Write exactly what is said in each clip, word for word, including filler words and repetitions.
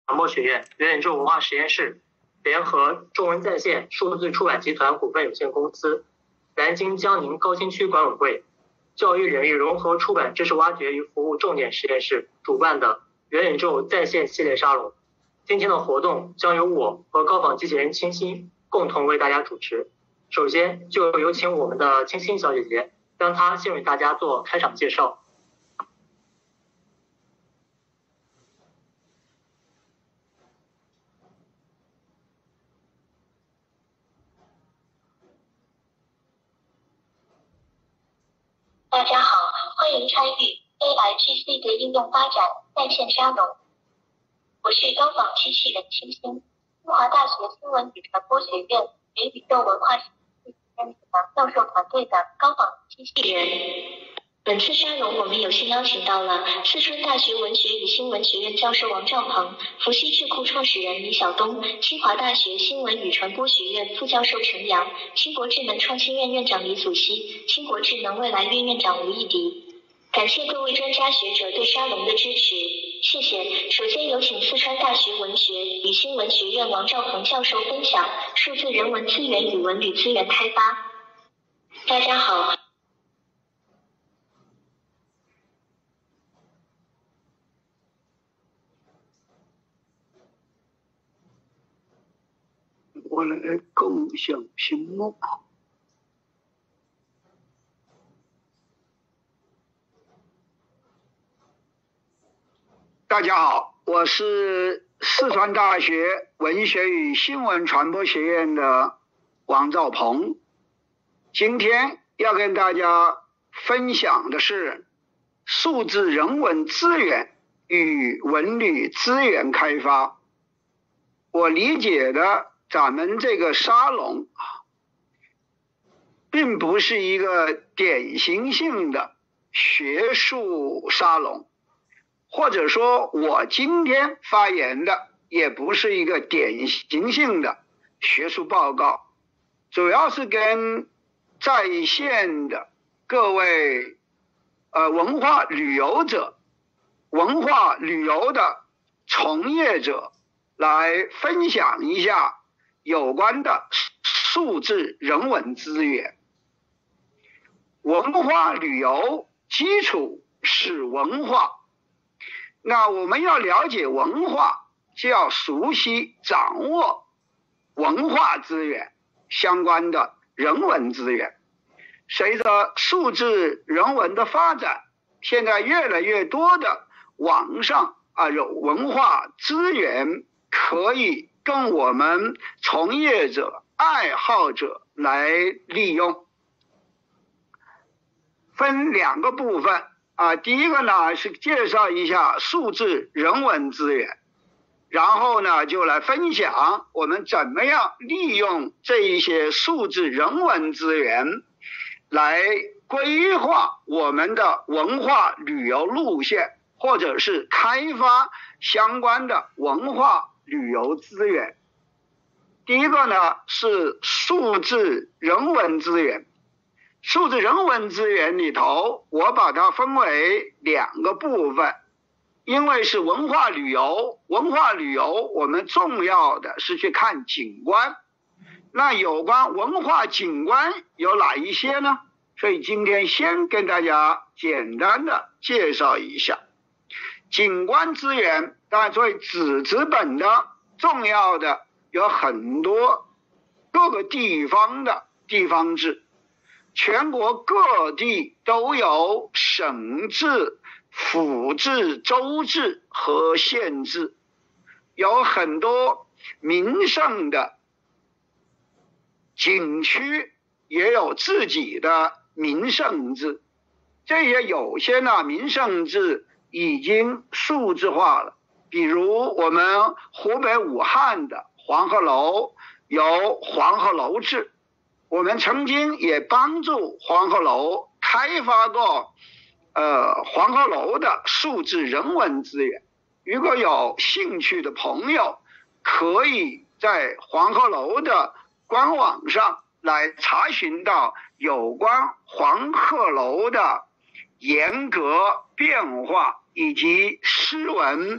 播学院、元宇宙文化实验室联合中文在线数字出版集团股份有限公司、南京江宁高新区管委会、教育领域融合出版知识挖掘与服务重点实验室主办的元宇宙在线系列沙龙。今天的活动将由我和高仿机器人清新共同为大家主持。首先就有请我们的清新小姐姐，让她先为大家做开场介绍。 大家好，欢迎参与 A I G C 的应用发展在线沙龙。我是高仿机器人清新，清华大学新闻与传播学院元宇宙文化实验室教授团队的高仿机器人。本次沙龙我们有幸邀请到了四川大学文学与新闻学院教授王兆鹏、伏羲智库创始人李晓东、清华大学新闻与传播学院副教授陈阳、倾国智能创新院院长李祖熙、倾国智能未来院院长吴义迪。感谢各位专家学者对沙龙的支持，谢谢。首先有请四川大学文学与新闻学院王兆鹏教授分享数字人文资源与文旅资源开发。大家好。 我来共享屏幕。大家好，我是四川大学文学与新闻传播学院的王兆鹏。今天要跟大家分享的是数字人文资源与文旅资源开发。我理解的咱们这个沙龙啊，并不是一个典型性的学术沙龙，或者说我今天发言的也不是一个典型性的学术报告，主要是跟在线的各位呃文化旅游者、文化旅游的从业者来分享一下有关的数字人文资源。文化旅游基础是文化，那我们要了解文化，就要熟悉掌握文化资源相关的人文资源。随着数字人文的发展，现在越来越多的网上啊有文化资源可以跟我们从业者、爱好者来利用。分两个部分啊，第一个呢是介绍一下数字人文资源，然后呢就来分享我们怎么样利用这一些数字人文资源来规划我们的文化旅游路线，或者是开发相关的文化旅游资源。第一个呢是数字人文资源。数字人文资源里头，我把它分为两个部分。因为是文化旅游，文化旅游我们重要的是去看景观。那有关文化景观有哪一些呢？所以今天先跟大家简单的介绍一下景观资源。当然作为纸质本的重要的有很多各个地方的地方志，全国各地都有省志、府志、州志和县志，有很多名胜的景区也有自己的名胜志。这些有些呢名胜志已经数字化了，比如我们湖北武汉的黄鹤楼有黄鹤楼志，我们曾经也帮助黄鹤楼开发过呃黄鹤楼的数字人文资源。如果有兴趣的朋友，可以在黄鹤楼的官网上来查询到有关黄鹤楼的严格变化以及诗文各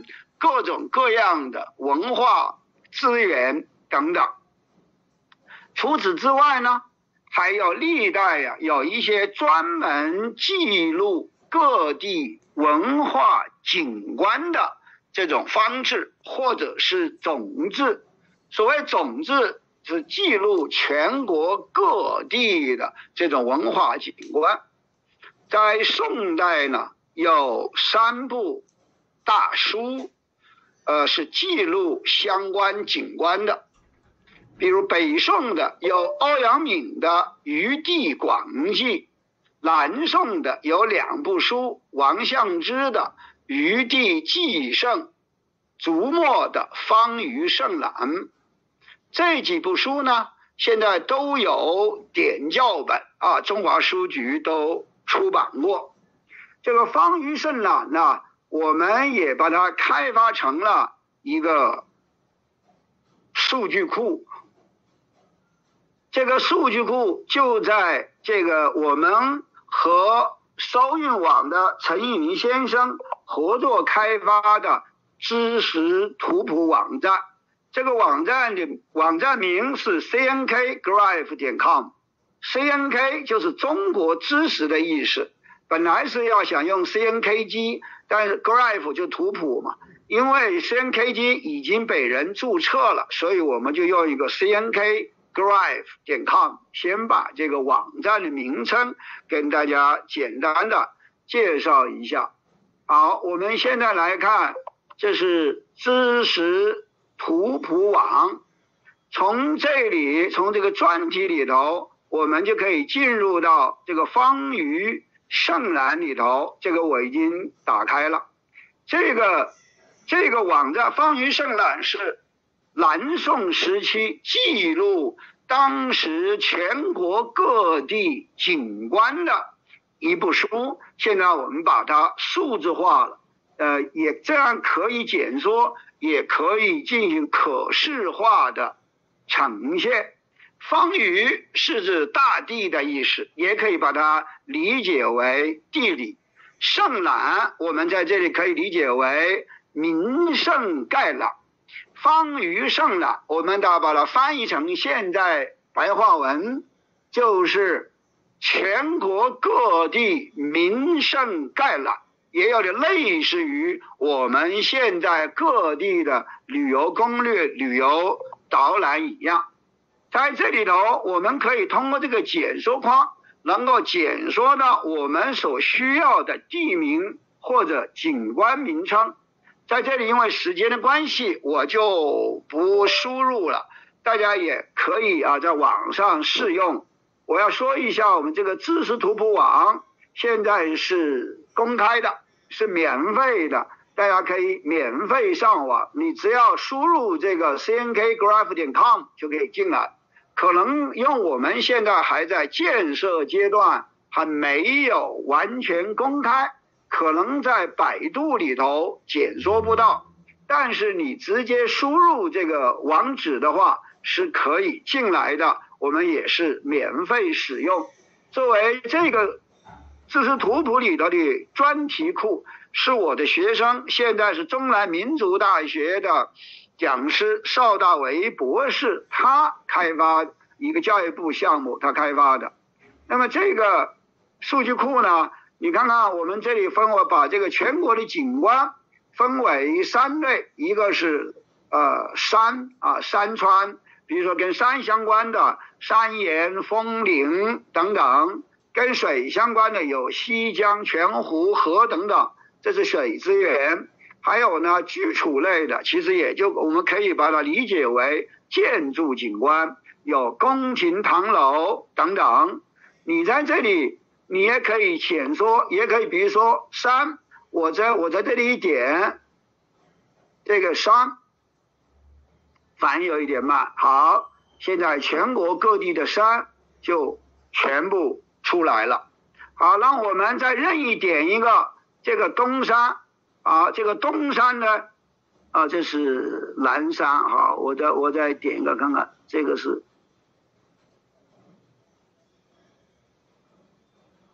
各种各样的文化资源等等。除此之外呢，还有历代呀、啊、有一些专门记录各地文化景观的这种方志或者是种志。所谓种志是记录全国各地的这种文化景观。在宋代呢，有三部大书，呃，是记录相关景观的。比如北宋的有欧阳敏的《余地广记》，南宋的有两部书，王相之的《余地纪胜》，竹墨的《方舆胜览》。这几部书呢，现在都有点校本啊，中华书局都出版过。这个《方舆胜览》呢，我们也把它开发成了一个数据库。这个数据库就在这个我们和搜运网的陈一鸣先生合作开发的知识图谱网站。这个网站的网站名是 c n k graph 点 com， C N K 就是中国知识的意思。本来是要想用 C N K G， 但是 graph 就图谱嘛，因为 C N K G 已经被人注册了，所以我们就用一个 C N K graph 点 com， 先把这个网站的名称跟大家简单的介绍一下。好，我们现在来看，这是知识图谱网。从这里，从这个专题里头，我们就可以进入到这个方舆胜览里头，这个我已经打开了。这个这个网站方舆胜览是南宋时期记录当时全国各地景观的一部书，现在我们把它数字化了，呃，也这样可以简缩，也可以进行可视化的呈现。方舆是指大地的意思，也可以把它理解为地理。胜览我们在这里可以理解为名胜概览。方舆胜览我们把它翻译成现在白话文，就是全国各地名胜概览，也有点类似于我们现在各地的旅游攻略、旅游导览一样。在这里头，我们可以通过这个简缩框，能够简缩到我们所需要的地名或者景观名称。在这里，因为时间的关系，我就不输入了，大家也可以啊在网上试用。我要说一下，我们这个知识图谱网现在是公开的，是免费的，大家可以免费上网，你只要输入这个 c n k graph 点 com 就可以进来。可能因为我们现在还在建设阶段，还没有完全公开，可能在百度里头检索不到，但是你直接输入这个网址的话是可以进来的，我们也是免费使用。作为这个知识图谱里头的专题库，是我的学生，现在是中南民族大学的讲师邵大为博士，他开发一个教育部项目，他开发的。那么这个数据库呢，你看看我们这里分为把这个全国的景观分为三类，一个是呃山啊山川，比如说跟山相关的山岩、峰岭等等，跟水相关的有溪江、泉湖、河等等，这是水资源。还有呢居处类的，其实也就我们可以把它理解为建筑景观，有宫廷唐楼等等。你在这里你也可以浅缩，也可以比如说山，我在我在这里一点这个山，反应有一点慢。好，现在全国各地的山就全部出来了。好，让我们再任意点一个这个东山啊，这个东山呢啊，这是南山。好，我再我再点一个看看，这个是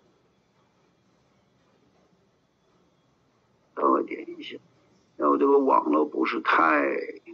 等我点一下，然后这个网网络不是太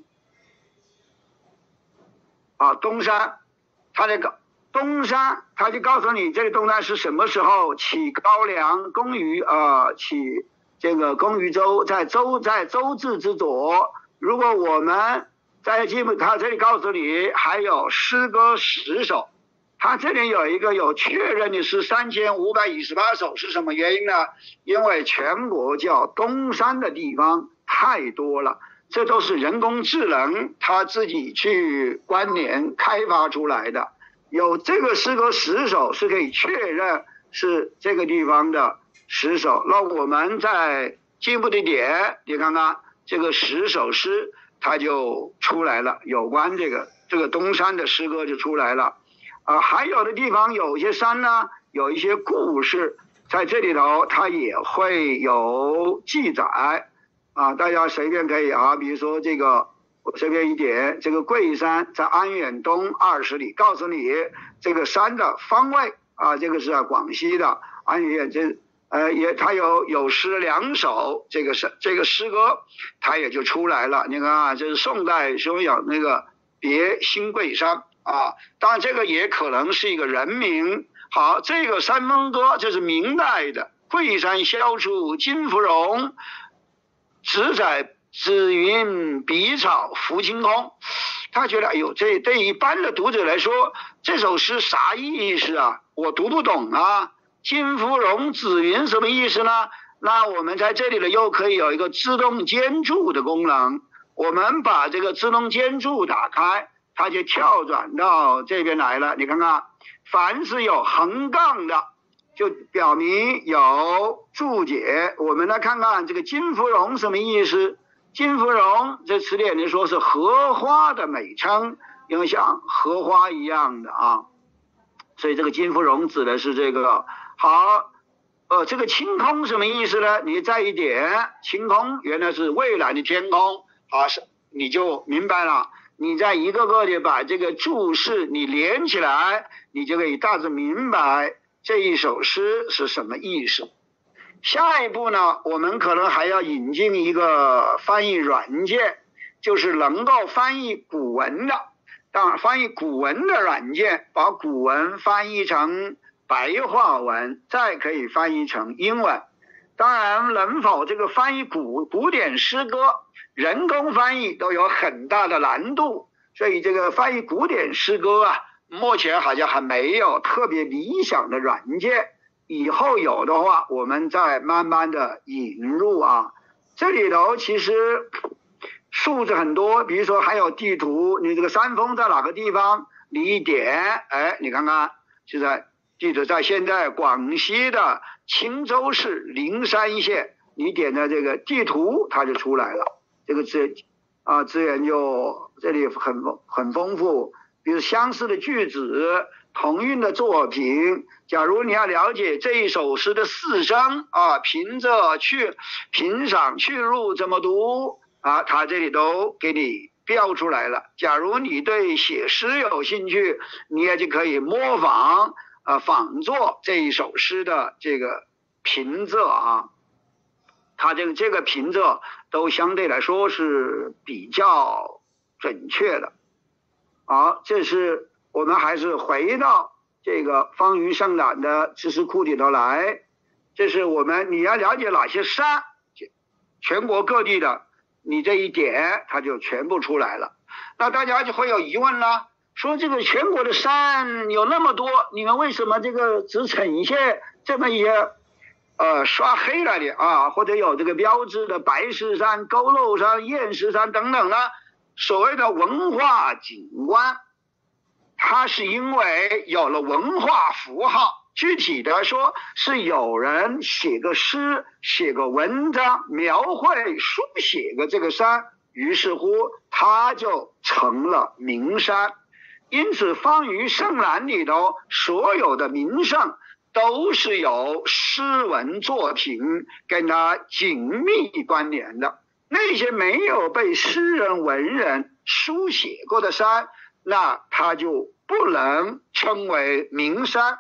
啊，东山，他这个东山，他就告诉你这个东山是什么时候起高粱，功于呃起这个功于周，在周在周字之左。如果我们在进步，他这里告诉你还有诗歌十首，他这里有一个有确认的是三千五百一十八首，是什么原因呢？因为全国叫东山的地方太多了，这都是人工智能他自己去关联开发出来的。有这个诗歌十首是可以确认是这个地方的十首。那我们在进一步的点，你看看这个十首诗它就出来了，有关这个这个东山的诗歌就出来了。啊，还有的地方有一些山呢，有一些故事在这里头，它也会有记载啊，大家随便可以啊，比如说这个我随便一点，这个桂山在安远东二十里，告诉你这个山的方位啊，这个是啊广西的安远，这呃也它有有诗两首，这个是这个诗歌它也就出来了。你看啊，这是宋代时候有那个别新桂山。啊，当然这个也可能是一个人名。好，这个山峰歌这是明代的，桂山萧处金芙蓉，只在紫云碧草浮青空。他觉得哎呦，这对一般的读者来说，这首诗啥意思啊？我读不懂啊。金芙蓉紫云什么意思呢？那我们在这里呢又可以有一个自动兼注的功能，我们把这个自动兼注打开，它就跳转到这边来了。你看看，凡是有横杠的就表明有注解。我们来看看这个金芙蓉什么意思。金芙蓉这词典里说是荷花的美称，因为像荷花一样的啊，所以这个金芙蓉指的是这个。好，呃，这个青空什么意思呢？你再一点，青空原来是蔚蓝的天空啊，是你就明白了。你再一个个的把这个注释你连起来，你就可以大致明白这一首诗是什么意思。下一步呢，我们可能还要引进一个翻译软件，就是能够翻译古文的。当然，翻译古文的软件，把古文翻译成白话文，再可以翻译成英文。当然，能否这个翻译古古典诗歌，人工翻译都有很大的难度，所以这个翻译古典诗歌啊，目前好像还没有特别理想的软件。以后有的话，我们再慢慢的引入啊。这里头其实数字很多，比如说还有地图，你这个山峰在哪个地方，你一点，哎，你看看，就在地图在现在广西的钦州市灵山县，你点的这个地图，它就出来了。这个资啊资源就这里很很丰富，比如相似的句子、同韵的作品。假如你要了解这一首诗的四声啊，平仄去平赏去入怎么读啊，它这里都给你标出来了。假如你对写诗有兴趣，你也就可以模仿啊仿作这一首诗的这个平仄啊。它这个这个平仄都相对来说是比较准确的。好，这是我们还是回到这个方云圣览的知识库里头来。这是我们你要了解哪些山，全国各地的，你这一点它就全部出来了。那大家就会有疑问了，说这个全国的山有那么多，你们为什么这个只呈现这么一些呃，刷黑了的啊，或者有这个标志的白石山、佝偻山、偃石山等等呢？所谓的文化景观，它是因为有了文化符号，具体的说是有人写个诗、写个文章，描绘、书写个这个山，于是乎它就成了名山。因此，方云圣览里头所有的名胜，都是有诗文作品跟它紧密关联的。那些没有被诗人文人书写过的山，那它就不能称为名山。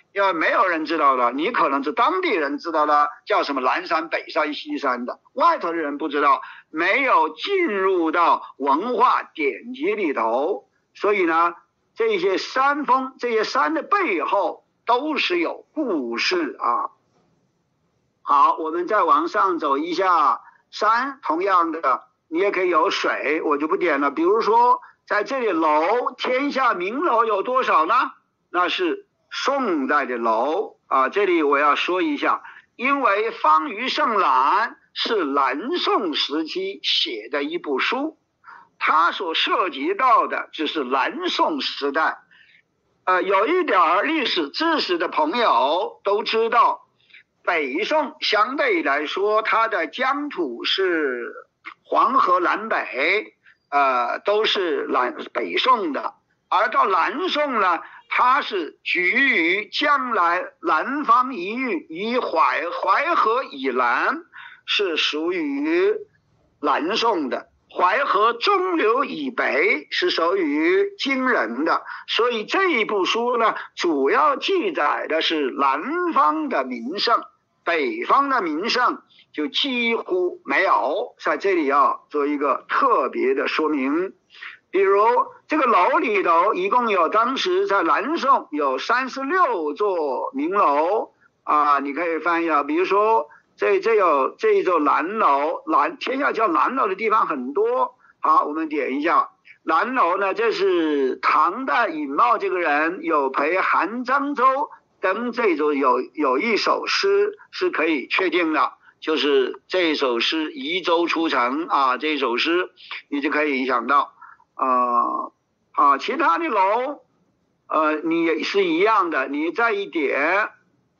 因为没有人知道的，你可能是当地人知道的，叫什么南山、北山、西山的，外头的人不知道，没有进入到文化典籍里头，所以呢，这些山峰、这些山的背后都是有故事啊。好，我们再往上走一下，山同样的，你也可以有水，我就不点了。比如说，在这里楼，天下名楼有多少呢？那是宋代的楼啊。这里我要说一下，因为方舆胜览是南宋时期写的一部书，它所涉及到的只是南宋时代。呃，有一点历史知识的朋友都知道，北宋相对来说，它的疆土是黄河南北，呃，都是南北宋的，而到南宋呢，它是居于将来南方一域，以淮淮河以南是属于南宋的，淮河中流以北是属于金人的，所以这一部书呢，主要记载的是南方的名胜，北方的名胜就几乎没有，在这里要做一个特别的说明。比如这个楼里头一共有，当时在南宋有三十六座名楼啊，你可以翻一下，比如说这这有这一座南楼，南天下叫南楼的地方很多。好，我们点一下南楼呢，这是唐代尹懋这个人有陪韩漳州登这座有有一首诗是可以确定的，就是这首诗移舟出城啊，这首诗你就可以想到呃啊，其他的楼呃你也是一样的，你再一点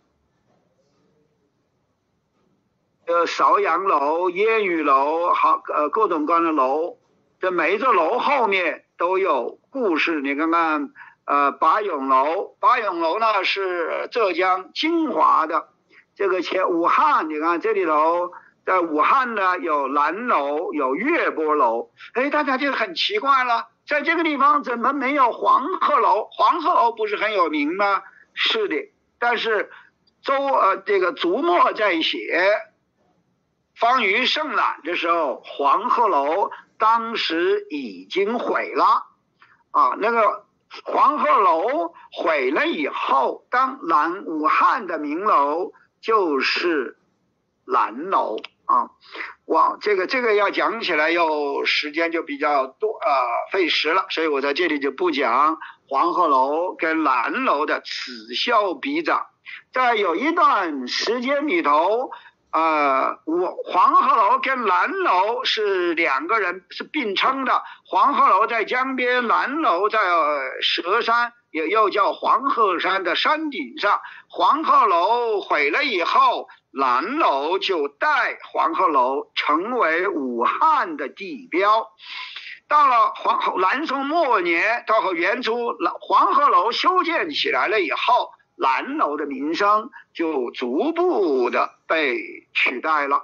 呃邵阳楼、烟雨楼，好呃各种各样的楼，这每一座楼后面都有故事。你看看呃八永楼，八永楼呢是浙江金华的，这个前武汉，你看这里头在武汉呢有南楼，有月波楼，哎，大家就很奇怪了，在这个地方怎么没有黄鹤楼？黄鹤楼不是很有名吗？是的，但是周呃这个竹墨在写方舆胜览的时候，黄鹤楼当时已经毁了啊。那个黄鹤楼毁了以后，当南武汉的名楼就是南楼啊。哇，这个这个要讲起来又时间就比较多呃费时了，所以我在这里就不讲黄鹤楼跟南楼的此消彼长。在有一段时间里头，呃，我黄鹤楼跟南楼是两个人是并称的，黄鹤楼在江边，南楼在佘山，也又叫黄鹤山的山顶上。黄鹤楼毁了以后，南楼就代黄鹤楼成为武汉的地标。到了黄南宋末年，到了元初，黄鹤楼修建起来了以后，南楼的名声就逐步的被取代了。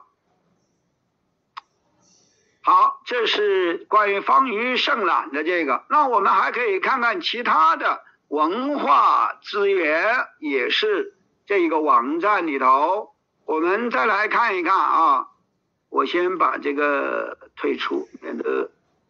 好，这是关于方舆胜览的这个。那我们还可以看看其他的文化资源，也是这个网站里头。我们再来看一看啊，我先把这个退出，免得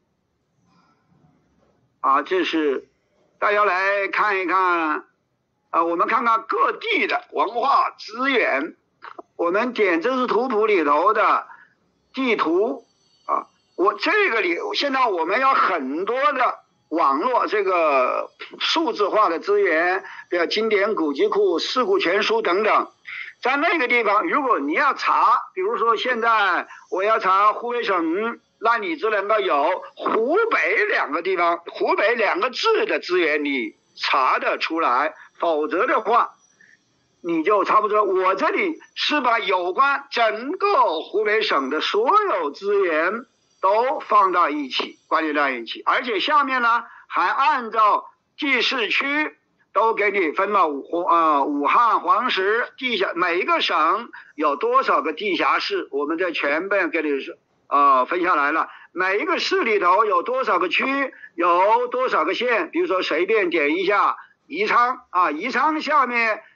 啊，这是大家来看一看啊，我们看看各地的文化资源。我们点这是图谱里头的地图啊，我这个里现在我们有很多的网络这个数字化的资源，比如经典古籍库、四库全书等等。在那个地方，如果你要查，比如说现在我要查湖北省，那你只能够有湖北两个地方，湖北两个字的资源你查得出来，否则的话你就查不出来。我这里是把有关整个湖北省的所有资源都放到一起，关联在一起，而且下面呢还按照地市区都给你分了武呃武汉、黄石地辖，每一个省有多少个地辖市，我们这全部给你呃分下来了。每一个市里头有多少个区，有多少个县，比如说随便点一下宜昌啊，宜昌下面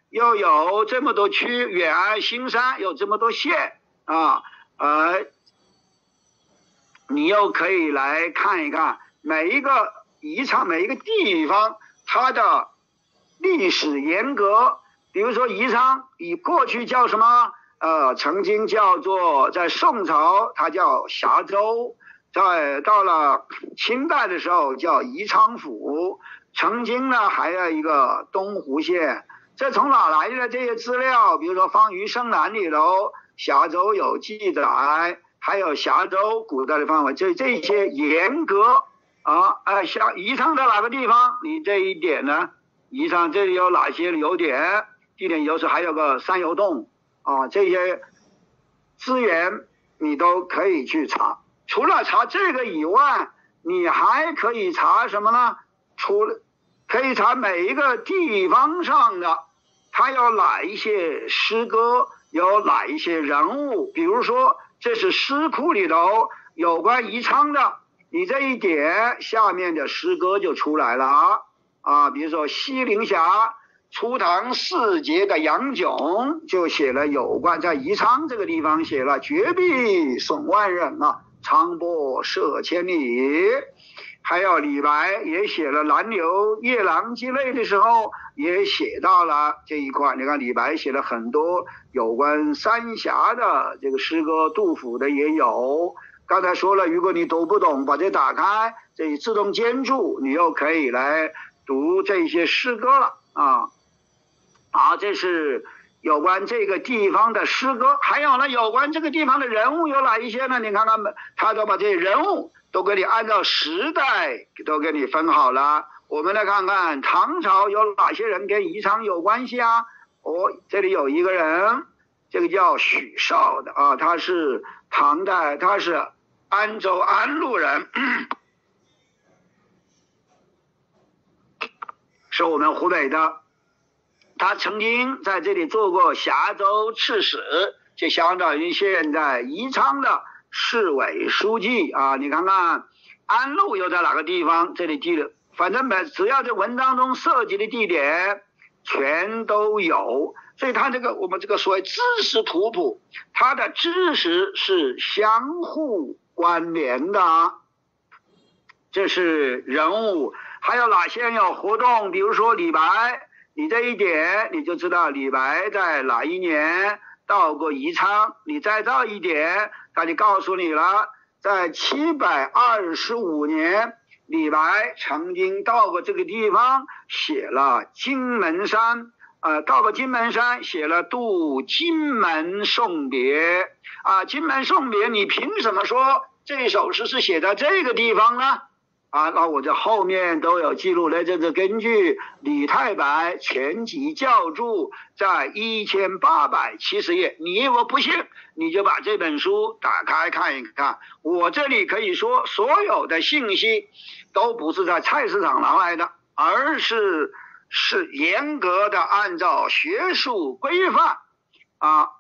又有这么多区，远安、新山有这么多县啊，呃，你又可以来看一看每一个宜昌每一个地方它的历史沿革。比如说宜昌以过去叫什么？呃，曾经叫做在宋朝它叫峡州，在到了清代的时候叫宜昌府，曾经呢还有一个东湖县。这从哪来的这些资料？比如说《方舆生南》里头峡州有记载，还有峡州古代的范围，这这些沿革啊，呃，像宜昌的哪个地方？你这一点呢？宜昌这里有哪些油点？地点有时还有个三油洞啊，这些资源你都可以去查。除了查这个以外，你还可以查什么呢？除了可以查每一个地方上的它有哪一些诗歌，有哪一些人物。比如说这是诗库里头有关宜昌的，你这一点下面的诗歌就出来了啊啊，比如说西陵峡初唐四杰的杨炯就写了有关在宜昌这个地方写了绝壁耸万仞啊，长波涉千里。还有李白也写了南流夜郎之类的时候也写到了这一块。你看李白写了很多有关三峡的这个诗歌，杜甫的也有。刚才说了，如果你读不懂，把这打开，这里自动兼注，你又可以来读这些诗歌了啊。好，这是有关这个地方的诗歌。还有呢，有关这个地方的人物有哪一些呢？你看看他都把这些人物都给你按照时代都给你分好了。我们来看看唐朝有哪些人跟宜昌有关系啊？哦，这里有一个人，这个叫许绍的啊，他是唐代，他是安州安陆人，是我们湖北的。他曾经在这里做过峡州刺史，就相当于现在宜昌的市委书记啊。你看看安陆又在哪个地方？这里地了，反正每只要在文章中涉及的地点全都有。所以他这个我们这个所谓知识图谱，它的知识是相互关联的。这是人物。还有哪些人有活动？比如说李白，你这一点你就知道李白在哪一年到过宜昌。你再到一点他就告诉你了，在七百二十五年李白曾经到过这个地方，写了金门山，呃，到过金门山写了渡金门送别啊。金门送别你凭什么说这首诗是写在这个地方呢？啊，那我这后面都有记录了，这是根据李太白全集校注在一千八百七十页。你如果不信，你就把这本书打开看一看。我这里可以说所有的信息都不是在菜市场拿来的，而是是严格的按照学术规范啊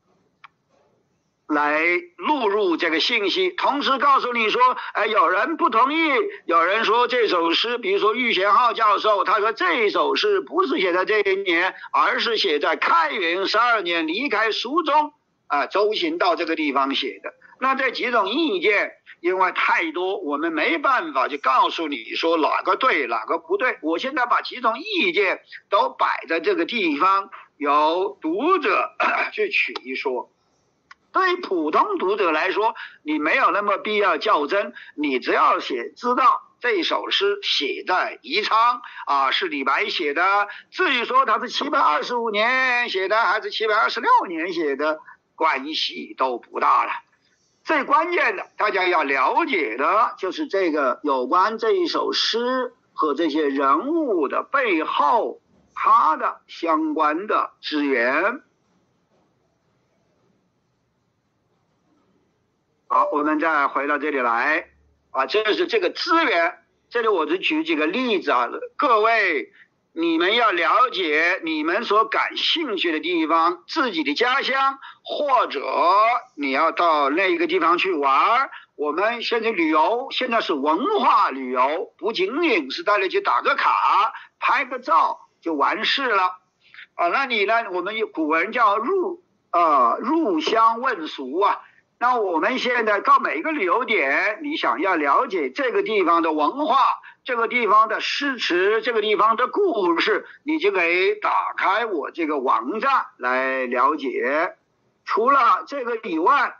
来录入这个信息，同时告诉你说，哎，有人不同意，有人说这首诗，比如说郁贤浩教授，他说这首诗不是写在这一年，而是写在开元十二年离开苏州啊，周行到这个地方写的。那这几种意见，因为太多，我们没办法就告诉你说哪个对哪个不对。我现在把几种意见都摆在这个地方，由读者去取一说。对于普通读者来说，你没有那么必要较真，你只要写知道这首诗写在宜昌啊，是李白写的。至于说他是七百二十五年写的还是七百二十六年写的，关系都不大了。最关键的大家要了解的就是这个有关这一首诗和这些人物的背后它的相关的资源。好，我们再回到这里来啊，这是这个资源。这里我就举几个例子啊，各位你们要了解你们所感兴趣的地方，自己的家乡，或者你要到那个地方去玩。我们现在旅游现在是文化旅游，不仅仅是带你去打个卡拍个照就完事了。 啊，那你呢？我们有古文叫入呃入乡问俗啊。那我们现在到每个旅游点，你想要了解这个地方的文化，这个地方的诗词，这个地方的故事，你就可以打开我这个网站来了解。除了这个以外，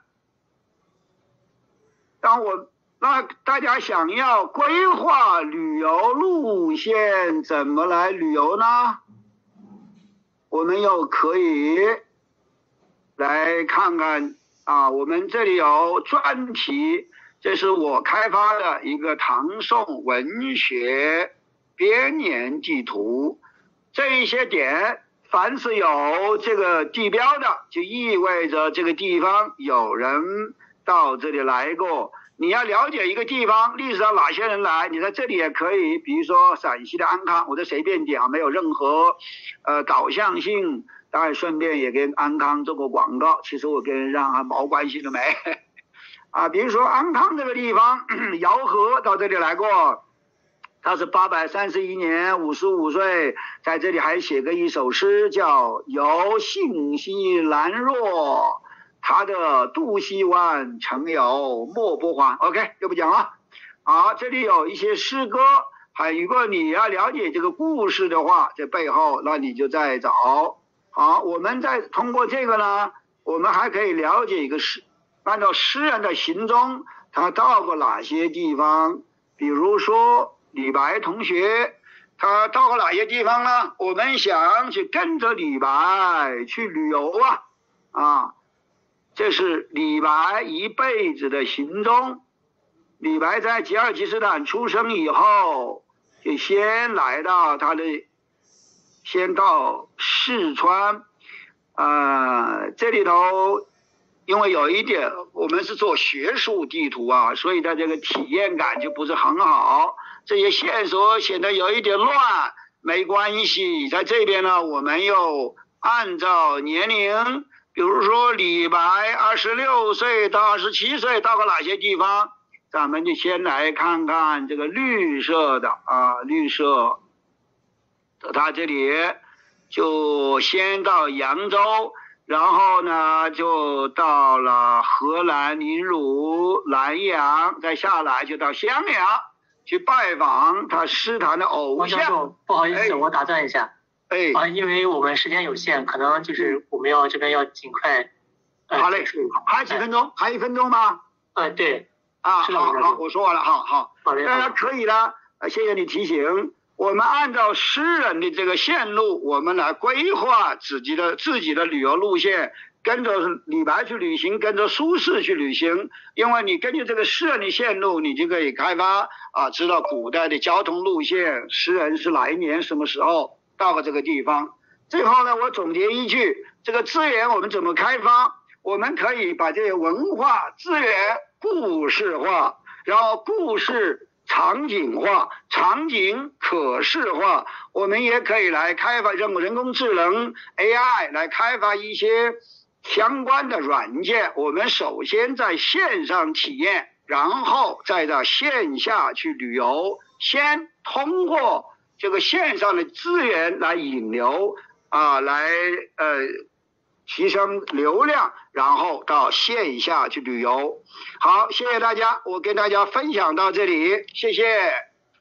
当我那大家想要规划旅游路线，怎么来旅游呢？我们又可以来看看啊，我们这里有专题，这是我开发的一个唐宋文学编年地图。这一些点，凡是有这个地标的，就意味着这个地方有人到这里来过。你要了解一个地方历史上哪些人来，你在这里也可以，比如说陕西的安康，我这随便讲，没有任何呃导向性，当然顺便也跟安康做过广告，其实我跟人让还毛关系都没啊。比如说安康这个地方，姚和到这里来过，他是八百三十一年五十五岁，在这里还写过一首诗叫游信息兰若，他的渡西湾曾有莫不还。 OK 就不讲了。好，这里有一些诗歌，还如果你要了解这个故事的话，这背后那你就再找。好，我们再通过这个呢，我们还可以了解一个诗，按照诗人的行踪，他到过哪些地方。比如说李白同学，他到过哪些地方呢？我们想去跟着李白去旅游啊啊，这是李白一辈子的行踪。李白在吉尔吉斯斯坦出生以后，就先来到他的，先到四川，呃，这里头因为有一点我们是做学术地图啊，所以它这个体验感就不是很好，这些线索显得有一点乱，没关系，在这边呢，我们又按照年龄，比如说李白二十六岁到二十七岁到过哪些地方，咱们就先来看看这个绿色的啊，绿色他这里就先到扬州，然后呢就到了河南宁鲁南阳，再下来就到襄阳去拜访他诗坛的偶王教像。 授，不好意思， 哎我打断一下。 哎， 啊，因为我们时间有限，可能就是我们要这边要尽快。呃、 好嘞，还有几分钟？还有一分钟吗？ 呃，对。 啊， 是的好好，我说完了，好好。 好嘞。 大家可以的，呃谢谢你提醒。我们按照诗人的这个线路，我们来规划自己的自己的旅游路线，跟着李白去旅行，跟着苏轼去旅行。因为你根据这个诗人的线路，你就可以开发啊，知道古代的交通路线，诗人是哪一年什么时候到了这个地方。最后呢，我总结一句，这个资源我们怎么开发？我们可以把这些文化资源故事化，然后故事场景化，场景可视化。我们也可以来开发用人工智能 A I 来开发一些相关的软件。我们首先在线上体验，然后再到线下去旅游，先通过这个线上的资源来引流啊，来呃提升流量，然后到线下去旅游。好，谢谢大家，我跟大家分享到这里，谢谢。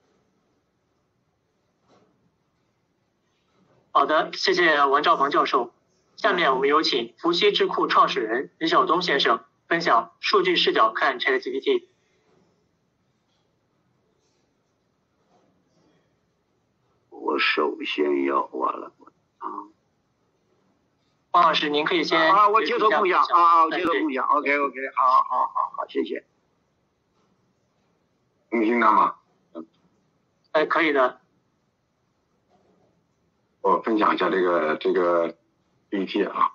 好的，谢谢王兆鹏教授。下面我们有请伏羲智库创始人任晓东先生分享数据视角看 ChatGPT。 我首先要完了啊。 王老师，您可以先啊，我接受共享啊，我接受共享 ，OK OK， 好好好好，谢谢。 能听到吗？ 哎，可以的。 我分享一下这个这个 P P T 啊。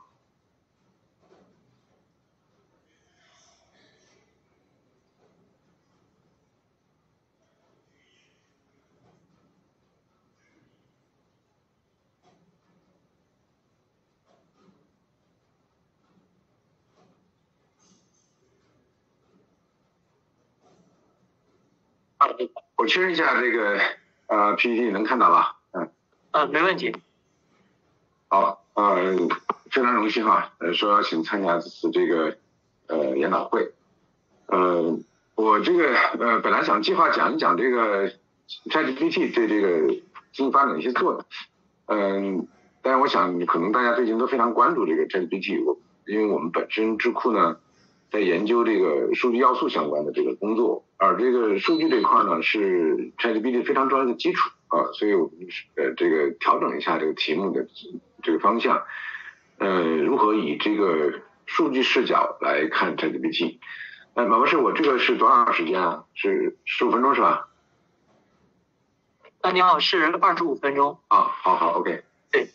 我确认一下这个呃 P P T 能看到吧？嗯。 呃，没问题。 好，呃，非常荣幸哈，呃，说邀请参加这次这个呃研讨会。呃，我这个呃本来想计划讲一讲这个 ChatGPT 对这个经济发展的一些作用，嗯、呃，但是我想可能大家最近都非常关注这个 ChatGPT， 我因为我们本身智库呢在研究这个数据要素相关的这个工作，而这个数据这块呢是 ChatGPT 非常重要的基础啊，所以我们呃这个调整一下这个题目的这个方向，呃，如何以这个数据视角来看 ChatGPT。哎，马博士，我这个是多长时间啊？是十五分钟是吧？ 啊，你好，是二十五分钟。 啊，好好 ，OK。 对。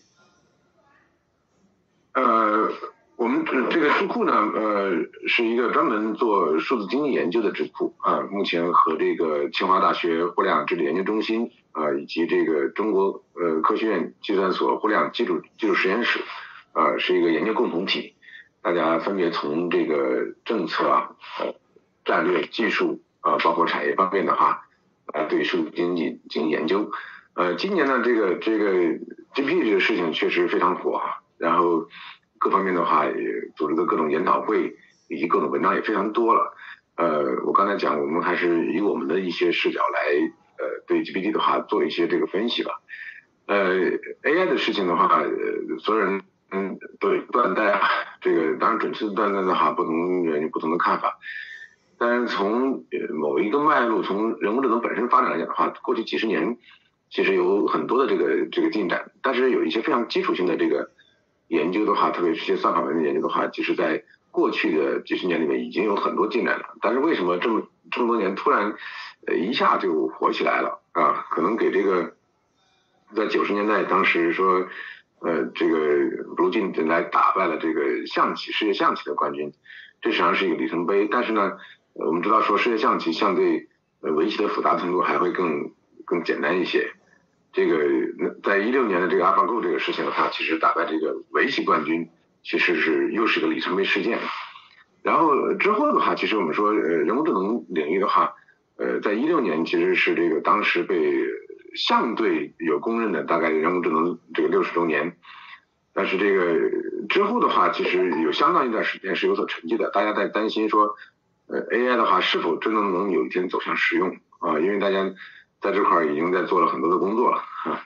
呃，我们这个智库呢，呃，是一个专门做数字经济研究的智库啊，目前和这个清华大学互联网治理研究中心啊，以及这个中国呃科学院计算所互联网基础技术实验室啊，是一个研究共同体。大家分别从这个政策啊、呃、战略、技术啊、呃，包括产业方面的话，来对数字经济进行研究。呃，今年呢，这个这个 G P T 这个事情确实非常火啊，然后各方面的话也组织的各种研讨会以及各种文章也非常多了。呃，我刚才讲，我们还是以我们的一些视角来呃对 G P T 的话做一些这个分析吧。呃 ，A I 的事情的话，呃，所有人。嗯，对，断代啊，这个当然准确的断代的话，不同人有不同的看法。但是从某一个脉络，从人工智能本身发展来讲的话，过去几十年其实有很多的这个这个进展，但是有一些非常基础性的这个研究的话，特别是一些算法文的研究的话，其实在过去的几十年里面已经有很多进展了。但是为什么这么这么多年突然呃一下就火起来了啊？可能给这个在九十年代当时说。呃，这个 Blue Jay 来打败了这个象棋世界象棋的冠军，这实际上是一个里程碑。但是呢，我们知道说世界象棋相对呃围棋的复杂程度还会更更简单一些。这个在一六年的这个 AlphaGo 这个事情的话，其实打败这个围棋冠军，其实是又是一个里程碑事件。然后之后的话，其实我们说呃人工智能领域的话，呃，在一六年其实是这个当时被相对有公认的大概人工智能这个六十周年，但是这个之后的话，其实有相当一段时间是有所沉寂的。大家在担心说，呃 A I 的话是否真的能有一天走向实用啊？因为大家在这块已经在做了很多的工作了啊。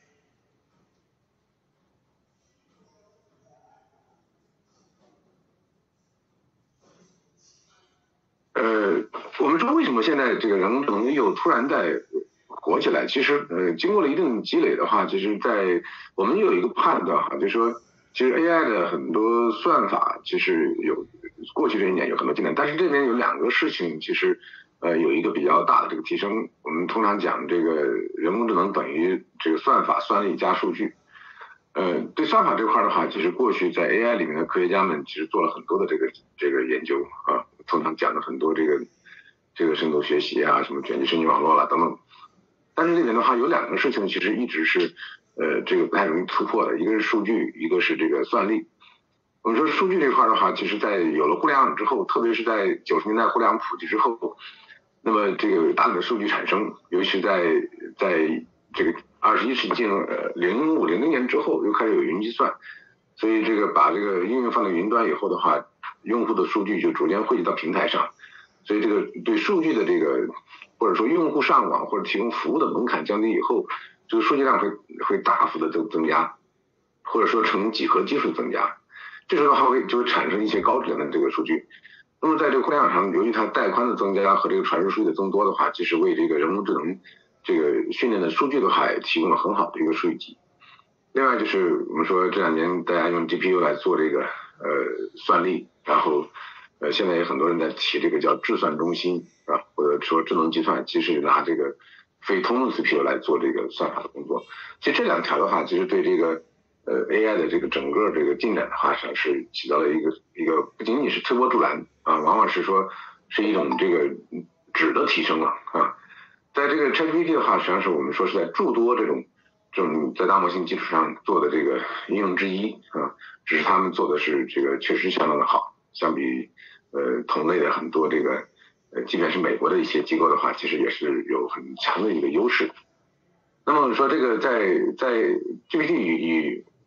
呃，我们说为什么现在这个人工智能又突然在火起来？其实呃，经过了一定积累的话，其实在我们有一个判断哈，就是说，其实 A I 的很多算法其实有过去这一年有很多进展，但是这边有两个事情其实呃有一个比较大的这个提升。我们通常讲这个人工智能等于这个算法、算力加数据。呃，对算法这块的话，其实过去在 A I 里面的科学家们其实做了很多的这个这个研究啊，通常讲的很多这个这个深度学习啊，什么卷积神经网络啦等等。但是这边的话有两个事情其实一直是呃这个不太容易突破的，一个是数据，一个是这个算力。我们说数据这块的话，其实在有了互联网之后，特别是在九十年代互联网普及之后，那么这个大量的数据产生，尤其在在这个二十一世纪进入呃零五零零年之后，又开始有云计算，所以这个把这个应用放到云端以后的话，用户的数据就逐渐汇集到平台上，所以这个对数据的这个或者说用户上网或者提供服务的门槛降低以后，这个数据量会会大幅的增增加，或者说呈几何基数增加，这时候的话会就会产生一些高质量的这个数据。那么在这个互联网上，由于它带宽的增加和这个传输数据的增多的话，其实为这个人工智能这个训练的数据的话也提供了很好的一个数据集。另外就是我们说这两年大家用 G P U 来做这个呃算力，然后呃现在有很多人在提这个叫智算中心啊，或者说智能计算，其实拿这个非通用 C P U 来做这个算法的工作。其实这两条的话，其实对这个呃 A I 的这个整个这个进展的话，上是起到了一个一个不仅仅是推波助澜啊，往往是说是一种这个质的提升了啊。在这个 ChatGPT 的话，实际上是我们说是在诸多这种这种在大模型基础上做的这个应用之一啊，只是他们做的是这个确实相当的好，相比呃同类的很多这个呃即便是美国的一些机构的话，其实也是有很强的一个优势。那么说这个在在 G P T 与与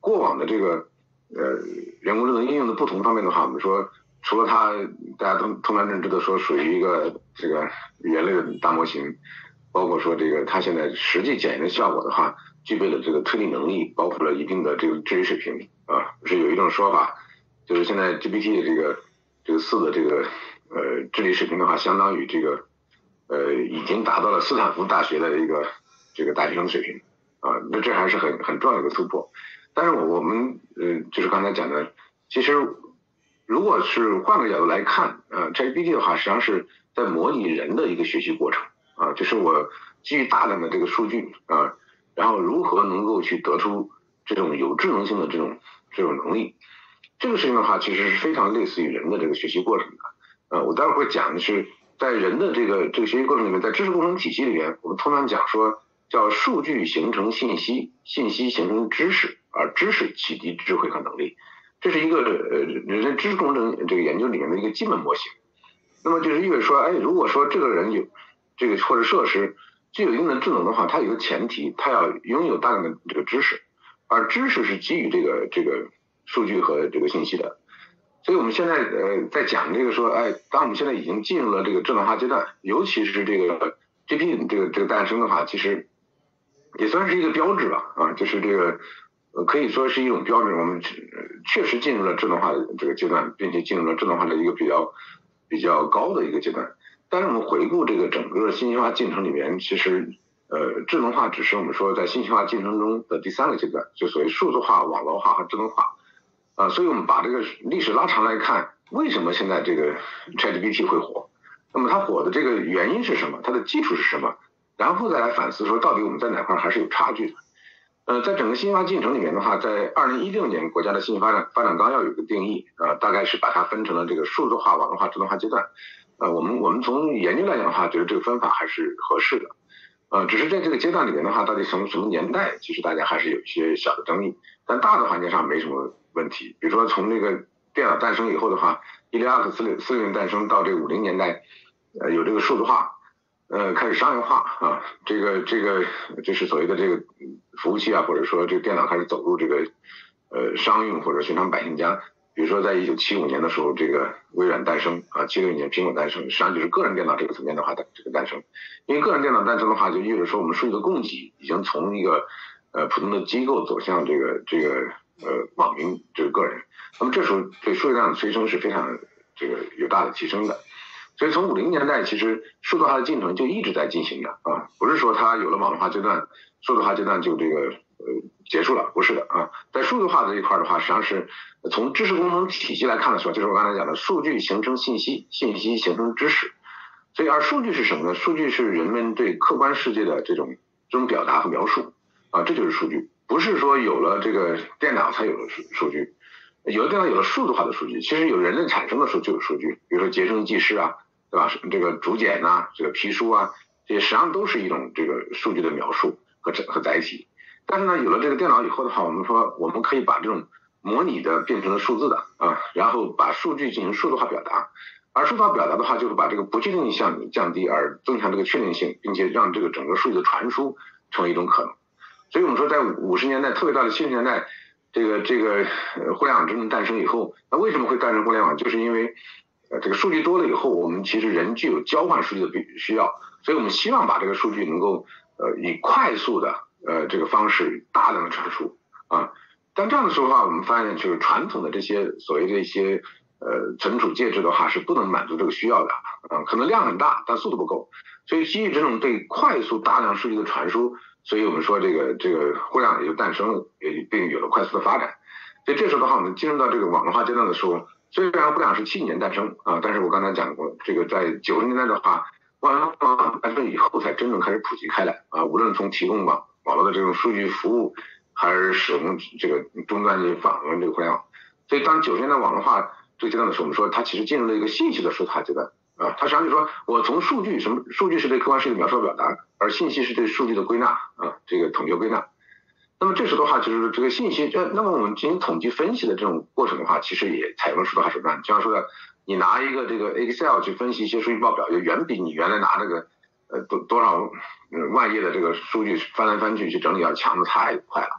过往的这个呃人工智能应用的不同方面的话，我们说除了它大家都通常认知的说属于一个这个语言类的大模型，包括说这个它现在实际检验的效果的话，具备了这个推理能力，包括了一定的这个智力水平啊，是有一种说法，就是现在 G P T 的这个这个四的这个呃智力水平的话，相当于这个呃已经达到了斯坦福大学的一个这个大学生水平啊，那这还是很很重要的一个突破。但是我我们呃就是刚才讲的，其实如果是换个角度来看，呃 ChatGPT 的话，实际上是在模拟人的一个学习过程啊，就是我基于大量的这个数据啊，然后如何能够去得出这种有智能性的这种这种能力，这个事情的话，其实是非常类似于人的这个学习过程的。呃，我待会儿会讲的是在人的这个这个学习过程里面，在知识工程体系里面，我们通常讲说叫数据形成信息，信息形成知识，而知识启迪智慧和能力。这是一个呃人类知识工程这个研究里面的一个基本模型。那么就是意味着说，哎，如果说这个人有这个或者设施具有一定的智能的话，它有一个前提，它要拥有大量的这个知识，而知识是基于这个这个数据和这个信息的。所以我们现在呃在讲这个说，哎，当我们现在已经进入了这个智能化阶段，尤其是这个 G P T 这个这个诞生的话，其实也算是一个标志吧，啊，就是这个呃可以说是一种标志，我们确实进入了智能化的这个阶段，并且进入了智能化的一个比较比较高的一个阶段。但是我们回顾这个整个信息化进程里面，其实呃智能化只是我们说在信息化进程中的第三个阶段，就所谓数字化、网络化和智能化。啊，所以我们把这个历史拉长来看，为什么现在这个 ChatGPT 会火？那么它火的这个原因是什么？它的基础是什么？然后再来反思说，到底我们在哪块还是有差距的？呃，在整个信息化进程里面的话，在二零一六年国家的信息发展发展纲要有一个定义啊、呃，大概是把它分成了这个数字化、网络化、智能化阶段。呃，我们我们从研究来讲的话，觉得这个分法还是合适的。呃，只是在这个阶段里面的话，到底什么什么年代，其实大家还是有一些小的争议，但大的环节上没什么问题。比如说从这个电脑诞生以后的话，一零二和四六四六年诞生到这个五零年代，呃，有这个数字化，呃，开始商业化啊，这个这个就是所谓的这个服务器啊，或者说这个电脑开始走入这个呃商用或者寻常百姓家。比如说在一九七五年的时候，这个微软诞生啊，七六年苹果诞生，实际上就是个人电脑这个层面的话的这个诞生。因为个人电脑诞生的话，就意味着说我们数据的供给已经从一个呃普通的机构走向这个这个呃网民这个个人。那么这时候对数据量的催生是非常这个有大的提升的。所以从五零年代，其实数字化的进程就一直在进行的啊，不是说它有了网络化阶段，数字化阶段就这个呃结束了，不是的啊。在数字化这一块的话，实际上是从知识工程体系来看的时候，就是我刚才讲的，数据形成信息，信息形成知识。所以而数据是什么呢？数据是人们对客观世界的这种这种表达和描述啊，这就是数据。不是说有了这个电脑才有了数数据，有了电脑有了数字化的数据，其实有人类产生的时候就有数据，比如说结绳记事啊，对吧？这个竹简呐，这个皮书啊，这些实际上都是一种这个数据的描述和和载体。但是呢，有了这个电脑以后的话，我们说我们可以把这种模拟的变成了数字的啊，然后把数据进行数字化表达。而数字化表达的话，就是把这个不确定性降低，而增强这个确定性，并且让这个整个数据的传输成为一种可能。所以我们说，在五十年代，特别到了七十年代，这个这个呃互联网真正诞生以后，那为什么会诞生互联网？就是因为呃这个数据多了以后，我们其实人具有交换数据的必需要，所以我们希望把这个数据能够呃以快速的呃这个方式大量的传输啊。但这样的时候的话，我们发现就是传统的这些所谓的一些呃存储介质的话是不能满足这个需要的啊，可能量很大，但速度不够。所以基于这种对快速大量数据的传输，所以我们说这个这个互联网也就诞生了，也并有了快速的发展。所以这时候的话，我们进入到这个网络化阶段的时候，虽然互联网是七几年诞生啊，但是我刚才讲过，这个在九十年代的话，网络诞生以后才真正开始普及开来啊，无论从提供网网络的这种数据服务，还是使用这个终端去访问这个互联网。所以当九十年代网络化这个阶段的时候，我们说它其实进入了一个信息的数字化阶段啊，它实际上就是说我从数据，什么数据是对客观世界的描述表达，而信息是对数据的归纳啊，这个统计归纳。那么这时候的话，就是这个信息，呃，那么我们进行统计分析的这种过程的话，其实也采用了数字化手段。就像说的，你拿一个这个 Excel 去分析一些数据报表，就远比你原来拿这个呃多多少、呃、万页的这个数据翻来翻去去整理要强的太快了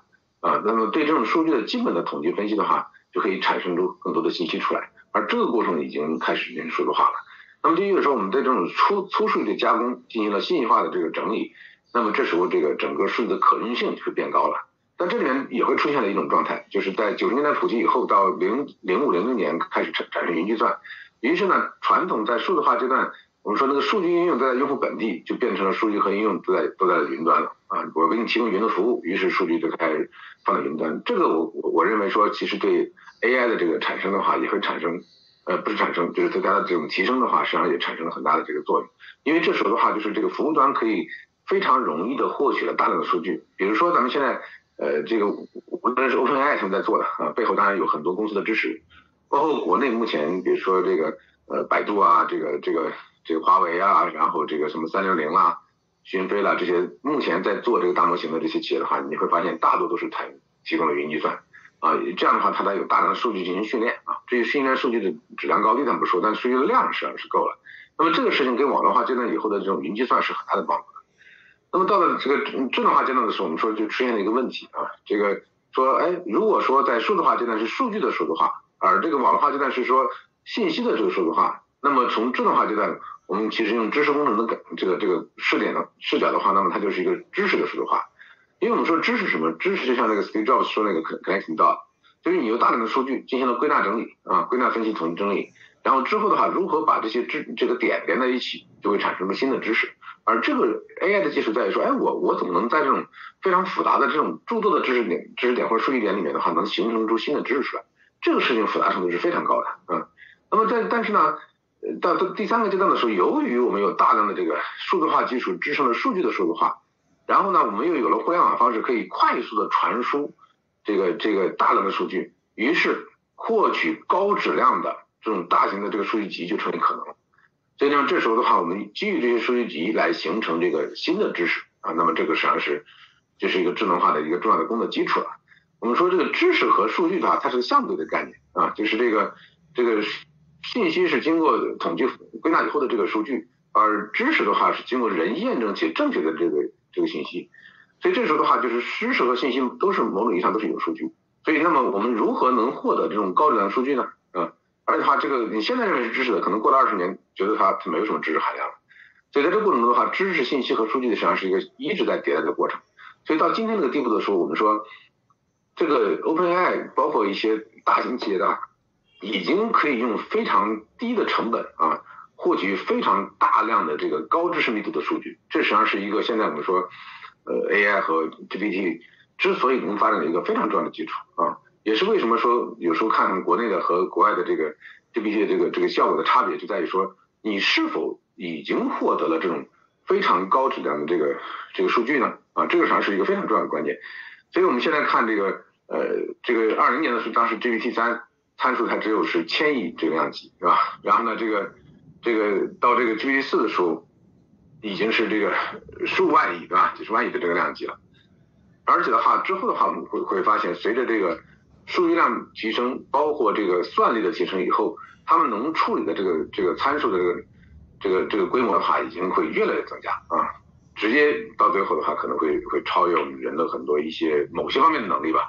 啊，那么对这种数据的基本的统计分析的话，就可以产生出更多的信息出来，而这个过程已经开始进行数字化了。那么就意味着说我们对这种粗粗数据的加工进行了信息化的这个整理，那么这时候这个整个数据的可用性就会变高了。但这里面也会出现了一种状态，就是在九十年代普及以后，到零零五零零年开始产产生云计算，于是呢，传统在数字化阶段，我们说那个数据应用都在用户本地，就变成了数据和应用都在都在云端了啊！我给你提供云的服务，于是数据就开始放到云端。这个我我我认为说，其实对 A I 的这个产生的话，也会产生。呃，不是产生，就是对它的这种提升的话，实际上也产生了很大的这个作用。因为这时候的话，就是这个服务端可以非常容易的获取了大量的数据。比如说咱们现在，呃，这个无论是 OpenAI 他们在做的啊，背后当然有很多公司的支持，包括国内目前，比如说这个呃百度啊，这个这个这个华为啊，然后这个什么三六零啦、讯飞啦这些目前在做这个大模型的这些企业的话，你会发现大多都是提提供了云计算。啊，这样的话，它才有大量的数据进行训练啊。至于训练数据的质量高低咱不说，但数据的量实际上是够了。那么这个事情跟网络化阶段以后的这种云计算是很大的帮助的。那么到了这个智能化阶段的时候，我们说就出现了一个问题啊，这个说，哎，如果说在数字化阶段是数据的数字化，而这个网络化阶段是说信息的这个数字化，那么从智能化阶段，我们其实用知识工程的这个这个视点的视角的话，那么它就是一个知识的数字化。因为我们说知识什么？知识就像那个 Steve Jobs 说那个 connecting dot， 就是你有大量的数据进行了归纳整理啊，归纳分析统计整理，然后之后的话，如何把这些知这个点连在一起，就会产生出新的知识。而这个 A I 的技术在于说，哎，我我怎么能在这种非常复杂的这种诸多的知识点、知识点或者数据点里面的话，能形成出新的知识出来？这个事情复杂程度是非常高的啊。那么在但是呢，到到第三个阶段的时候，由于我们有大量的这个数字化技术支撑了数据的数字化。然后呢，我们又有了互联网方式，可以快速的传输这个这个大量的数据，于是获取高质量的这种大型的这个数据集就成为可能了。所以呢，这时候的话，我们基于这些数据集来形成这个新的知识啊，那么这个实际上是这是一个智能化的一个重要的工作基础了。我们说这个知识和数据的话，它是个相对的概念啊，就是这个这个信息是经过统计归纳以后的这个数据，而知识的话是经过人验证且正确的这个。这个信息，所以这时候的话，就是知识和信息都是某种意义上都是有数据，所以那么我们如何能获得这种高质量数据呢？啊，而且的话，这个你现在认为是知识的，可能过了二十年，觉得它它没有什么知识含量了。所以在这个过程中的话，知识、信息和数据的实际上是一个一直在迭代的过程。所以到今天这个地步的时候，我们说这个 OpenAI 包括一些大型企业的，已经可以用非常低的成本啊。获取非常大量的这个高知识密度的数据，这实际上是一个现在我们说，呃 A I 和 G P T 之所以能发展的一个非常重要的基础啊，也是为什么说有时候看国内的和国外的这个 G P T 的这个这个效果的差别，就在于说你是否已经获得了这种非常高质量的这个这个数据呢？啊，这个实际上是一个非常重要的关键。所以我们现在看这个呃这个二零年的时候，当时 G P T 三参数它只有是千亿这个量级，是吧？然后呢这个这个到这个 G P T 四的时候，已经是这个数万亿，对吧？几十万亿的这个量级了。而且的话，之后的话，我们会会发现，随着这个数据量提升，包括这个算力的提升以后，他们能处理的这个这个参数的这个这个这个规模的话，已经会越来越增加啊，直接到最后的话，可能会会超越我们人的很多一些某些方面的能力吧。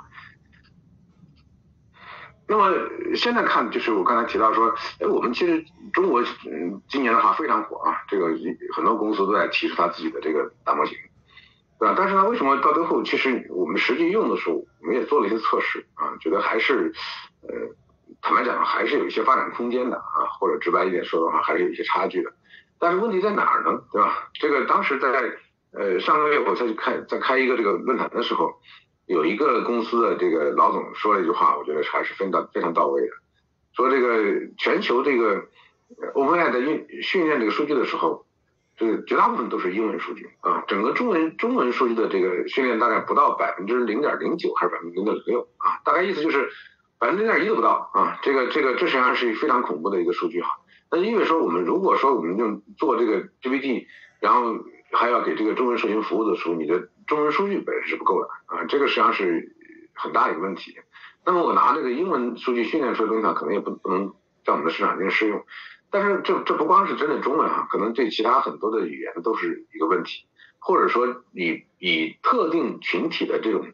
那么现在看，就是我刚才提到说，哎，我们其实中国嗯今年的话非常火啊，这个很多公司都在提出他自己的这个大模型，对吧？但是呢，为什么到最后，其实我们实际用的时候，我们也做了一些测试啊，觉得还是呃，坦白讲还是有一些发展空间的啊，或者直白一点说的话，还是有一些差距的。但是问题在哪儿呢？对吧？这个当时在呃上个月我再去开在开一个这个论坛的时候。有一个公司的这个老总说了一句话，我觉得还是非常非常到位的，说这个全球这个 OpenAI 在训训练这个数据的时候，这个绝大部分都是英文数据啊，整个中文中文数据的这个训练大概不到百分之零点零九还是百分之零点零六啊，大概意思就是百分之零点一都不到啊，这个这个这实际上是非常恐怖的一个数据哈。那因为说我们如果说我们就做这个 G P T， 然后还要给这个中文社群服务的时候，你的中文数据本身是不够的啊，这个实际上是很大一个问题。那么我拿这个英文数据训练出来的东西，可能也不不能在我们的市场进行适用。但是这这不光是针对中文啊，可能对其他很多的语言都是一个问题，或者说以以特定群体的这种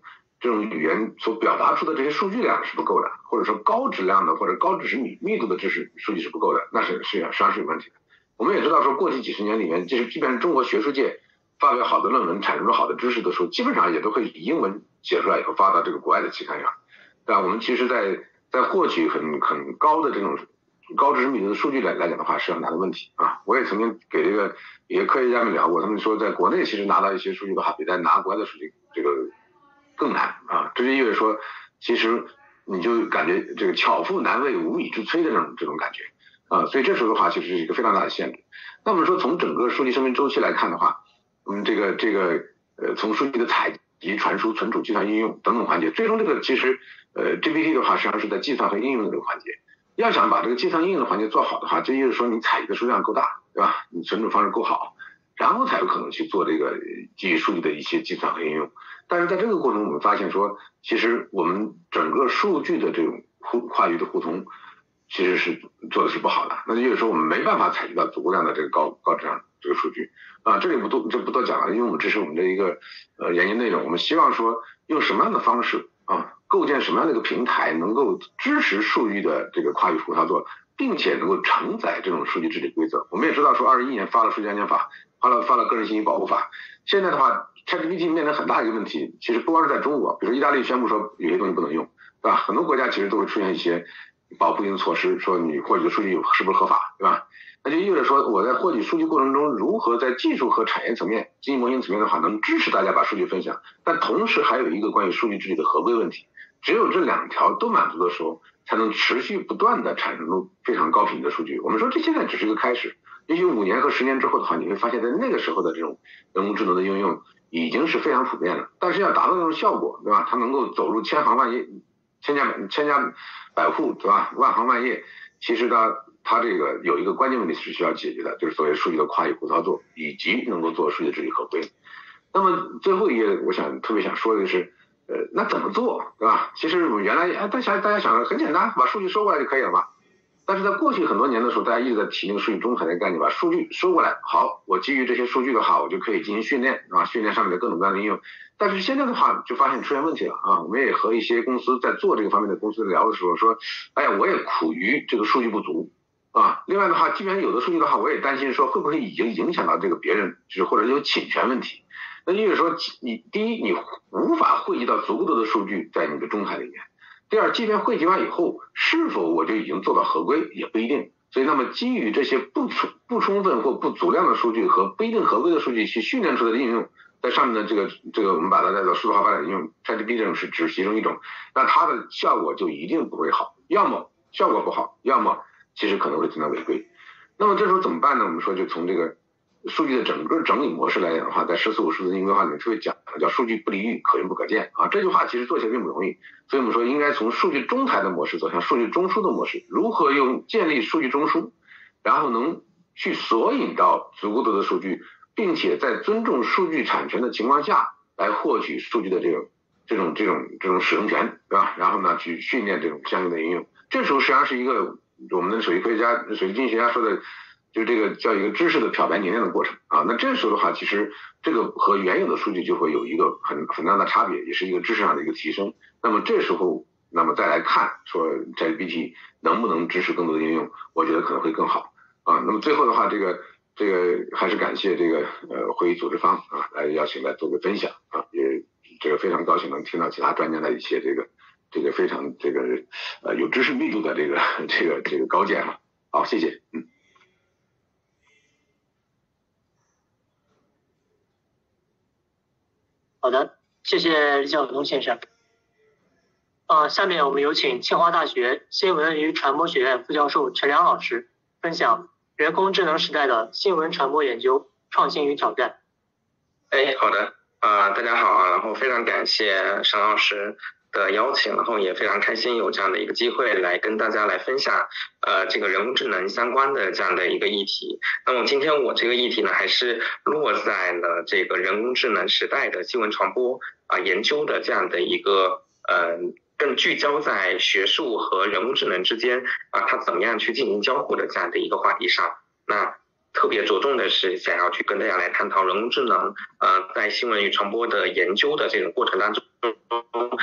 这种语言所表达出的这些数据量是不够的，或者说高质量的或者高知识密密度的知识数据是不够的，那是是实际上是有问题的。我们也知道说，过去几十年里面，就是即便是中国学术界发表好的论文，产生了好的知识的时候，基本上也都会以英文写出来以后发到这个国外的期刊上。对吧？我们其实在在获取很很高的这种高知识密度的数据来来讲的话，是很大的问题啊。我也曾经给这个一些科学家们聊过，他们说在国内其实拿到一些数据的话，比在拿国外的数据这个更难啊。这就意味着说，其实你就感觉这个巧妇难为无米之炊的这种这种感觉啊。所以这时候的话，其实是一个非常大的限制。那么说从整个数据生命周期来看的话，我们这个这个呃从数据的采集、传输、存储、计算、应用等等环节，最终这个其实呃 G P T 的话实际上是在计算和应用的这个环节。要想把这个计算应用的环节做好的话，就意味着说你采集的数量够大，对吧？你存储方式够好，然后才有可能去做这个基于数据的一些计算和应用。但是在这个过程中，我们发现说，其实我们整个数据的这种互跨域的互通，其实是做的是不好的。那就意味着说我们没办法采集到足够量的这个高高质量这个数据啊。这里不多这不多讲了，因为我们这是我们的一个呃研究内容。我们希望说用什么样的方式啊，构建什么样的一个平台，能够支持数据的这个跨域互操作，并且能够承载这种数据治理规则。我们也知道说，二十一年发了数据安全法，发了发了个人信息保护法。现在的话 ，ChatGPT 面临很大一个问题，其实不光是在中国，比如说意大利宣布说有些东西不能用，对吧？很多国家其实都会出现一些保护性措施，说你获取的数据是不是合法，对吧？那就意味着说，我在获取数据过程中，如何在技术和产业层面、经济模型层面的话，能支持大家把数据分享，但同时还有一个关于数据治理的合规问题。只有这两条都满足的时候，才能持续不断的产生出非常高品质的数据。我们说这现在只是一个开始，也许五年和十年之后的话，你会发现在那个时候的这种人工智能的应用已经是非常普遍了。但是要达到那种效果，对吧？它能够走入千行万业、千家千家百户，对吧？万行万业，其实它它这个有一个关键问题是需要解决的，就是所谓数据的跨域互操作，以及能够做数据治理合规。那么最后一页，我想特别想说的是。呃，那怎么做，对吧？其实我们原来，哎，大家大家想的很简单，把数据收过来就可以了嘛。但是在过去很多年的时候，大家一直在提那个数据中台的概念，把数据收过来，好，我基于这些数据的话，我就可以进行训练，啊，训练上面的各种各样的应用。但是现在的话，就发现出现问题了啊。我们也和一些公司在做这个方面的公司聊的时候说，哎呀，我也苦于这个数据不足啊。另外的话，即便有的数据的话，我也担心说会不会已经影响到这个别人，就是或者有侵权问题。那意味着说，你第一，你无法汇集到足够多的数据在你的中台里面；第二，即便汇集完以后，是否我就已经做到合规也不一定。所以，那么基于这些不充不充分或不足量的数据和不一定合规的数据去训练出来的应用，在上面的这个这个我们把它叫做数字化发展应用 ，ChatGPT 这种是只是其中一种，那它的效果就一定不会好，要么效果不好，要么其实可能会存在违规。那么这时候怎么办呢？我们说就从这个数据的整个整理模式来讲的话，在十四五数字经济规划里面特别讲的叫数据不离域，可用不可见啊。这句话其实做起来并不容易，所以我们说应该从数据中台的模式走向数据中枢的模式，如何用建立数据中枢，然后能去索引到足够多的数据，并且在尊重数据产权的情况下来获取数据的这种这种这种这种使用权，对吧？然后呢去训练这种相应的应用。这时候实际上是一个我们的手机科学家、手机经济学家说的。就是这个叫一个知识的漂白凝练的过程啊，那这时候的话，其实这个和原有的数据就会有一个很很大的差别，也是一个知识上的一个提升。那么这时候，那么再来看说 ChatGPT 能不能支持更多的应用，我觉得可能会更好啊。那么最后的话，这个这个还是感谢这个呃会议组织方啊来邀请来做个分享啊，也这个非常高兴能听到其他专家的一些这个这个非常这个呃有知识密度的这个这个这个高见啊。好，谢谢，嗯。 好的，谢谢李晓东先生。呃，下面我们有请清华大学新闻与传播学院副教授陈良老师分享人工智能时代的新闻传播研究创新与挑战。 哎，好的，啊、呃，大家好啊，然后非常感谢沈老师的邀请，然后也非常开心有这样的一个机会来跟大家来分享呃这个人工智能相关的这样的一个议题。那么今天我这个议题呢，还是落在了这个人工智能时代的新闻传播啊、呃、研究的这样的一个呃更聚焦在学术和人工智能之间啊、呃、它怎么样去进行交互的这样的一个话题上。那特别着重的是想要去跟大家来探讨人工智能呃在新闻与传播的研究的这个过程当中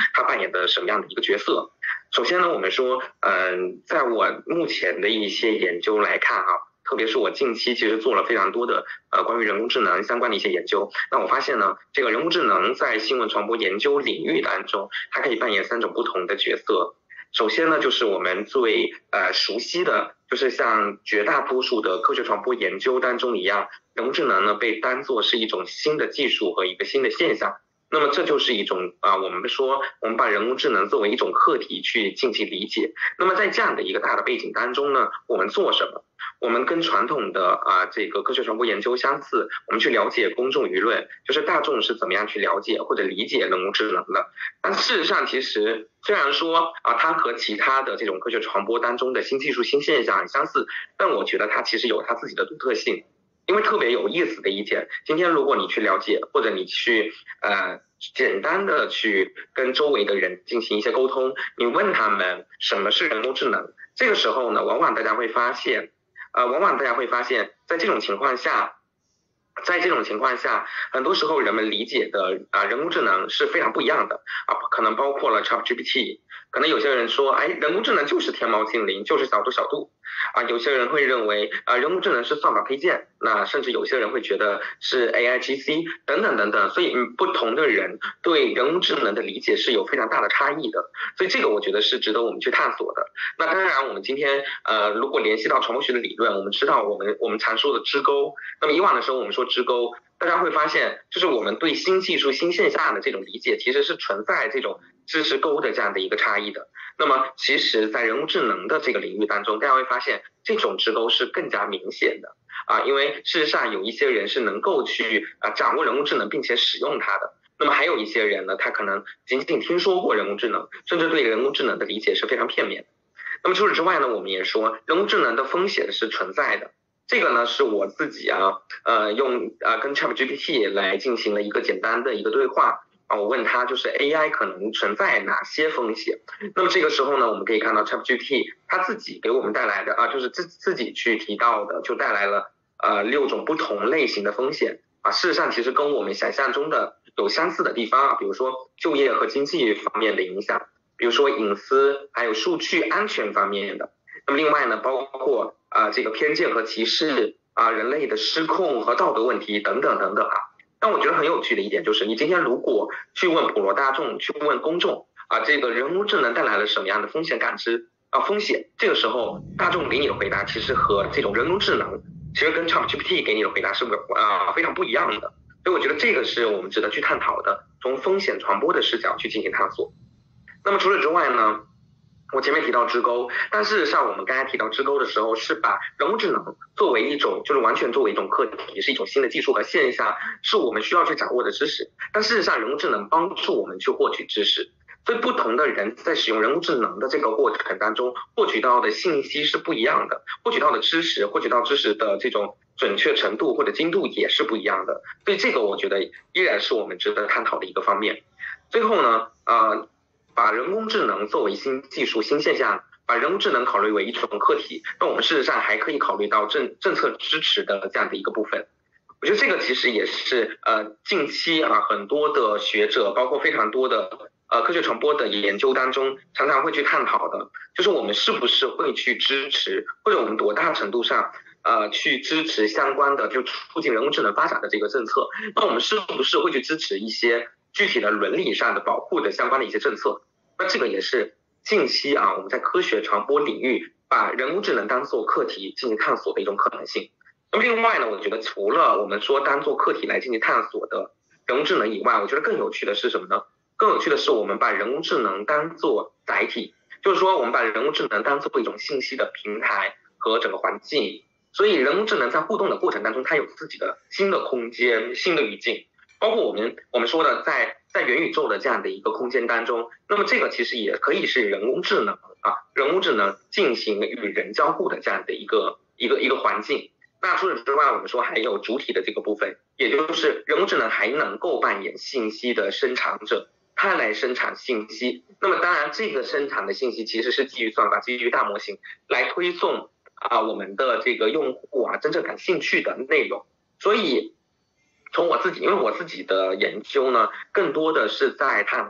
它扮演的什么样的一个角色。首先呢，我们说，嗯、呃，在我目前的一些研究来看啊，特别是我近期其实做了非常多的呃关于人工智能相关的一些研究，那我发现呢，这个人工智能在新闻传播研究领域当中，它可以扮演三种不同的角色。首先呢，就是我们最呃熟悉的，就是像绝大多数的科学传播研究当中一样，人工智能呢被当作是一种新的技术和一个新的现象。那么这就是一种啊、呃，我们说我们把人工智能作为一种课题去进行理解。那么在这样的一个大的背景当中呢，我们做什么？我们跟传统的啊、呃、这个科学传播研究相似，我们去了解公众舆论，就是大众是怎么样去了解或者理解人工智能的。但事实上，其实虽然说啊，它和其他的这种科学传播当中的新技术、新现象很相似，但我觉得它其实有它自己的独特性。因为特别有意思的一点，今天如果你去了解，或者你去呃简单的去跟周围的人进行一些沟通，你问他们什么是人工智能，这个时候呢，往往大家会发现，呃，往往大家会发现，在这种情况下。在这种情况下，很多时候人们理解的啊人工智能是非常不一样的啊，可能包括了 ChatGPT， 可能有些人说，哎，人工智能就是天猫精灵，就是小度小度啊，有些人会认为啊人工智能是算法推荐，那甚至有些人会觉得是 A I G C 等等等等，所以嗯不同的人对人工智能的理解是有非常大的差异的，所以这个我觉得是值得我们去探索的。那当然，我们今天呃如果联系到传播学的理论，我们知道我们我们常说的支钩，那么以往的时候我们说支钩，大家会发现就是我们对新技术新现象的这种理解其实是存在这种知识钩的这样的一个差异的。那么其实在人工智能的这个领域当中，大家会发现这种支钩是更加明显的啊，因为事实上有一些人是能够去啊掌握人工智能并且使用它的，那么还有一些人呢，他可能仅仅听说过人工智能，甚至对人工智能的理解是非常片面的。那么除此之外呢，我们也说人工智能的风险是存在的。这个呢是我自己啊，呃，用啊跟 ChatGPT 来进行了一个简单的一个对话啊，我问他就是 A I 可能存在哪些风险。那么这个时候呢，我们可以看到 ChatGPT 他自己给我们带来的啊，就是自自己去提到的，就带来了呃六种不同类型的风险啊。事实上，其实跟我们想象中的有相似的地方啊，比如说就业和经济方面的影响，比如说隐私还有数据安全方面的。那么另外呢，包括啊、呃、这个偏见和歧视啊、呃、人类的失控和道德问题等等等等啊。但我觉得很有趣的一点就是，你今天如果去问普罗大众，去问公众啊，这个人工智能带来了什么样的风险感知啊风险，这个时候大众给你的回答其实和这种人工智能其实跟 ChatGPT 给你的回答是啊、呃、非常不一样的。所以我觉得这个是我们值得去探讨的，从风险传播的视角去进行探索。那么除此之外呢，我前面提到支钩，但事实上我们刚才提到支钩的时候，是把人工智能作为一种，就是完全作为一种课题，是一种新的技术和现象，是我们需要去掌握的知识。但事实上，人工智能帮助我们去获取知识，所以不同的人在使用人工智能的这个过程当中，获取到的信息是不一样的，获取到的知识，获取到知识的这种准确程度或者精度也是不一样的。所以这个我觉得依然是我们值得探讨的一个方面。最后呢，呃。把人工智能作为新技术新现象，把人工智能考虑为一种课题，那我们事实上还可以考虑到政政策支持的这样的一个部分。我觉得这个其实也是呃近期啊很多的学者，包括非常多的呃科学传播的研究当中常常会去探讨的，就是我们是不是会去支持，或者我们多大程度上呃去支持相关的就促进人工智能发展的这个政策，那我们是不是会去支持一些具体的伦理上的保护的相关的一些政策。那这个也是近期啊我们在科学传播领域把人工智能当作课题进行探索的一种可能性。那么另外呢，我觉得除了我们说当作课题来进行探索的人工智能以外，我觉得更有趣的是什么呢？更有趣的是我们把人工智能当作载体，就是说我们把人工智能当作一种信息的平台和整个环境，所以人工智能在互动的过程当中，它有自己的新的空间、新的语境。包括我们我们说的在在元宇宙的这样的一个空间当中，那么这个其实也可以是人工智能啊，人工智能进行与人交互的这样的一个一个一个环境。那除此之外，我们说还有主体的这个部分，也就是人工智能还能够扮演信息的生产者，它来生产信息。那么当然，这个生产的信息其实是基于算法、基于大模型来推送啊我们的这个用户啊真正感兴趣的内容。所以从我自己，因为我自己的研究呢，更多的是在探讨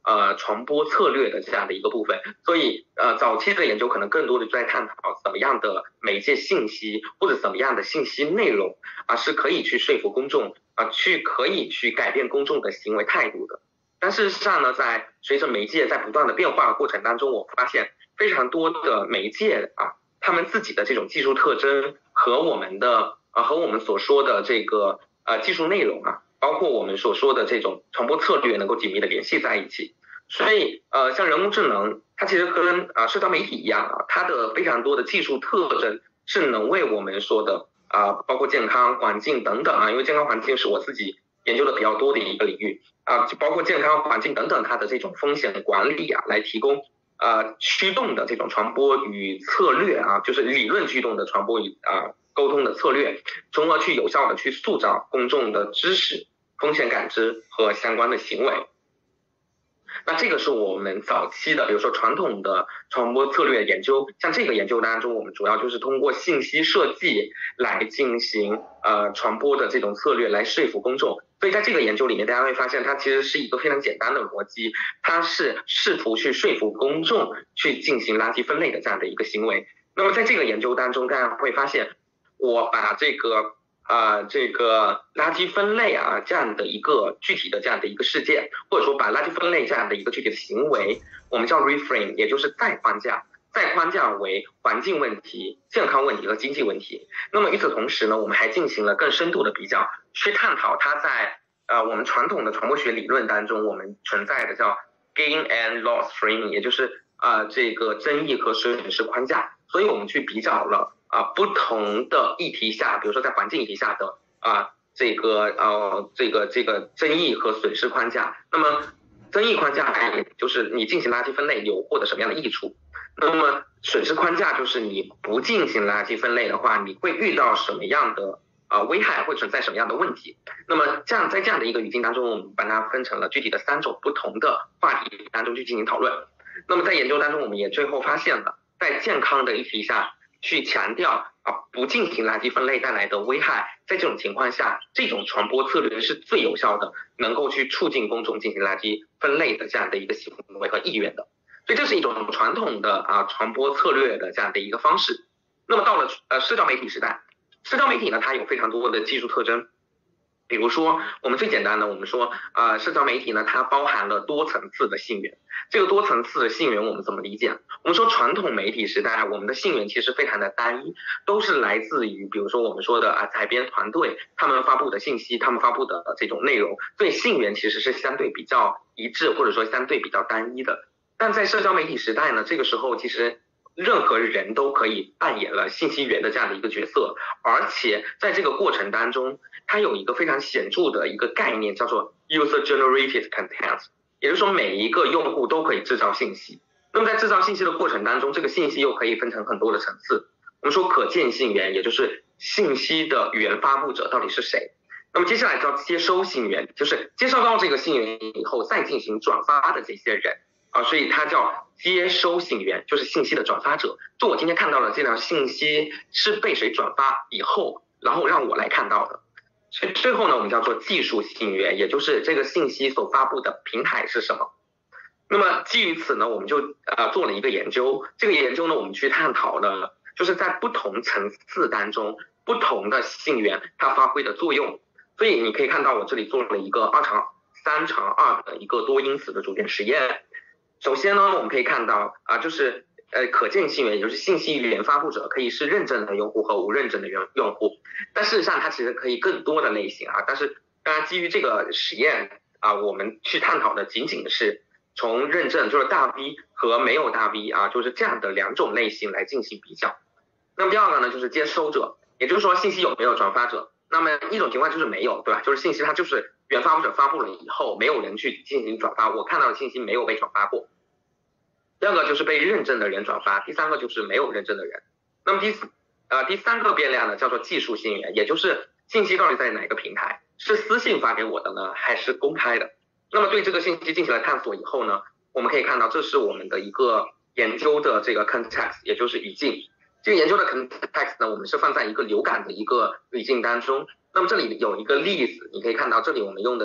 呃传播策略的这样的一个部分。所以呃早期的研究可能更多的在探讨怎么样的媒介信息或者怎么样的信息内容啊是可以去说服公众啊去可以去改变公众的行为态度的。但事实上呢，在随着媒介在不断的变化的过程当中，我发现非常多的媒介啊，他们自己的这种技术特征和我们的啊和我们所说的这个呃技术内容啊，包括我们所说的这种传播策略能够紧密的联系在一起。所以呃像人工智能，它其实跟啊社交媒体一样啊，它的非常多的技术特征是能为我们说的啊包括健康环境等等啊，因为健康环境是我自己研究的比较多的一个领域啊，包括健康环境等等它的这种风险管理啊，来提供呃驱动的这种传播与策略啊，就是理论驱动的传播与啊沟通的策略，从而去有效的去塑造公众的知识、风险感知和相关的行为。那这个是我们早期的比如说传统的传播策略研究，像这个研究当中我们主要就是通过信息设计来进行呃传播的这种策略来说服公众。所以在这个研究里面大家会发现它其实是一个非常简单的逻辑，它是试图去说服公众去进行垃圾分类的这样的一个行为。那么在这个研究当中大家会发现，我把这个呃，这个垃圾分类啊，这样的一个具体的这样的一个事件，或者说把垃圾分类这样的一个具体的行为，我们叫 reframe， 也就是再框架，再框架为环境问题、健康问题和经济问题。那么与此同时呢，我们还进行了更深度的比较，去探讨它在呃我们传统的传播学理论当中，我们存在的叫 gain and loss framing， 也就是呃这个争议和损失框架。所以我们去比较了啊，不同的议题下，比如说在环境议题下的啊，这个呃，这个这个争议和损失框架。那么争议框架也就是你进行垃圾分类有获得什么样的益处，那么损失框架就是你不进行垃圾分类的话，你会遇到什么样的啊、呃、危害，会存在什么样的问题。那么这样在这样的一个语境当中，我们把它分成了具体的三种不同的话题当中去进行讨论。那么在研究当中，我们也最后发现了，在健康的议题下去强调啊不进行垃圾分类带来的危害，在这种情况下，这种传播策略是最有效的，能够去促进公众进行垃圾分类的这样的一个行为和意愿的。所以这是一种传统的啊传播策略的这样的一个方式。那么到了呃社交媒体时代，社交媒体呢，它有非常多的技术特征。比如说我们最简单的，我们说呃社交媒体呢，它包含了多层次的信源。这个多层次的信源我们怎么理解？我们说传统媒体时代，我们的信源其实非常的单一，都是来自于比如说我们说的啊采编团队他们发布的信息，他们发布的这种内容，所以信源其实是相对比较一致，或者说相对比较单一的。但在社交媒体时代呢，这个时候其实任何人都可以扮演了信息源的这样的一个角色，而且在这个过程当中，它有一个非常显著的一个概念叫做 user generated content， 也就是说每一个用户都可以制造信息。那么在制造信息的过程当中，这个信息又可以分成很多的层次。我们说可见信源，也就是信息的原发布者到底是谁。那么接下来叫接收信源，就是接收到这个信源以后再进行转发的这些人啊，所以它叫接收信源，就是信息的转发者。就我今天看到了这条信息是被谁转发以后，然后让我来看到的。所以最后呢，我们叫做技术信源，也就是这个信息所发布的平台是什么。那么基于此呢，我们就呃做了一个研究。这个研究呢，我们去探讨了就是在不同层次当中不同的信源它发挥的作用。所以你可以看到我这里做了一个二乘三乘二的一个多因子的组件实验。首先呢，我们可以看到啊，就是呃可见信源，也就是信息源发布者可以是认证的用户和无认证的用用户。但事实上它其实可以更多的类型啊，但是当然基于这个实验啊，我们去探讨的仅仅是从认证就是大 V 和没有大 V 啊，就是这样的两种类型来进行比较。那么第二个呢，就是接收者，也就是说信息有没有转发者。那么一种情况就是没有，对吧？就是信息它就是原发布者发布了以后，没有人去进行转发，我看到的信息没有被转发过。第二个就是被认证的人转发，第三个就是没有认证的人。那么第四呃第三个变量呢，叫做技术信源，也就是信息到底在哪个平台，是私信发给我的呢，还是公开的？那么对这个信息进行了探索以后呢，我们可以看到这是我们的一个研究的这个 context， 也就是语境。这个研究的 context 呢，我们是放在一个流感的一个语境当中。那么这里有一个例子，你可以看到这里我们用的是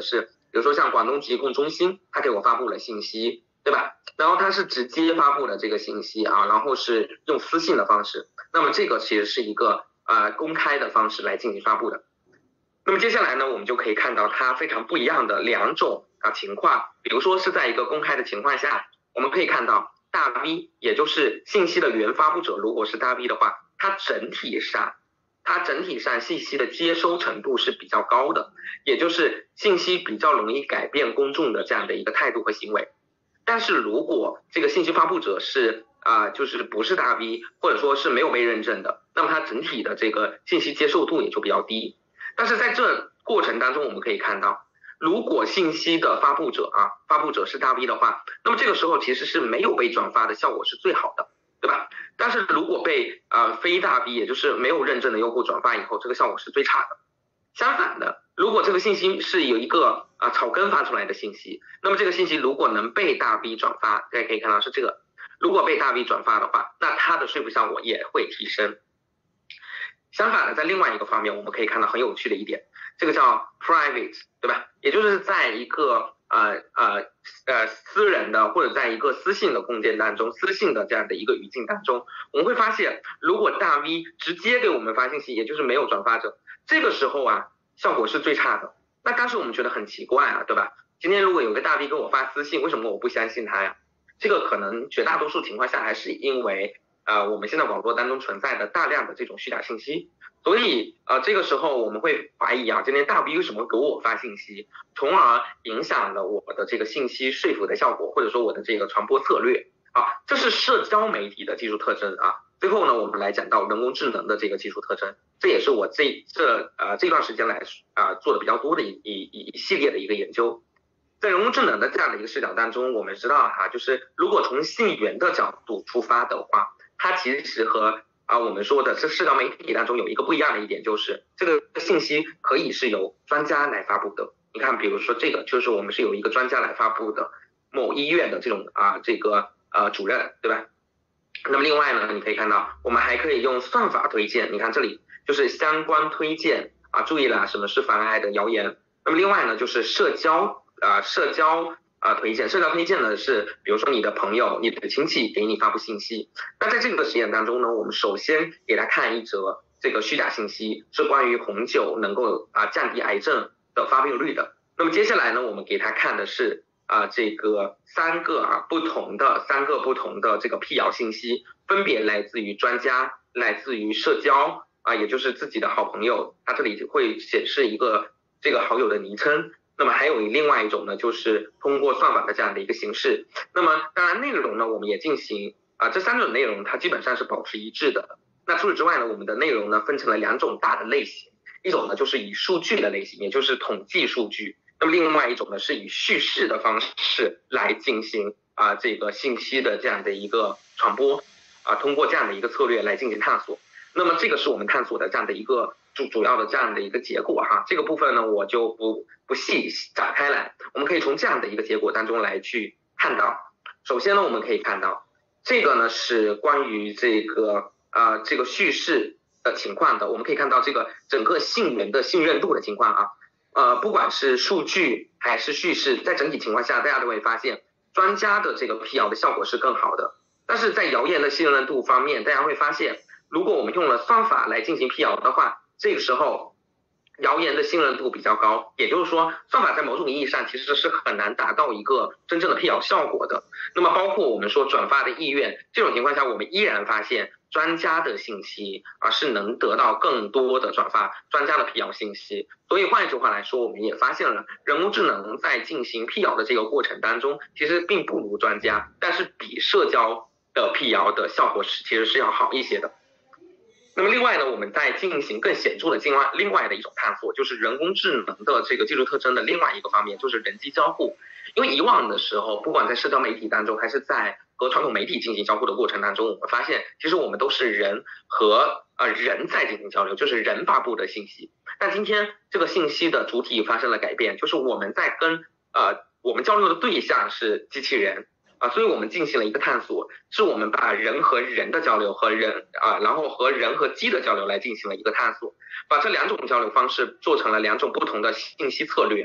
比如说像广东疾控中心，它给我发布了信息，对吧？然后它是直接发布的这个信息啊，然后是用私信的方式，那么这个其实是一个呃公开的方式来进行发布的。那么接下来呢，我们就可以看到它非常不一样的两种啊情况，比如说是在一个公开的情况下，我们可以看到大 V， 也就是信息的原发布者，如果是大 V 的话，它整体上它整体上信息的接收程度是比较高的，也就是信息比较容易改变公众的这样的一个态度和行为。但是如果这个信息发布者是啊、呃，就是不是大 V， 或者说是没有被认证的，那么它整体的这个信息接受度也就比较低。但是在这过程当中，我们可以看到，如果信息的发布者啊，发布者是大 V 的话，那么这个时候其实是没有被转发的效果是最好的，对吧？但是如果被呃非大 V， 也就是没有认证的用户转发以后，这个效果是最差的。相反的，如果这个信息是有一个啊、呃、草根发出来的信息，那么这个信息如果能被大 V 转发，大家可以看到是这个，如果被大 V 转发的话，那它的说服效果也会提升。相反的，在另外一个方面，我们可以看到很有趣的一点，这个叫 private， 对吧？也就是在一个呃呃呃私人的或者在一个私信的空间当中，私信的这样的一个语境当中，我们会发现，如果大 V 直接给我们发信息，也就是没有转发者，这个时候啊，效果是最差的。那当时我们觉得很奇怪啊，对吧？今天如果有个大 V 给我发私信，为什么我不相信他呀？这个可能绝大多数情况下还是因为呃我们现在网络当中存在的大量的这种虚假信息。所以呃这个时候我们会怀疑啊，今天大 V 为什么给我发信息，从而影响了我的这个信息说服的效果，或者说我的这个传播策略啊，这是社交媒体的技术特征啊。最后呢，我们来讲到人工智能的这个技术特征，这也是我这这呃这段时间来啊、呃、做的比较多的一一一系列的一个研究。在人工智能的这样的一个视角当中，我们知道哈、啊，就是如果从信源的角度出发的话，它其实和啊，我们说的这社交媒体当中有一个不一样的一点，就是这个信息可以是由专家来发布的。你看，比如说这个就是我们是有一个专家来发布的，某医院的这种啊这个呃主任，对吧？那么另外呢，你可以看到我们还可以用算法推荐，你看这里就是相关推荐啊，注意了，什么是妨碍的谣言。那么另外呢，就是社交啊社交。啊、呃，推荐社交推荐呢是，比如说你的朋友、你的亲戚给你发布信息。那在这个实验当中呢，我们首先给他看一则这个虚假信息，是关于红酒能够啊、呃、降低癌症的发病率的。那么接下来呢，我们给他看的是啊、呃、这个三个啊不同的三个不同的这个辟谣信息，分别来自于专家，来自于社交啊、呃，也就是自己的好朋友，他这里会显示一个这个好友的昵称。那么还有另外一种呢，就是通过算法的这样的一个形式。那么当然内容呢，我们也进行啊、呃，这三种内容它基本上是保持一致的。那除此之外呢，我们的内容呢分成了两种大的类型，一种呢就是以数据的类型，也就是统计数据。那么另外一种呢是以叙事的方式来进行啊、呃、这个信息的这样的一个传播啊、呃，通过这样的一个策略来进行探索。那么这个是我们探索的这样的一个主主要的这样的一个结果哈，这个部分呢我就不不细展开来，我们可以从这样的一个结果当中来去看到。首先呢，我们可以看到这个呢是关于这个呃这个叙事的情况的，我们可以看到这个整个信源的信任度的情况啊，呃不管是数据还是叙事，在整体情况下大家都会发现专家的这个辟谣的效果是更好的，但是在谣言的信任度方面，大家会发现如果我们用了算法来进行辟谣的话，这个时候谣言的信任度比较高，也就是说算法在某种意义上其实是很难达到一个真正的辟谣效果的。那么包括我们说转发的意愿，这种情况下我们依然发现专家的信息啊是能得到更多的转发，专家的辟谣信息。所以换一句话来说，我们也发现了人工智能在进行辟谣的这个过程当中，其实并不如专家，但是比社交的辟谣的效果是其实是要好一些的。那么另外呢，我们在进行更显著的另外另外的一种探索，就是人工智能的这个技术特征的另外一个方面，就是人机交互。因为以往的时候，不管在社交媒体当中，还是在和传统媒体进行交互的过程当中，我们发现其实我们都是人和呃人在进行交流，就是人发布的信息。但今天这个信息的主体发生了改变，就是我们在跟呃我们交流的对象是机器人。啊，所以我们进行了一个探索，是我们把人和人的交流和人啊，然后和人和机的交流来进行了一个探索，把这两种交流方式做成了两种不同的信息策略。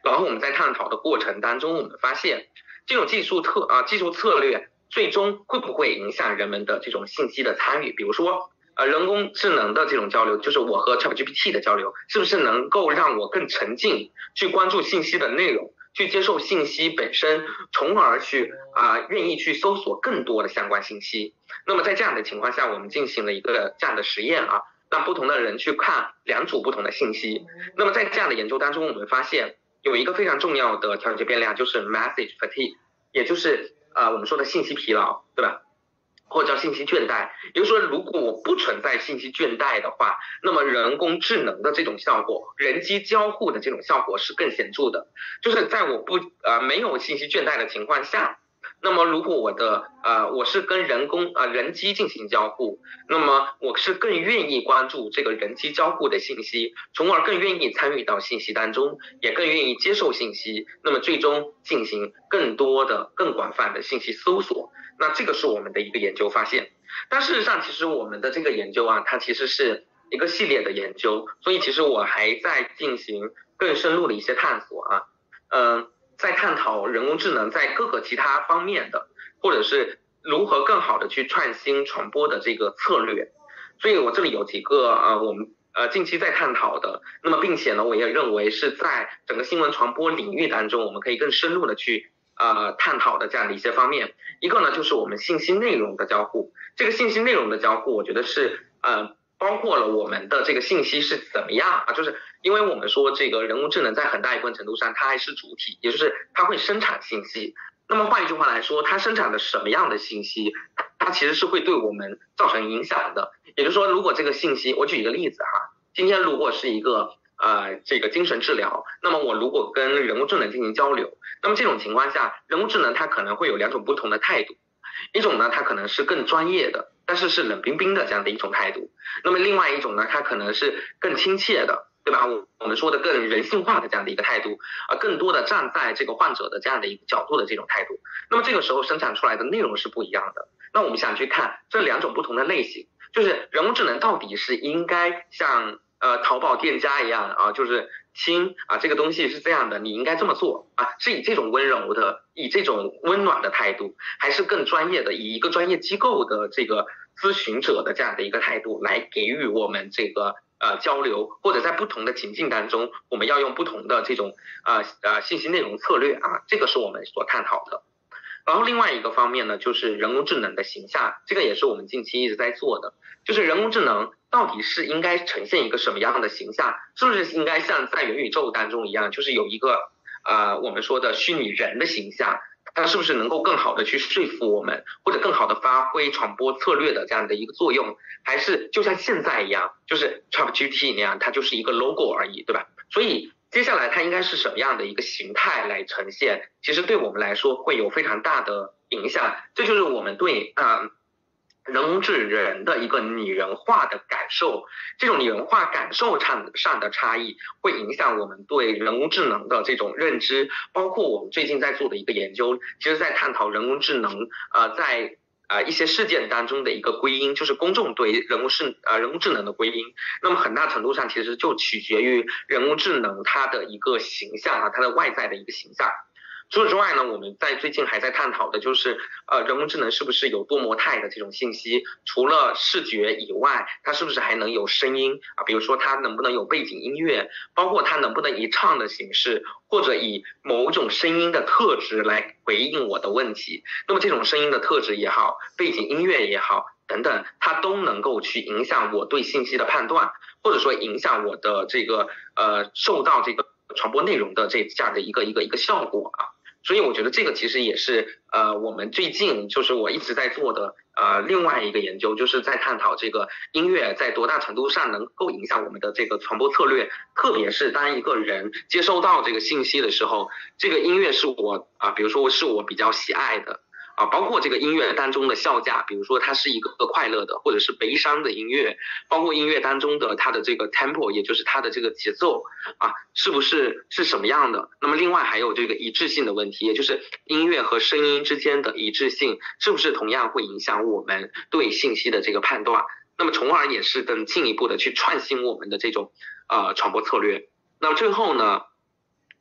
然后我们在探讨的过程当中，我们发现这种技术特啊技术策略最终会不会影响人们的这种信息的参与？比如说呃人工智能的这种交流，就是我和 ChatGPT 的交流，是不是能够让我更沉浸去关注信息的内容，去接受信息本身，从而去啊、呃、愿意去搜索更多的相关信息。那么在这样的情况下，我们进行了一个这样的实验啊，让不同的人去看两组不同的信息。那么在这样的研究当中，我们发现有一个非常重要的调节变量，就是 message fatigue， 也就是呃我们说的信息疲劳，对吧？或者叫信息倦怠。也就是说，如果我不存在信息倦怠的话，那么人工智能的这种效果，人机交互的这种效果是更显著的。就是在我不呃没有信息倦怠的情况下，那么如果我的呃我是跟人工呃人机进行交互，那么我是更愿意关注这个人机交互的信息，从而更愿意参与到信息当中，也更愿意接受信息，那么最终进行更多的更广泛的信息搜索。那这个是我们的一个研究发现。但事实上其实我们的这个研究啊，它其实是一个系列的研究，所以其实我还在进行更深入的一些探索啊，嗯、呃，在探讨人工智能在各个其他方面的，或者是如何更好的去创新传播的这个策略。所以我这里有几个呃我们呃近期在探讨的，那么并且呢我也认为是在整个新闻传播领域当中我们可以更深入的去呃探讨的这样的一些方面。一个呢就是我们信息内容的交互，这个信息内容的交互我觉得是呃包括了我们的这个信息是怎么样啊，就是因为我们说这个人工智能在很大一部分程度上它还是主体，也就是它会生产信息。那么换一句话来说，它生产的什么样的信息，它其实是会对我们造成影响的。也就是说，如果这个信息，我举一个例子哈，今天如果是一个呃这个精神治疗，那么我如果跟人工智能进行交流，那么这种情况下，人工智能它可能会有两种不同的态度。一种呢，它可能是更专业的，但是是冷冰冰的这样的一种态度。那么另外一种呢，它可能是更亲切的，对吧？我们说的更人性化的这样的一个态度，呃，更多的站在这个患者的这样的一个角度的这种态度。那么这个时候生产出来的内容是不一样的。那我们想去看这两种不同的类型，就是人工智能到底是应该像呃淘宝店家一样啊，就是亲啊这个东西是这样的，你应该这么做啊，是以这种温柔的，以这种温暖的态度，还是更专业的，以一个专业机构的这个咨询者的这样的一个态度来给予我们这个呃交流，或者在不同的情境当中，我们要用不同的这种呃呃信息内容策略啊，这个是我们所探讨的。然后另外一个方面呢，就是人工智能的形象，这个也是我们近期一直在做的，就是人工智能到底是应该呈现一个什么样的形象，是不是应该像在元宇宙当中一样，就是有一个呃我们说的虚拟人的形象，它是不是能够更好的去说服我们，或者更好的发挥传播策略的这样的一个作用，还是就像现在一样，就是 ChatGPT 那样，它就是一个 logo 而已，对吧？所以接下来它应该是什么样的一个形态来呈现，其实对我们来说会有非常大的影响。这就是我们对啊、呃、人工智能的一个拟人化的感受，这种拟人化感受上上的差异会影响我们对人工智能的这种认知。包括我们最近在做的一个研究，其实在探讨人工智能呃在呃一些事件当中的一个归因，就是公众对人工智呃人工智能的归因。那么很大程度上其实就取决于人工智能它的一个形象啊，它的外在的一个形象。除此之外呢，我们在最近还在探讨的就是呃人工智能是不是有多模态的这种信息，除了视觉以外，它是不是还能有声音啊？比如说它能不能有背景音乐，包括它能不能以唱的形式，或者以某种声音的特质来回应我的问题。那么这种声音的特质也好，背景音乐也好等等，它都能够去影响我对信息的判断，或者说影响我的这个呃受到这个传播内容的这这样的一个一个一个效果啊。所以我觉得这个其实也是呃我们最近就是我一直在做的呃另外一个研究，就是在探讨这个音乐在多大程度上能够影响我们的这个传播策略，特别是当一个人接收到这个信息的时候，这个音乐是我啊、呃、比如说是我比较喜爱的啊，包括这个音乐当中的效价，比如说它是一个快乐的或者是悲伤的音乐，包括音乐当中的它的这个 tempo， 也就是它的这个节奏啊，是不是是什么样的。那么另外还有这个一致性的问题，也就是音乐和声音之间的一致性是不是同样会影响我们对信息的这个判断，那么从而也是更进一步的去创新我们的这种呃传播策略。那么最后呢，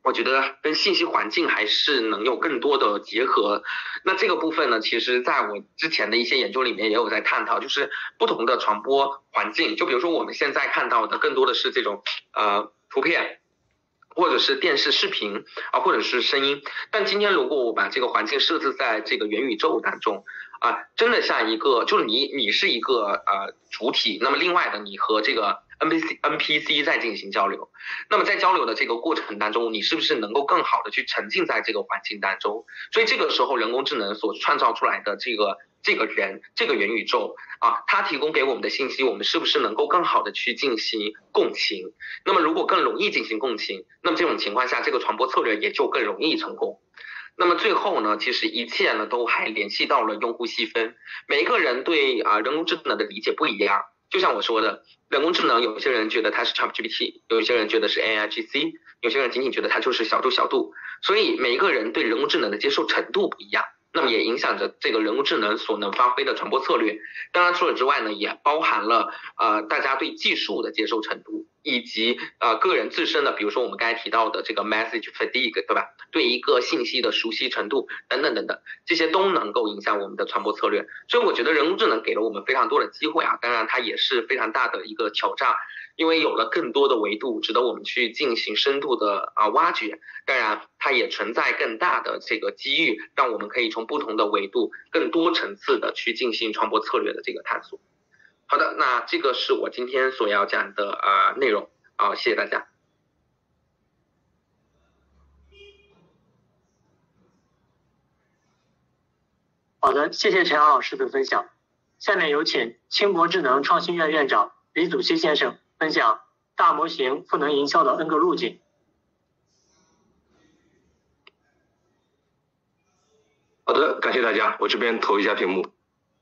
我觉得跟信息环境还是能有更多的结合。那这个部分呢，其实在我之前的一些研究里面也有在探讨，就是不同的传播环境，就比如说我们现在看到的更多的是这种呃图片，或者是电视视频啊，或者是声音。但今天如果我把这个环境设置在这个元宇宙当中啊，真的像一个就是你你是一个呃主体，那么另外的你和这个 N P C N P C 在进行交流，那么在交流的这个过程当中，你是不是能够更好的去沉浸在这个环境当中？所以这个时候人工智能所创造出来的这个这个人这个元宇宙啊，它提供给我们的信息，我们是不是能够更好的去进行共情？那么如果更容易进行共情，那么这种情况下，这个传播策略也就更容易成功。那么最后呢，其实一切呢都还联系到了用户细分，每一个人对啊、呃、人工智能的理解不一样。就像我说的，人工智能有些人觉得它是 ChatGPT， 有些人觉得是 A I G C， 有些人仅仅觉得它就是小度小度，所以每一个人对人工智能的接受程度不一样，那么也影响着这个人工智能所能发挥的传播策略。当然除此之外呢，也包含了呃大家对技术的接受程度，以及呃个人自身的，比如说我们刚才提到的这个 message fatigue， 对吧？对一个信息的熟悉程度等等等等，这些都能够影响我们的传播策略。所以我觉得人工智能给了我们非常多的机会啊，当然它也是非常大的一个挑战，因为有了更多的维度值得我们去进行深度的啊挖掘。当然它也存在更大的这个机遇，让我们可以从不同的维度更多层次的去进行传播策略的这个探索。好的，那这个是我今天所要讲的啊、呃、内容啊，谢谢大家。 好的，谢谢陈阳老师的分享。下面有请轻博智能创新院院长李祖熙先生分享大模型赋能营销的 N 个路径。 好的，感谢大家，我这边投一下屏幕。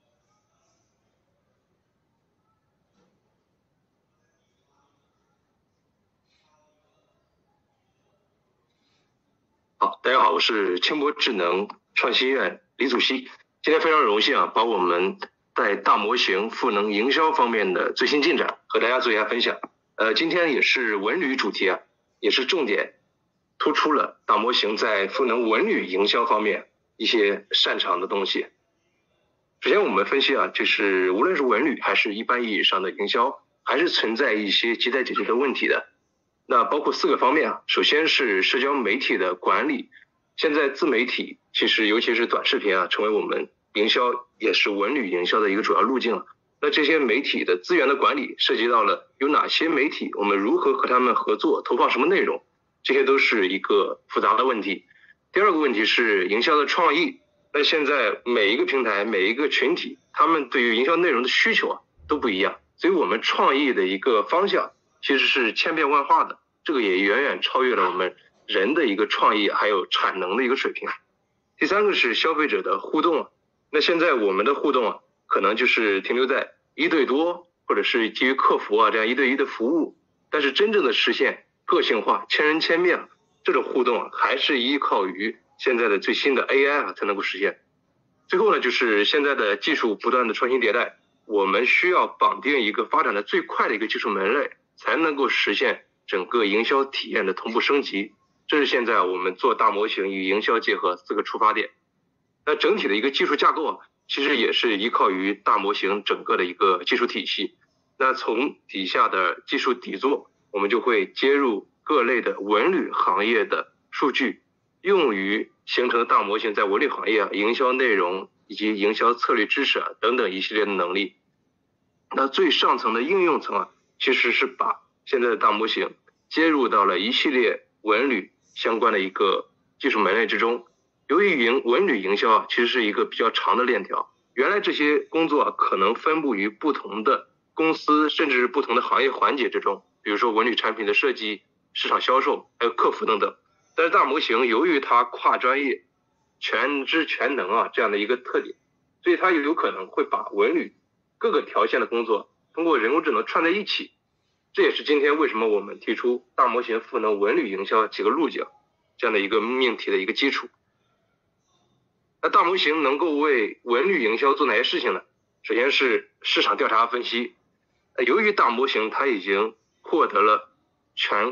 好，大家好，我是轻博智能创新院李祖熙。今天非常荣幸啊，把我们在大模型赋能营销方面的最新进展和大家做一下分享。呃，今天也是文旅主题啊，也是重点突出了大模型在赋能文旅营销方面一些擅长的东西。首先我们分析啊，就是无论是文旅还是一般意义上的营销，还是存在一些亟待解决的问题的。那包括四个方面啊，首先是社交媒体的管理。现在自媒体其实尤其是短视频啊，成为我们营销也是文旅营销的一个主要路径了。那这些媒体的资源的管理涉及到了有哪些媒体，我们如何和他们合作，投放什么内容，这些都是一个复杂的问题。第二个问题是营销的创意。那现在每一个平台每一个群体，他们对于营销内容的需求啊都不一样，所以我们创意的一个方向其实是千变万化的，这个也远远超越了我们人的一个创意还有产能的一个水平。第三个是消费者的互动啊，那现在我们的互动啊，可能就是停留在一对多或者是基于客服啊这样一对一的服务，但是真正的实现个性化千人千面这种互动啊，还是依靠于现在的最新的 A I 啊才能够实现。最后呢，就是现在的技术不断的创新迭代，我们需要绑定一个发展的最快的一个技术门类，才能够实现整个营销体验的同步升级。这是现在我们做大模型与营销结合四个出发点。那整体的一个技术架构啊，其实也是依靠于大模型整个的一个技术体系。那从底下的技术底座，我们就会接入各类的文旅行业的数据，用于形成大模型在文旅行业啊、营销内容以及营销策略知识啊等等一系列的能力。那最上层的应用层啊，其实是把现在的大模型接入到了一系列文旅相关的一个技术门类之中。由于营文旅营销啊，其实是一个比较长的链条，原来这些工作啊可能分布于不同的公司，甚至是不同的行业环节之中，比如说文旅产品的设计、市场销售，还有客服等等。但是大模型由于它跨专业、全知全能啊这样的一个特点，所以它有可能会把文旅各个条线的工作通过人工智能串在一起。这也是今天为什么我们提出大模型赋能文旅营销几个路径这样的一个命题的一个基础。那大模型能够为文旅营销做哪些事情呢？首先是市场调查分析。由于大模型它已经获得了全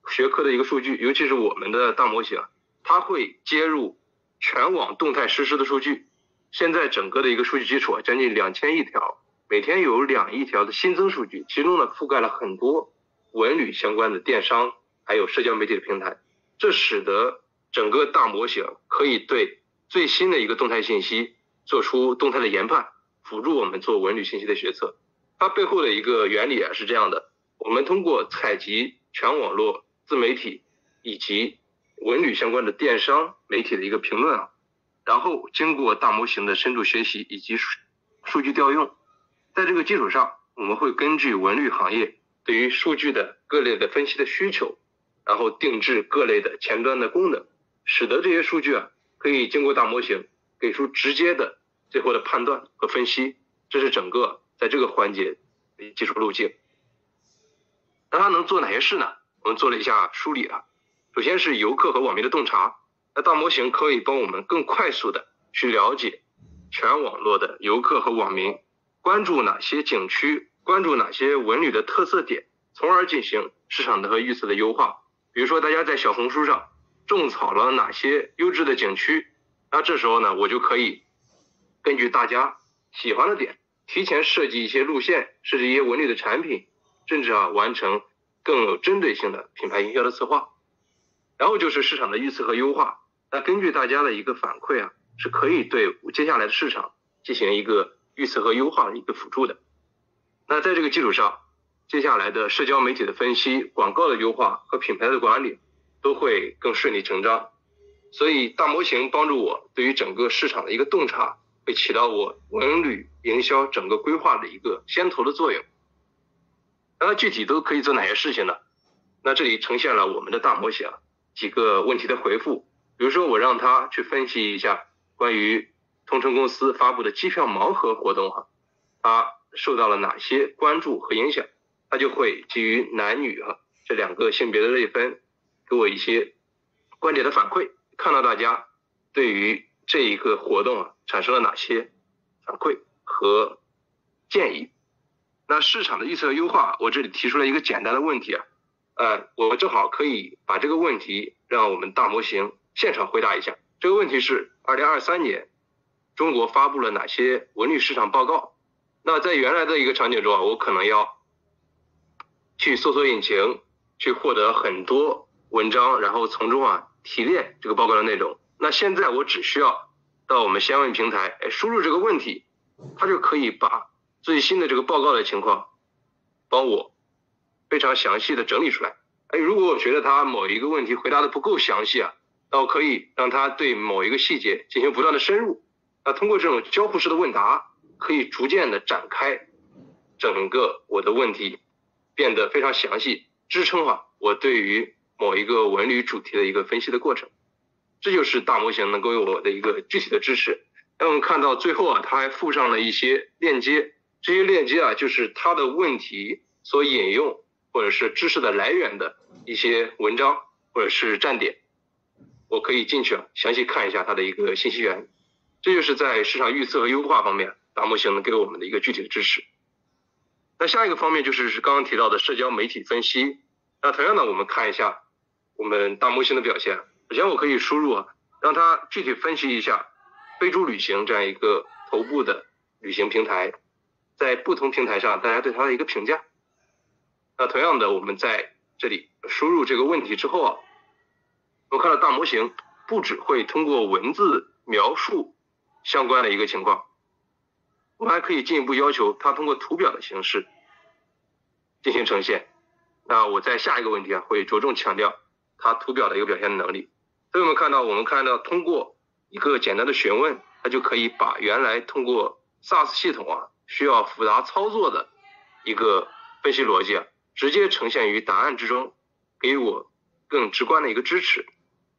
学科的一个数据，尤其是我们的大模型，它会接入全网动态实时的数据。现在整个的一个数据基础啊，将近两千亿条，每天有两亿条的新增数据，其中呢覆盖了很多文旅相关的电商，还有社交媒体的平台。这使得整个大模型可以对最新的一个动态信息做出动态的研判，辅助我们做文旅信息的决策。它背后的一个原理啊是这样的，我们通过采集全网络自媒体以及文旅相关的电商媒体的一个评论啊，然后经过大模型的深度学习以及数据调用，在这个基础上，我们会根据文旅行业对于数据的各类的分析的需求，然后定制各类的前端的功能，使得这些数据啊可以经过大模型给出直接的最后的判断和分析。这是整个在这个环节的技术路径。那它能做哪些事呢？我们做了一下梳理啊。首先是游客和网民的洞察，那大模型可以帮我们更快速的去了解全网络的游客和网民关注哪些景区，关注哪些文旅的特色点，从而进行市场的和预测的优化。比如说大家在小红书上种草了哪些优质的景区，那这时候呢，我就可以根据大家喜欢的点，提前设计一些路线，设计一些文旅的产品，甚至啊完成更有针对性的品牌营销的策划。然后就是市场的预测和优化，那根据大家的一个反馈啊，是可以对接下来的市场进行一个预测和优化的一个辅助的。那在这个基础上，接下来的社交媒体的分析、广告的优化和品牌的管理都会更顺理成章。所以大模型帮助我对于整个市场的一个洞察，会起到我文旅营销整个规划的一个先头的作用。那它具体都可以做哪些事情呢？那这里呈现了我们的大模型几个问题的回复。比如说我让它去分析一下关于通乘公司发布的机票盲盒活动啊，它受到了哪些关注和影响，它就会基于男女啊这两个性别的类分，给我一些观点的反馈，看到大家对于这一个活动啊产生了哪些反馈和建议。那市场的预测优化，我这里提出了一个简单的问题啊，呃，我正好可以把这个问题让我们大模型现场回答一下。这个问题是二零二三年中国发布了哪些文旅市场报告？那在原来的一个场景中啊，我可能要去搜索引擎去获得很多文章，然后从中啊提炼这个报告的内容。那现在我只需要到我们先问平台，哎，输入这个问题，它就可以把最新的这个报告的情况帮我非常详细的整理出来。哎，如果我觉得他某一个问题回答的不够详细啊，那我可以让他对某一个细节进行不断的深入。那通过这种交互式的问答，可以逐渐的展开整个我的问题，变得非常详细，支撑啊我对于某一个文旅主题的一个分析的过程。这就是大模型能够有我的一个具体的支持。那我们看到最后啊，它还附上了一些链接，这些链接啊就是它的问题所引用或者是知识的来源的一些文章或者是站点，我可以进去啊详细看一下它的一个信息源。这就是在市场预测和优化方面大模型能给我们的一个具体的支持。那下一个方面就是是刚刚提到的社交媒体分析。那同样的我们看一下我们大模型的表现。首先我可以输入啊，让它具体分析一下飞猪旅行这样一个头部的旅行平台，在不同平台上大家对它的一个评价。那同样的我们在这里输入这个问题之后啊，我看到大模型不只会通过文字描述相关的一个情况，我们还可以进一步要求它通过图表的形式进行呈现。那我在下一个问题啊会着重强调它图表的一个表现的能力。所以我们看到我们看到通过一个简单的询问，它就可以把原来通过 SaaS 系统啊需要复杂操作的一个分析逻辑啊直接呈现于答案之中，给我更直观的一个支持。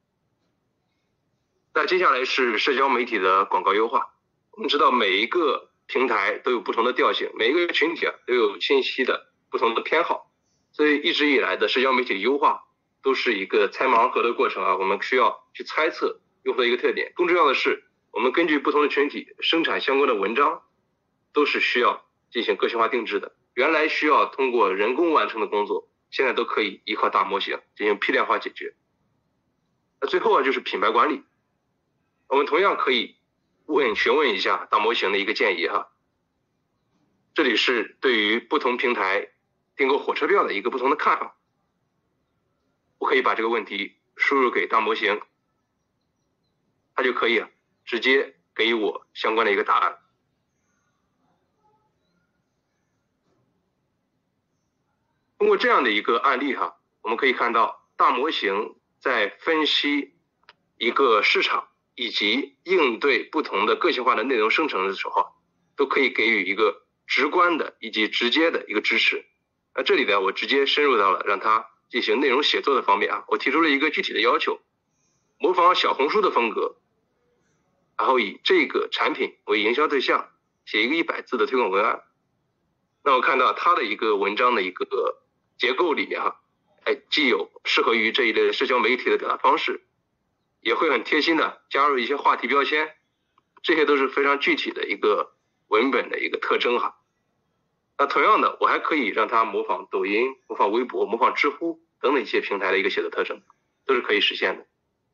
那接下来是社交媒体的广告优化。我们知道每一个平台都有不同的调性，每一个群体啊都有清晰的不同的偏好，所以一直以来的社交媒体优化都是一个猜盲盒的过程啊，我们需要去猜测用户的一个特点。更重要的是，我们根据不同的群体生产相关的文章，都是需要进行个性化定制的。原来需要通过人工完成的工作， 现在都可以依靠大模型进行批量化解决。那最后啊，就是品牌管理，我们同样可以问询问一下大模型的一个建议哈。这里是对于不同平台订购火车票的一个不同的看法，我可以把这个问题输入给大模型，它就可以啊直接给予我相关的一个答案。通过这样的一个案例哈，我们可以看到大模型在分析一个市场以及应对不同的个性化的内容生成的时候，都可以给予一个直观的以及直接的一个支持。那这里呢，我直接深入到了让它进行内容写作的方面啊，我提出了一个具体的要求，模仿小红书的风格，然后以这个产品为营销对象，写一个一百字的推广文案。那我看到它的一个文章的一个结构里面哈，哎，既有适合于这一类社交媒体的表达方式，也会很贴心的加入一些话题标签，这些都是非常具体的一个文本的一个特征哈。那同样的，我还可以让它模仿抖音、模仿微博、模仿知乎等等一些平台的一个写作特征，都是可以实现的。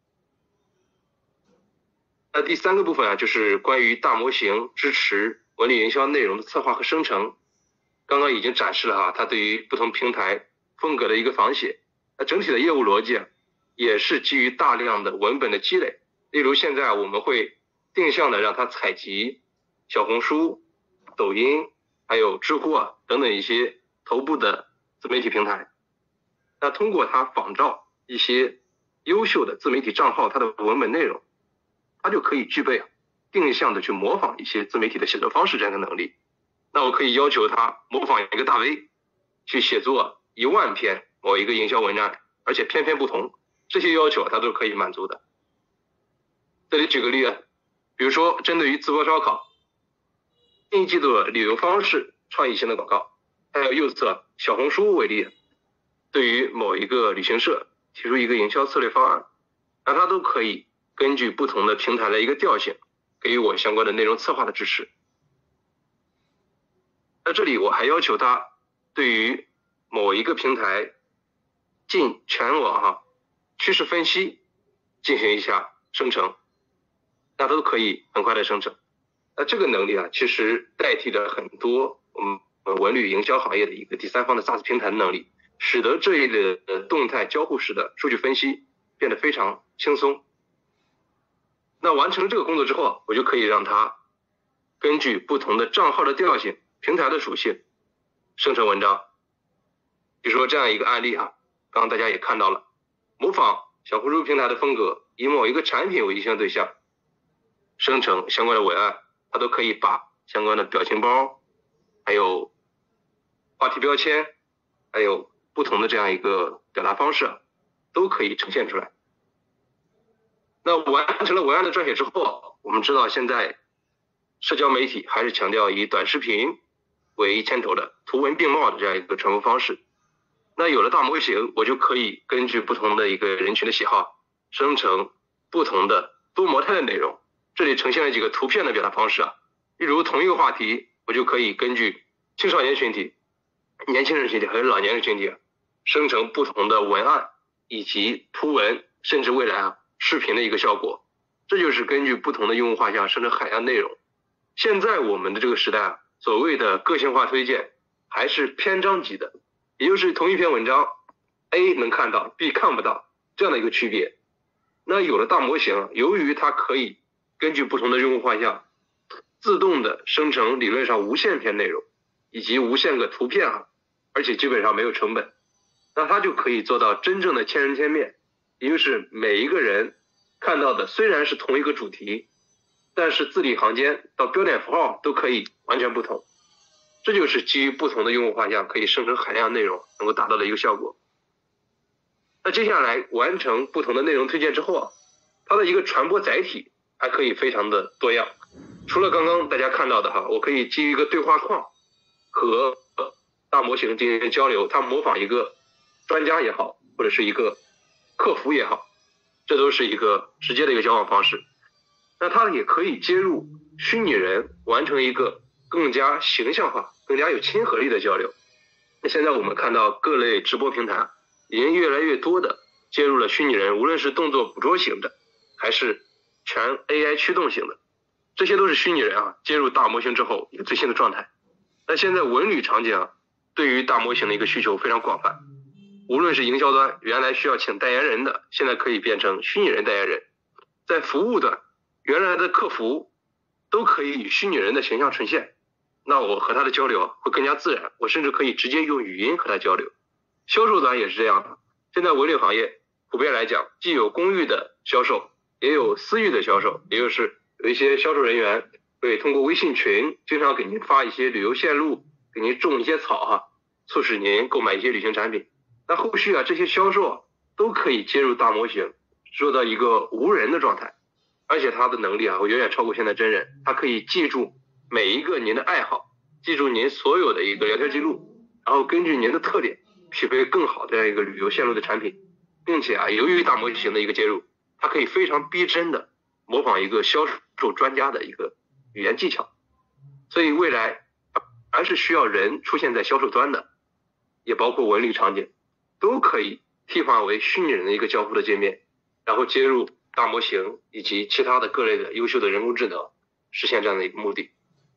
那第三个部分啊，就是关于大模型支持文旅营销内容的策划和生成。刚刚已经展示了哈，它对于不同平台风格的一个仿写。那整体的业务逻辑啊，也是基于大量的文本的积累。例如现在我们会定向的让它采集小红书、抖音还有知乎啊等等一些头部的自媒体平台，那通过它仿照一些优秀的自媒体账号它的文本内容，它就可以具备定向的去模仿一些自媒体的写作方式这样的能力。那我可以要求它模仿一个大 V 去写作一万篇某一个营销文案，而且篇篇不同，这些要求它都是可以满足的。这里举个例子，比如说针对于淄博烧烤近一季度的旅游方式创意性的广告，还有右侧小红书为例，对于某一个旅行社提出一个营销策略方案，那它都可以根据不同的平台的一个调性给予我相关的内容策划的支持。那这里我还要求它对于某一个平台进全网哈趋势分析进行一下生成，那都可以很快的生成。那这个能力啊，其实代替了很多我们文旅营销行业的一个第三方的 SaaS 平台的能力，使得这一类的动态交互式的数据分析变得非常轻松。那完成这个工作之后，我就可以让它根据不同的账号的调性、平台的属性生成文章。比如说这样一个案例哈，刚刚大家也看到了，模仿小红书平台的风格，以某一个产品为营销对象，生成相关的文案，它都可以把相关的表情包，还有话题标签，还有不同的这样一个表达方式都可以呈现出来。那完成了文案的撰写之后，我们知道现在社交媒体还是强调以短视频为牵头的图文并茂的这样一个传播方式。那有了大模型，我就可以根据不同的一个人群的喜好，生成不同的多模态的内容。这里呈现了几个图片的表达方式啊，例如同一个话题，我就可以根据青少年群体、年轻人群体和老年人群体生成不同的文案以及图文，甚至未来啊视频的一个效果。这就是根据不同的用户画像生成海量内容。现在我们的这个时代啊，所谓的个性化推荐还是篇章级的，也就是同一篇文章 A 能看到 B 看不到这样的一个区别。那有了大模型，由于它可以根据不同的用户画像自动的生成理论上无限篇内容以及无限个图片啊，而且基本上没有成本，那它就可以做到真正的千人千面，也就是每一个人看到的虽然是同一个主题，但是字里行间到标点符号都可以完全不同。这就是基于不同的用户画像可以生成海量内容能够达到的一个效果。那接下来完成不同的内容推荐之后啊，它的一个传播载体还可以非常的多样。除了刚刚大家看到的哈，我可以基于一个对话框和大模型进行交流，它模仿一个专家也好，或者是一个客服也好，这都是一个直接的一个交往方式。那它也可以接入虚拟人，完成一个更加形象化、更加有亲和力的交流。 那现在我们看到各类直播平台已经越来越多的接入了虚拟人，无论是动作捕捉型的，还是全 A I 驱动型的，这些都是虚拟人啊接入大模型之后一个最新的状态。那现在文旅场景啊，对于大模型的一个需求非常广泛，无论是营销端原来需要请代言人的，现在可以变成虚拟人代言人，在服务端原来的客服都可以以虚拟人的形象呈现，那我和他的交流会更加自然，我甚至可以直接用语音和他交流。销售端也是这样的，现在文旅行业普遍来讲，既有公寓的销售，也有私域的销售，也就是有一些销售人员会通过微信群经常给您发一些旅游线路，给您种一些草哈，促使您购买一些旅行产品。那后续啊，这些销售啊都可以接入大模型，做到一个无人的状态，而且它的能力啊会远远超过现在真人，它可以记住每一个您的爱好，记住您所有的一个聊天记录，然后根据您的特点匹配更好的这样一个旅游线路的产品，并且啊，由于大模型的一个接入，它可以非常逼真的模仿一个销售专家的一个语言技巧，所以未来还是需要人出现在销售端的，也包括文旅场景，都可以替换为虚拟人的一个交付的界面，然后接入大模型以及其他的各类的优秀的人工智能，实现这样的一个目的。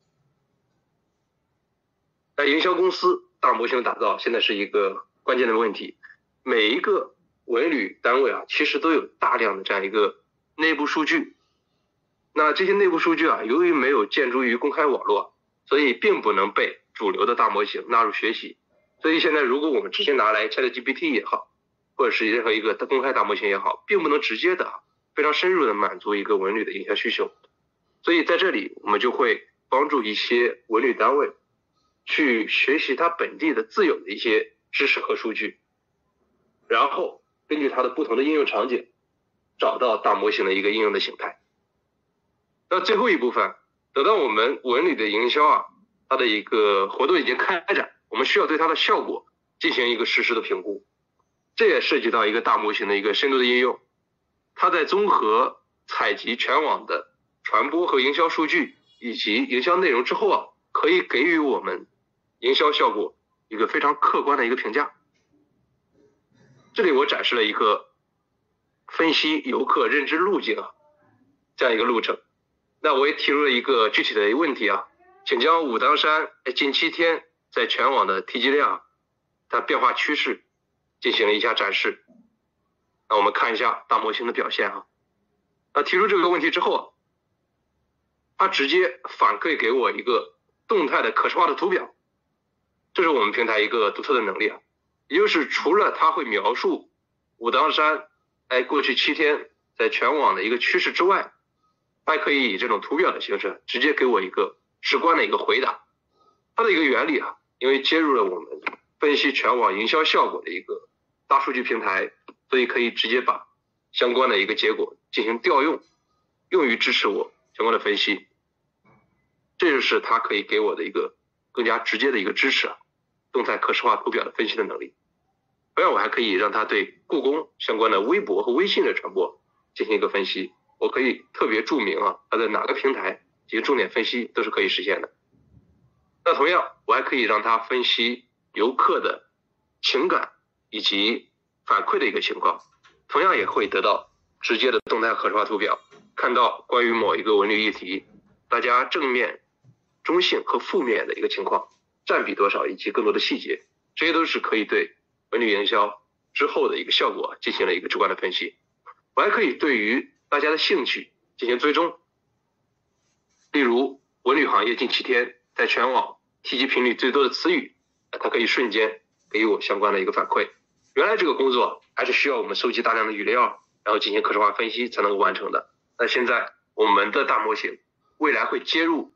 那营销公司大模型的打造现在是一个关键的问题，每一个文旅单位啊，其实都有大量的这样一个内部数据，那这些内部数据啊，由于没有建筑于公开网络，所以并不能被主流的大模型纳入学习。所以现在如果我们直接拿来 ChatGPT 也好，或者是任何一个公开大模型也好，并不能直接的非常深入的满足一个文旅的营销需求。所以在这里我们就会帮助一些文旅单位去学习它本地的自有的一些知识和数据，然后根据它的不同的应用场景找到大模型的一个应用的形态。那最后一部分，等到我们文旅的营销啊，它的一个活动已经开展，我们需要对它的效果进行一个实时的评估，这也涉及到一个大模型的一个深度的应用。它在综合采集全网的传播和营销数据以及营销内容之后啊，可以给予我们营销效果一个非常客观的一个评价。这里我展示了一个分析游客认知路径啊，这样一个路程。那我也提出了一个具体的问题啊，请将武当山近七天在全网的提及量它变化趋势进行了一下展示。那我们看一下大模型的表现哈。那提出这个问题之后啊，它直接反馈给我一个动态的可视化的图表，这是我们平台一个独特的能力啊。也就是除了它会描述武当山哎过去七天在全网的一个趋势之外，还可以以这种图表的形式直接给我一个直观的一个回答。它的一个原理啊，因为接入了我们分析全网营销效果的一个大数据平台，所以可以直接把相关的一个结果进行调用，用于支持我相关的分析。这就是它可以给我的一个更加直接的一个支持啊，动态可视化图表的分析的能力。同样我还可以让它对故宫相关的微博和微信的传播进行一个分析，我可以特别注明啊，它在哪个平台进行重点分析都是可以实现的。那同样我还可以让它分析游客的情感以及反馈的一个情况，同样也会得到直接的动态可视化图表，看到关于某一个文旅议题大家正面、中性和负面的一个情况占比多少以及更多的细节，这些都是可以对文旅营销之后的一个效果进行了一个直观的分析。我还可以对于大家的兴趣进行追踪，例如文旅行业近七天在全网提及频率最多的词语，它可以瞬间给予我相关的一个反馈。原来这个工作还是需要我们收集大量的语料，然后进行可视化分析才能够完成的。那现在我们的大模型未来会接入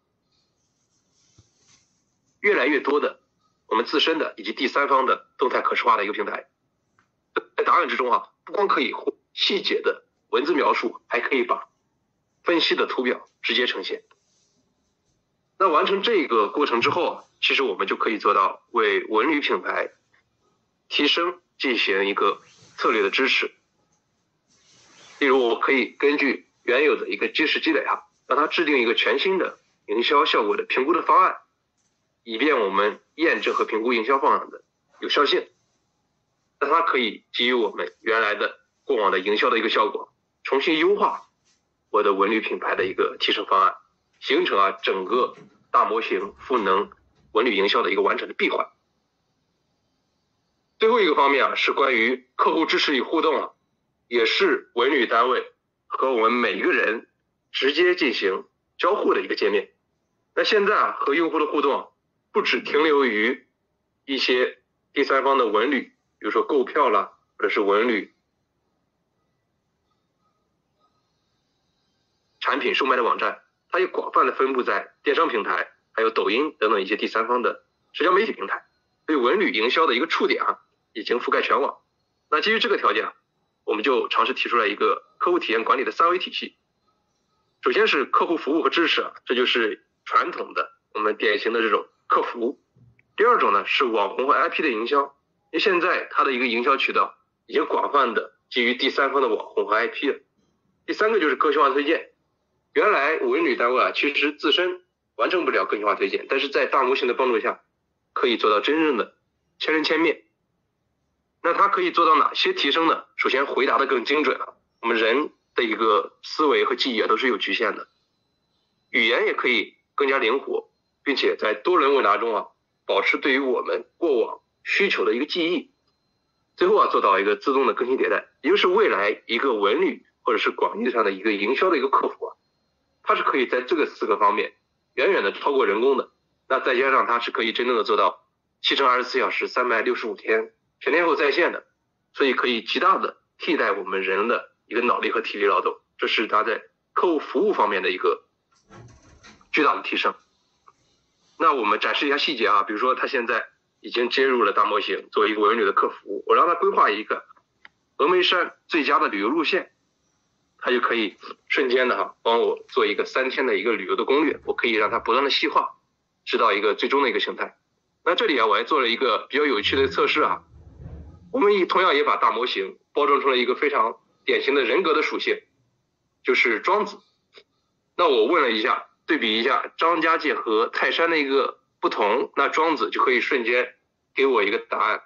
越来越多的我们自身的以及第三方的动态可视化的一个平台，在答案之中啊，不光可以细节的文字描述，还可以把分析的图表直接呈现。那完成这个过程之后啊，其实我们就可以做到为文旅品牌提升进行一个策略的支持。例如我可以根据原有的一个知识积累啊，让它制定一个全新的营销效果的评估的方案， 以便我们验证和评估营销方案的有效性。那它可以基于我们原来的过往的营销的一个效果，重新优化我的文旅品牌的一个提升方案，形成啊整个大模型赋能文旅营销的一个完整的闭环。最后一个方面啊，是关于客户支持与互动啊，也是文旅单位和我们每一个人直接进行交互的一个界面。那现在啊，和用户的互动啊，不只停留于一些第三方的文旅，比如说购票啦，或者是文旅产品售卖的网站，它也广泛的分布在电商平台，还有抖音等等一些第三方的社交媒体平台。对文旅营销的一个触点啊，已经覆盖全网。那基于这个条件啊，我们就尝试提出来一个客户体验管理的三维体系。首先是客户服务和支持啊，这就是传统的我们典型的这种客服。第二种呢是网红和 I P 的营销，因为现在它的一个营销渠道已经广泛的基于第三方的网红和 I P 了。第三个就是个性化推荐。原来文旅单位啊，其实自身完成不了个性化推荐，但是在大模型的帮助下，可以做到真正的千人千面。那它可以做到哪些提升呢？首先回答的更精准啊，我们人的一个思维和记忆啊都是有局限的，语言也可以更加灵活，并且在多轮问答中啊，保持对于我们过往需求的一个记忆。最后啊，做到一个自动的更新迭代，也就是未来一个文旅或者是广义上的一个营销的一个客服啊，它是可以在这个四个方面远远的超过人工的。那再加上它是可以真正的做到七乘二十四小时三百六十五天全天候在线的，所以可以极大的替代我们人的一个脑力和体力劳动，这是它在客户服务方面的一个巨大的提升。那我们展示一下细节啊，比如说它现在已经接入了大模型作为一个文旅的客服，我让它规划一个峨眉山最佳的旅游路线，它就可以瞬间的哈帮我做一个三天的一个旅游的攻略，我可以让它不断的细化，直到一个最终的一个形态。那这里啊，我还做了一个比较有趣的测试啊，我们也同样也把大模型包装出了一个非常典型的人格的属性，就是庄子。那我问了一下，对比一下张家界和泰山的一个不同，那庄子就可以瞬间给我一个答案。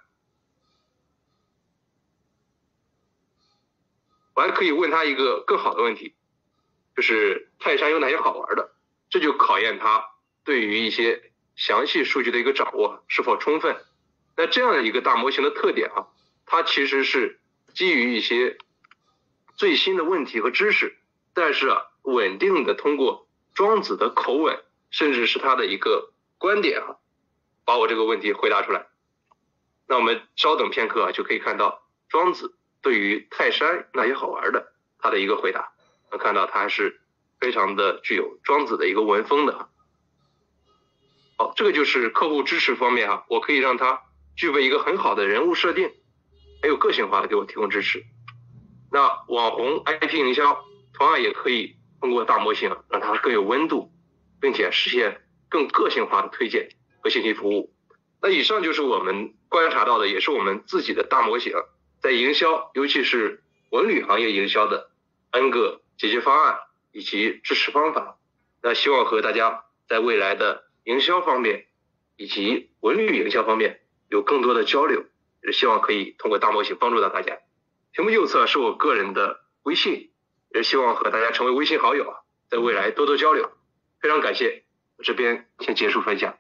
我还可以问他一个更好的问题，就是泰山有哪些好玩的，这就考验他对于一些详细数据的一个掌握是否充分。那这样的一个大模型的特点啊，它其实是基于一些最新的问题和知识，但是啊稳定的通过庄子的口吻，甚至是他的一个观点啊，把我这个问题回答出来。那我们稍等片刻啊，就可以看到庄子对于泰山那些好玩的他的一个回答，能看到他还是非常的具有庄子的一个文风的。好，这个就是客户支持方面啊，我可以让他具备一个很好的人物设定，还有个性化的给我提供支持。那网红 I P 营销同样也可以通过大模型让它更有温度，并且实现更个性化的推荐和信息服务。那以上就是我们观察到的，也是我们自己的大模型在营销，尤其是文旅行业营销的 N 个解决方案以及支持方法。那希望和大家在未来的营销方面以及文旅营销方面有更多的交流，也希望可以通过大模型帮助到大家。屏幕右侧是我个人的微信，也希望和大家成为微信好友，在未来多多交流。非常感谢，我这边先结束分享。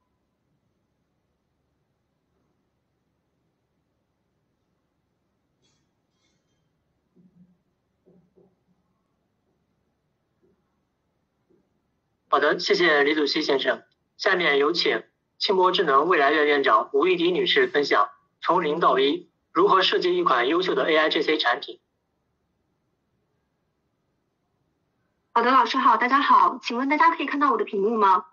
好的，谢谢李祖熙先生。下面有请庆博智能未来院院长吴玉迪女士分享从零到一如何设计一款优秀的 A I G C 产品。 好的，老师好，大家好，请问大家可以看到我的屏幕吗？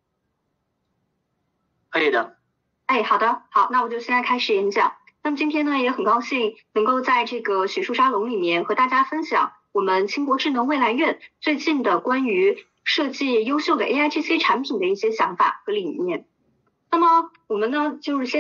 可以的。 哎，好的，好，那我就现在开始演讲。那么今天呢，也很高兴能够在这个学术沙龙里面和大家分享我们庆博智能未来院最近的关于设计优秀的 A I G C 产品的一些想法和理念。那么我们呢，就是先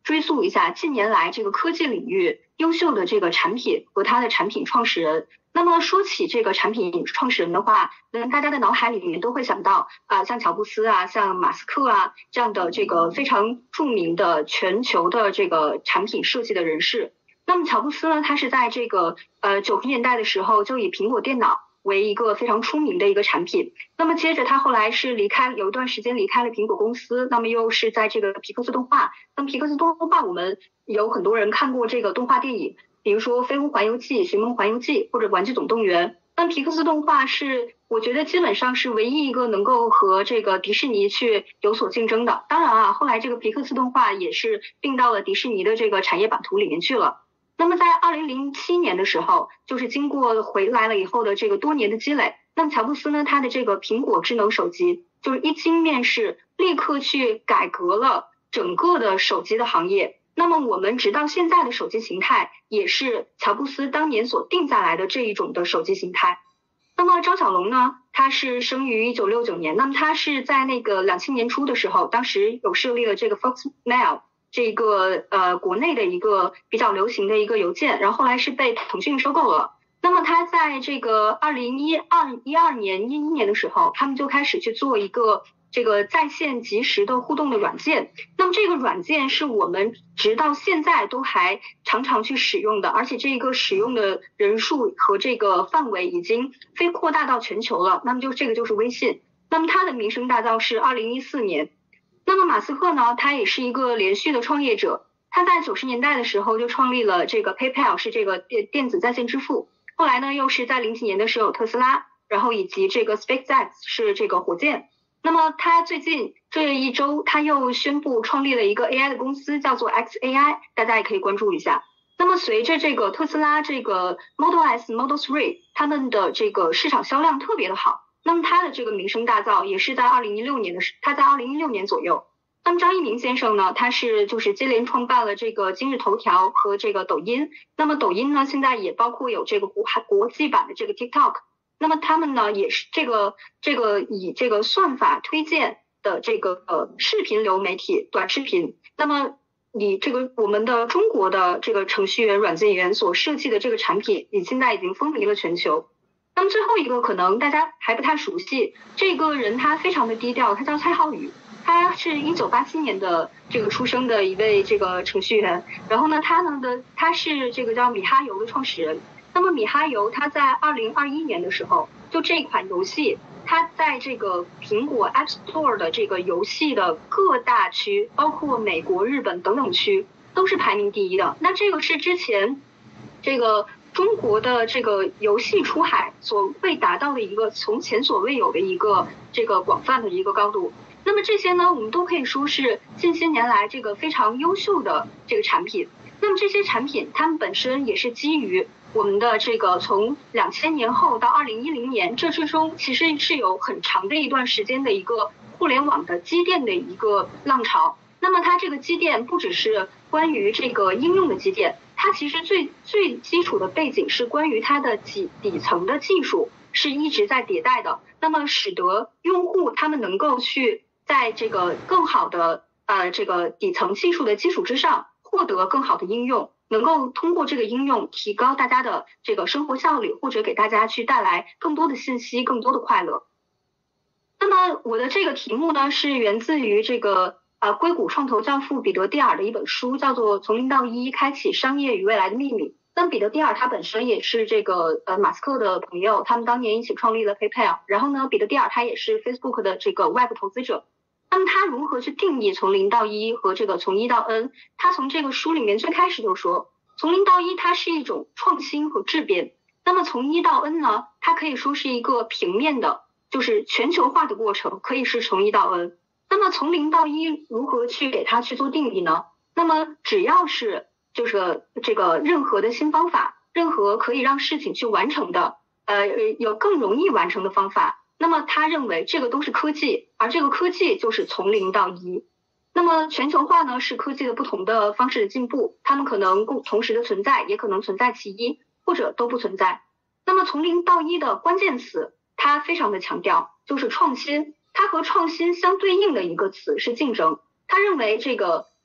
追溯一下近年来这个科技领域优秀的这个产品和它的产品创始人。那么说起这个产品创始人的话，嗯，大家的脑海里面都会想到啊、呃，像乔布斯啊，像马斯克啊这样的这个非常著名的全球的这个产品设计的人士。那么乔布斯呢，他是在这个呃九十年代的时候就以苹果电脑为一个非常出名的一个产品。那么接着他后来是离开，有一段时间离开了苹果公司，那么又是在这个皮克斯动画。那么皮克斯动画我们有很多人看过这个动画电影，比如说《飞屋环游记》《寻梦环游记》或者《玩具总动员》。那皮克斯动画是我觉得基本上是唯一一个能够和这个迪士尼去有所竞争的。当然啊，后来这个皮克斯动画也是并到了迪士尼的这个产业版图里面去了。那么在二零零七年的时候，就是经过回来了以后的这个多年的积累，那么乔布斯呢，他的这个苹果智能手机就是一经面世，立刻去改革了整个的手机的行业。那么我们直到现在的手机形态也是乔布斯当年所定下来的这一种的手机形态。那么张小龙呢，他是生于一九六九年，那么他是在那个两千年初的时候，当时有设立了这个 Foxmail 这个呃国内的一个比较流行的一个邮件，然后后来是被腾讯收购了。那么他在这个二零一二一二年一一年的时候，他们就开始去做一个这个在线即时的互动的软件。那么这个软件是我们直到现在都还常常去使用的，而且这个使用的人数和这个范围已经飞扩大到全球了。那么就这个就是微信。那么它的名声大噪是二零一四年。那么马斯克呢，他也是一个连续的创业者，他在九十年代的时候就创立了这个 PayPal， 是这个电电子在线支付。后来呢，又是在零几年的时候有特斯拉，然后以及这个 SpaceX 是这个火箭。那么他最近这一周他又宣布创立了一个 A I 的公司，叫做 X A I， 大家也可以关注一下。那么随着这个特斯拉这个 Model S、Model 三他们的这个市场销量特别的好，那么他的这个名声大噪也是在二零一六年的他在二零一六年左右。那么张一鸣先生呢，他是就是接连创办了这个今日头条和这个抖音。那么抖音呢，现在也包括有这个国国际版的这个 TikTok。那么他们呢，也是这个这个以这个算法推荐的这个呃视频流媒体短视频。那么以这个我们的中国的这个程序员、软件员所设计的这个产品，你现在已经风靡了全球。那么最后一个可能大家还不太熟悉，这个人他非常的低调，他叫蔡浩宇。他是一九八七年的这个出生的一位这个程序员，然后呢，他呢的他是这个叫米哈游的创始人。那么米哈游他在二零二一年的时候，就这款游戏，它在这个苹果 App Store 的这个游戏的各大区，包括美国、日本等等区，都是排名第一的。那这个是之前这个中国的这个游戏出海所未达到的一个从前所未有的一个这个广泛的一个高度。那么这些呢，我们都可以说是近些年来这个非常优秀的这个产品。那么这些产品，它们本身也是基于我们的这个从两千年后到二零一零年，这之中其实是有很长的一段时间的一个互联网的积淀的一个浪潮。那么它这个积淀不只是关于这个应用的积淀，它其实最最基础的背景是关于它的底底层的技术是一直在迭代的，那么使得用户他们能够去在这个更好的呃这个底层技术的基础之上获得更好的应用，能够通过这个应用提高大家的这个生活效率，或者给大家去带来更多的信息，更多的快乐。那么我的这个题目呢，是源自于这个呃硅谷创投教父彼得蒂尔的一本书，叫做《从零到一：开启商业与未来的秘密》。那彼得蒂尔他本身也是这个呃马斯克的朋友，他们当年一起创立了 PayPal。然后呢，彼得蒂尔他也是 Facebook 的这个外部投资者。那么他如何去定义从零到一和这个从一到 N？ 他从这个书里面最开始就说，从零到一它是一种创新和质变。那么从一到 N 呢，它可以说是一个平面的，就是全球化的过程，可以是从一到 N。那么从零到一如何去给它去做定义呢？那么只要是就是这个任何的新方法，任何可以让事情去完成的，呃，有更容易完成的方法。那么他认为这个都是科技，而这个科技就是从零到一。那么全球化呢，是科技的不同的方式的进步，它们可能共同时的存在，也可能存在其一，或者都不存在。那么从零到一的关键词，它非常的强调就是创新，它和创新相对应的一个词是竞争。他认为这个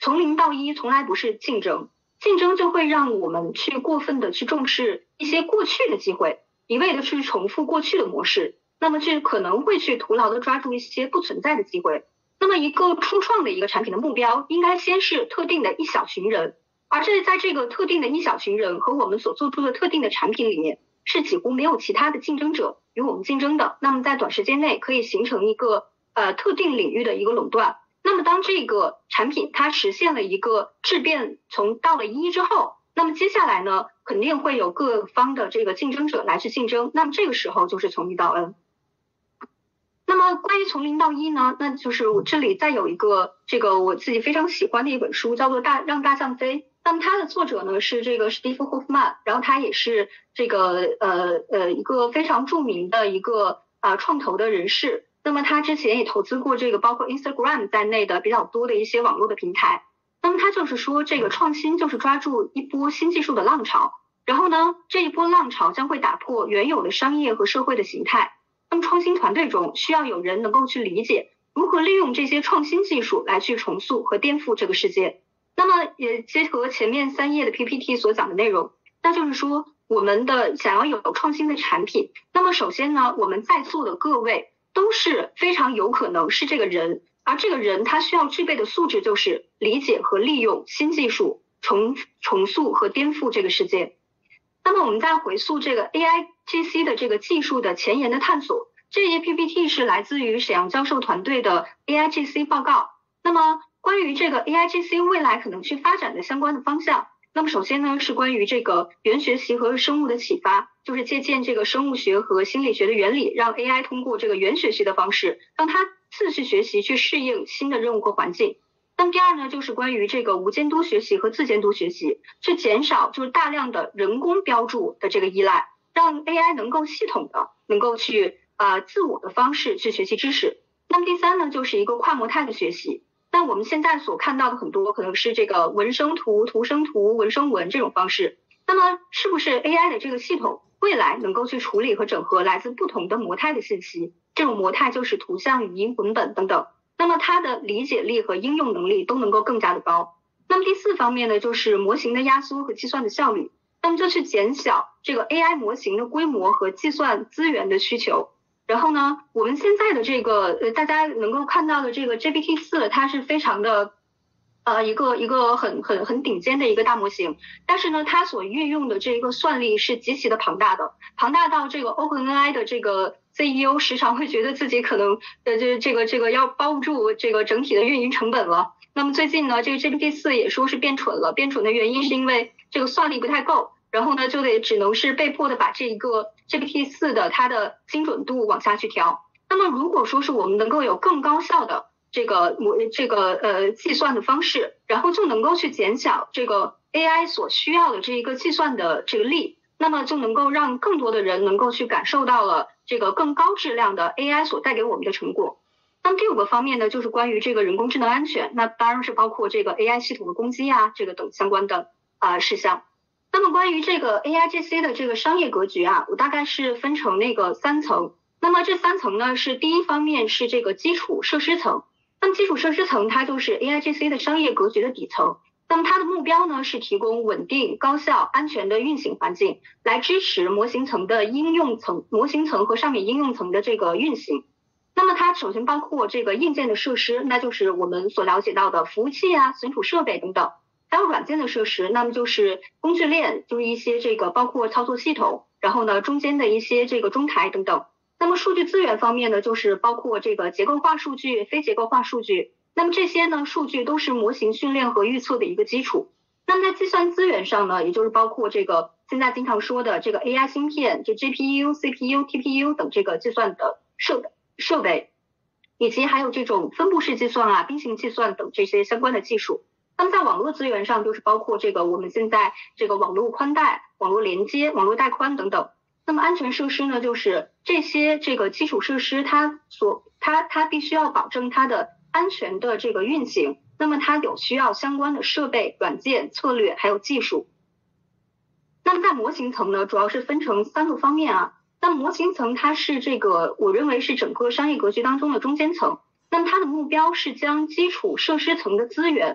从零到一从来不是竞争，竞争就会让我们去过分的去重视一些过去的机会，一味的去重复过去的模式，那么就可能会去徒劳的抓住一些不存在的机会。那么一个初创的一个产品的目标应该先是特定的一小群人，而这在这个特定的一小群人和我们所做出的特定的产品里面是几乎没有其他的竞争者与我们竞争的，那么在短时间内可以形成一个呃特定领域的一个垄断。那么当这个产品它实现了一个质变，从到了一之后，那么接下来呢肯定会有各方的这个竞争者来去竞争，那么这个时候就是从一到 N。 那么关于从零到一呢，那就是我这里再有一个这个我自己非常喜欢的一本书，叫做大让大象飞。那么它的作者呢是这个史蒂夫·霍夫曼，然后他也是这个呃呃一个非常著名的一个啊、呃、创投的人士。那么他之前也投资过这个包括 Instagram 在内的比较多的一些网络的平台。那么他就是说，这个创新就是抓住一波新技术的浪潮，然后呢这一波浪潮将会打破原有的商业和社会的形态。那么创新团队中需要有人能够去理解如何利用这些创新技术来去重塑和颠覆这个世界。那么也结合前面三页的 P P T 所讲的内容，那就是说我们的想要有创新的产品，那么首先呢我们在座的各位都是非常有可能是这个人，而这个人他需要具备的素质就是理解和利用新技术重重塑和颠覆这个世界。那么我们再回溯这个 A I G C 的这个技术的前沿的探索，这些 P P T 是来自于沈阳教授团队的 A I G C 报告。那么关于这个 A I G C 未来可能去发展的相关的方向，那么首先呢是关于这个元学习和生物的启发，就是借鉴这个生物学和心理学的原理，让 A I 通过这个元学习的方式让它次序学习去适应新的任务和环境。那么第二呢就是关于这个无监督学习和自监督学习，去减少就是大量的人工标注的这个依赖，让 A I 能够系统的能够去呃自我的方式去学习知识。那么第三呢就是一个跨模态的学习，那我们现在所看到的很多可能是这个文生图、图生图、文生文这种方式，那么是不是 A I 的这个系统未来能够去处理和整合来自不同的模态的信息，这种模态就是图像、语音、文本等等，那么它的理解力和应用能力都能够更加的高。那么第四方面呢就是模型的压缩和计算的效率，那么就去减小这个 A I 模型的规模和计算资源的需求。然后呢我们现在的这个呃大家能够看到的这个 G P T 四 它是非常的呃一个一个很很很顶尖的一个大模型，但是呢它所运用的这个算力是极其的庞大的，庞大到这个 OpenAI 的这个 C E O 时常会觉得自己可能呃这这个这个要包不住这个整体的运营成本了。那么最近呢这个 G P T 四 也说是变蠢了，变蠢的原因是因为这个算力不太够，然后呢就得只能是被迫的把这一个 G P T 四 的它的精准度往下去调。那么如果说是我们能够有更高效的这个模这个呃计算的方式，然后就能够去减小这个 A I 所需要的这一个计算的这个力，那么就能够让更多的人能够去感受到了这个更高质量的 A I 所带给我们的成果。那么第五个方面呢就是关于这个人工智能安全，那当然是包括这个 A I 系统的攻击啊这个等相关的啊、呃、事项。那么关于这个 A I G C 的这个商业格局啊，我大概是分成那个三层。那么这三层呢是第一方面是这个基础设施层，那么基础设施层它就是 A I G C 的商业格局的底层，那么它的目标呢是提供稳定、高效、安全的运行环境，来支持模型层的应用层、模型层和上面应用层的这个运行。那么它首先包括这个硬件的设施，那就是我们所了解到的服务器啊、存储设备等等。还有软件的设施，那么就是工具链，就是一些这个包括操作系统，然后呢中间的一些这个中台等等。那么数据资源方面呢，就是包括这个结构化数据、非结构化数据，那么这些呢数据都是模型训练和预测的一个基础。那么在计算资源上呢，也就是包括这个现在经常说的这个 A I 芯片，就 G P U、C P U、T P U 等这个计算的设备设备，以及还有这种分布式计算啊、并行计算等这些相关的技术。那么在网络资源上，就是包括这个我们现在这个网络宽带、网络连接、网络带宽等等。那么安全设施呢，就是这些这个基础设施它所它它必须要保证它的安全的这个运行，那么它有需要相关的设备、软件、策略还有技术。那么在模型层呢，主要是分成三个方面啊。那模型层它是这个我认为是整个商业格局当中的中间层，那么它的目标是将基础设施层的资源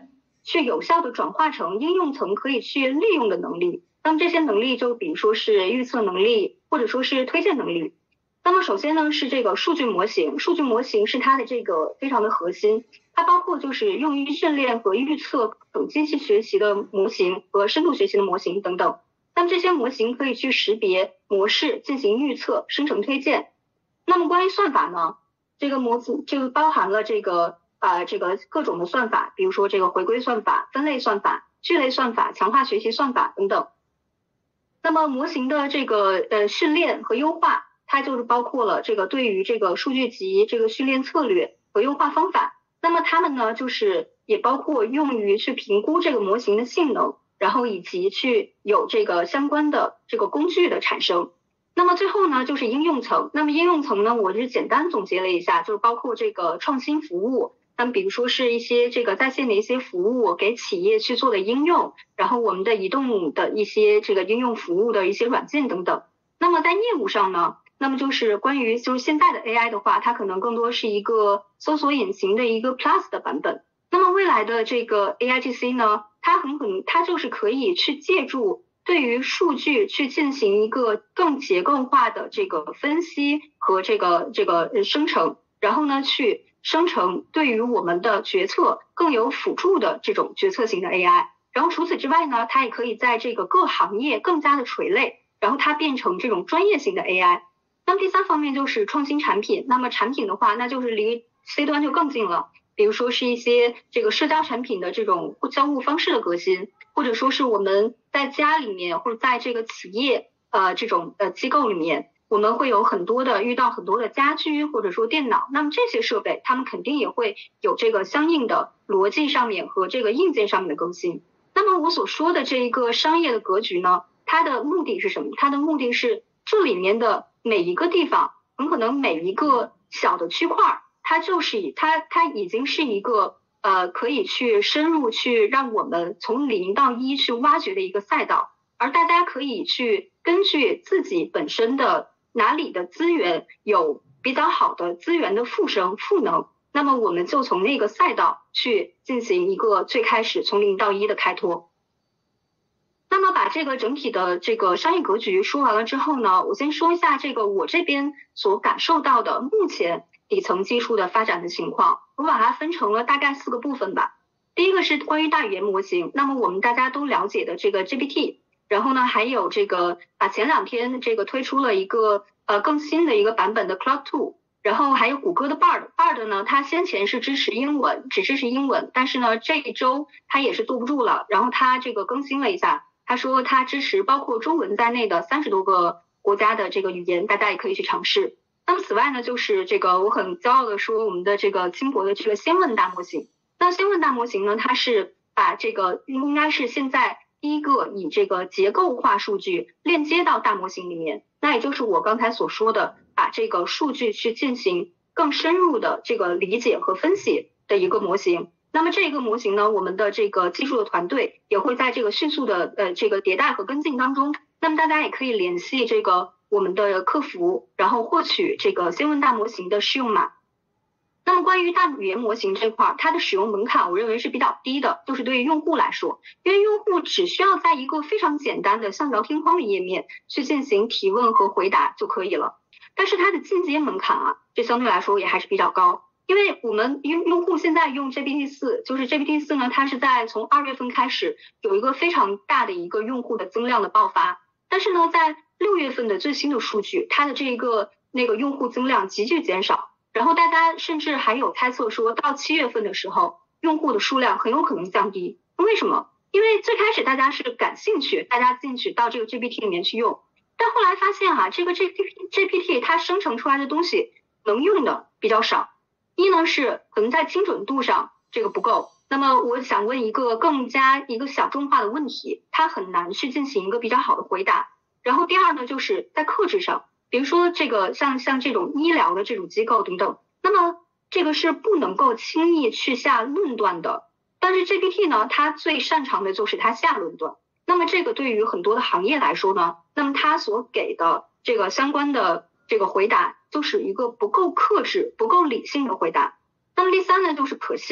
去有效的转化成应用层可以去利用的能力。那么这些能力就比如说是预测能力，或者说是推荐能力。那么首先呢是这个数据模型，数据模型是它的这个非常的核心，它包括就是用于训练和预测等机器学习的模型和深度学习的模型等等。那么这些模型可以去识别模式进行预测生成推荐。那么关于算法呢，这个模型这个包含了这个呃这个各种的算法，比如说这个回归算法、分类算法、聚类算法、强化学习算法等等。那么模型的这个呃训练和优化，它就是包括了这个对于这个数据集这个训练策略和优化方法。那么它们呢就是也包括用于去评估这个模型的性能，然后以及去有这个相关的这个工具的产生。那么最后呢就是应用层，那么应用层呢我是简单总结了一下，就是包括这个创新服务，那么比如说是一些这个在线的一些服务给企业去做的应用，然后我们的移动的一些这个应用服务的一些软件等等。那么在业务上呢，那么就是关于就是现在的 A I 的话，它可能更多是一个搜索引擎的一个 Plus 的版本。那么未来的这个 A I G C 呢，它很可能它就是可以去借助对于数据去进行一个更结构化的这个分析和这个这个生成，然后呢去生成对于我们的决策更有辅助的这种决策型的 A I。 然后除此之外呢，它也可以在这个各行业更加的垂类，然后它变成这种专业型的 A I。 那么第三方面就是创新产品，那么产品的话那就是离 C 端就更近了，比如说是一些这个社交产品的这种交互方式的革新，或者说是我们在家里面或者在这个企业呃这种呃机构里面，我们会有很多的遇到很多的家居或者说电脑，那么这些设备他们肯定也会有这个相应的逻辑上面和这个硬件上面的更新。那么我所说的这一个商业的格局呢，它的目的是什么？它的目的是这里面的每一个地方，很可能每一个小的区块，它就是以它它已经是一个呃可以去深入去让我们从零到一去挖掘的一个赛道，而大家可以去根据自己本身的哪里的资源有比较好的资源的复生赋能，那么我们就从那个赛道去进行一个最开始从零到一的开拓。那么把这个整体的这个商业格局说完了之后呢，我先说一下这个我这边所感受到的目前底层技术的发展的情况，我把它分成了大概四个部分吧。第一个是关于大语言模型，那么我们大家都了解的这个 G P T， 然后呢还有这个啊前两天这个推出了一个呃更新的一个版本的 Claude 二， 然后还有谷歌的 Bard Bard 呢，它先前是支持英文，只支持英文，但是呢这一周它也是坐不住了，然后它这个更新了一下，他说他支持包括中文在内的三十多个国家的这个语言，大家也可以去尝试。那么此外呢，就是这个我很骄傲的说，我们的这个金博的这个先问大模型。那先问大模型呢，它是把这个应该是现在第一个以这个结构化数据链接到大模型里面，那也就是我刚才所说的，把这个数据去进行更深入的这个理解和分析的一个模型。那么这个模型呢，我们的这个技术的团队也会在这个迅速的呃这个迭代和跟进当中。那么大家也可以联系这个我们的客服，然后获取这个先问大模型的试用码。那么关于大语言模型这块，它的使用门槛我认为是比较低的，就是对于用户来说，因为用户只需要在一个非常简单的像聊天框的页面去进行提问和回答就可以了。但是它的进阶门槛啊，这相对来说也还是比较高。因为我们用用户现在用 G P T 四， 就是 G P T 四 呢，它是在从二月份开始有一个非常大的一个用户的增量的爆发，但是呢在六月份的最新的数据，它的这个那个用户增量急剧减少，然后大家甚至还有猜测说到七月份的时候用户的数量很有可能降低。为什么？因为最开始大家是感兴趣，大家进去到这个 G P T 里面去用，但后来发现啊，这个 G P T 它生成出来的东西能用的比较少。一呢是可能在精准度上这个不够，那么我想问一个更加一个小众化的问题，它很难去进行一个比较好的回答。然后第二呢就是在克制上，比如说这个像像这种医疗的这种机构等等，那么这个是不能够轻易去下论断的，但是 G P T 呢它最擅长的就是它下论断。那么这个对于很多的行业来说呢，那么它所给的这个相关的这个回答就是一个不够克制不够理性的回答。那么第三呢就是可信，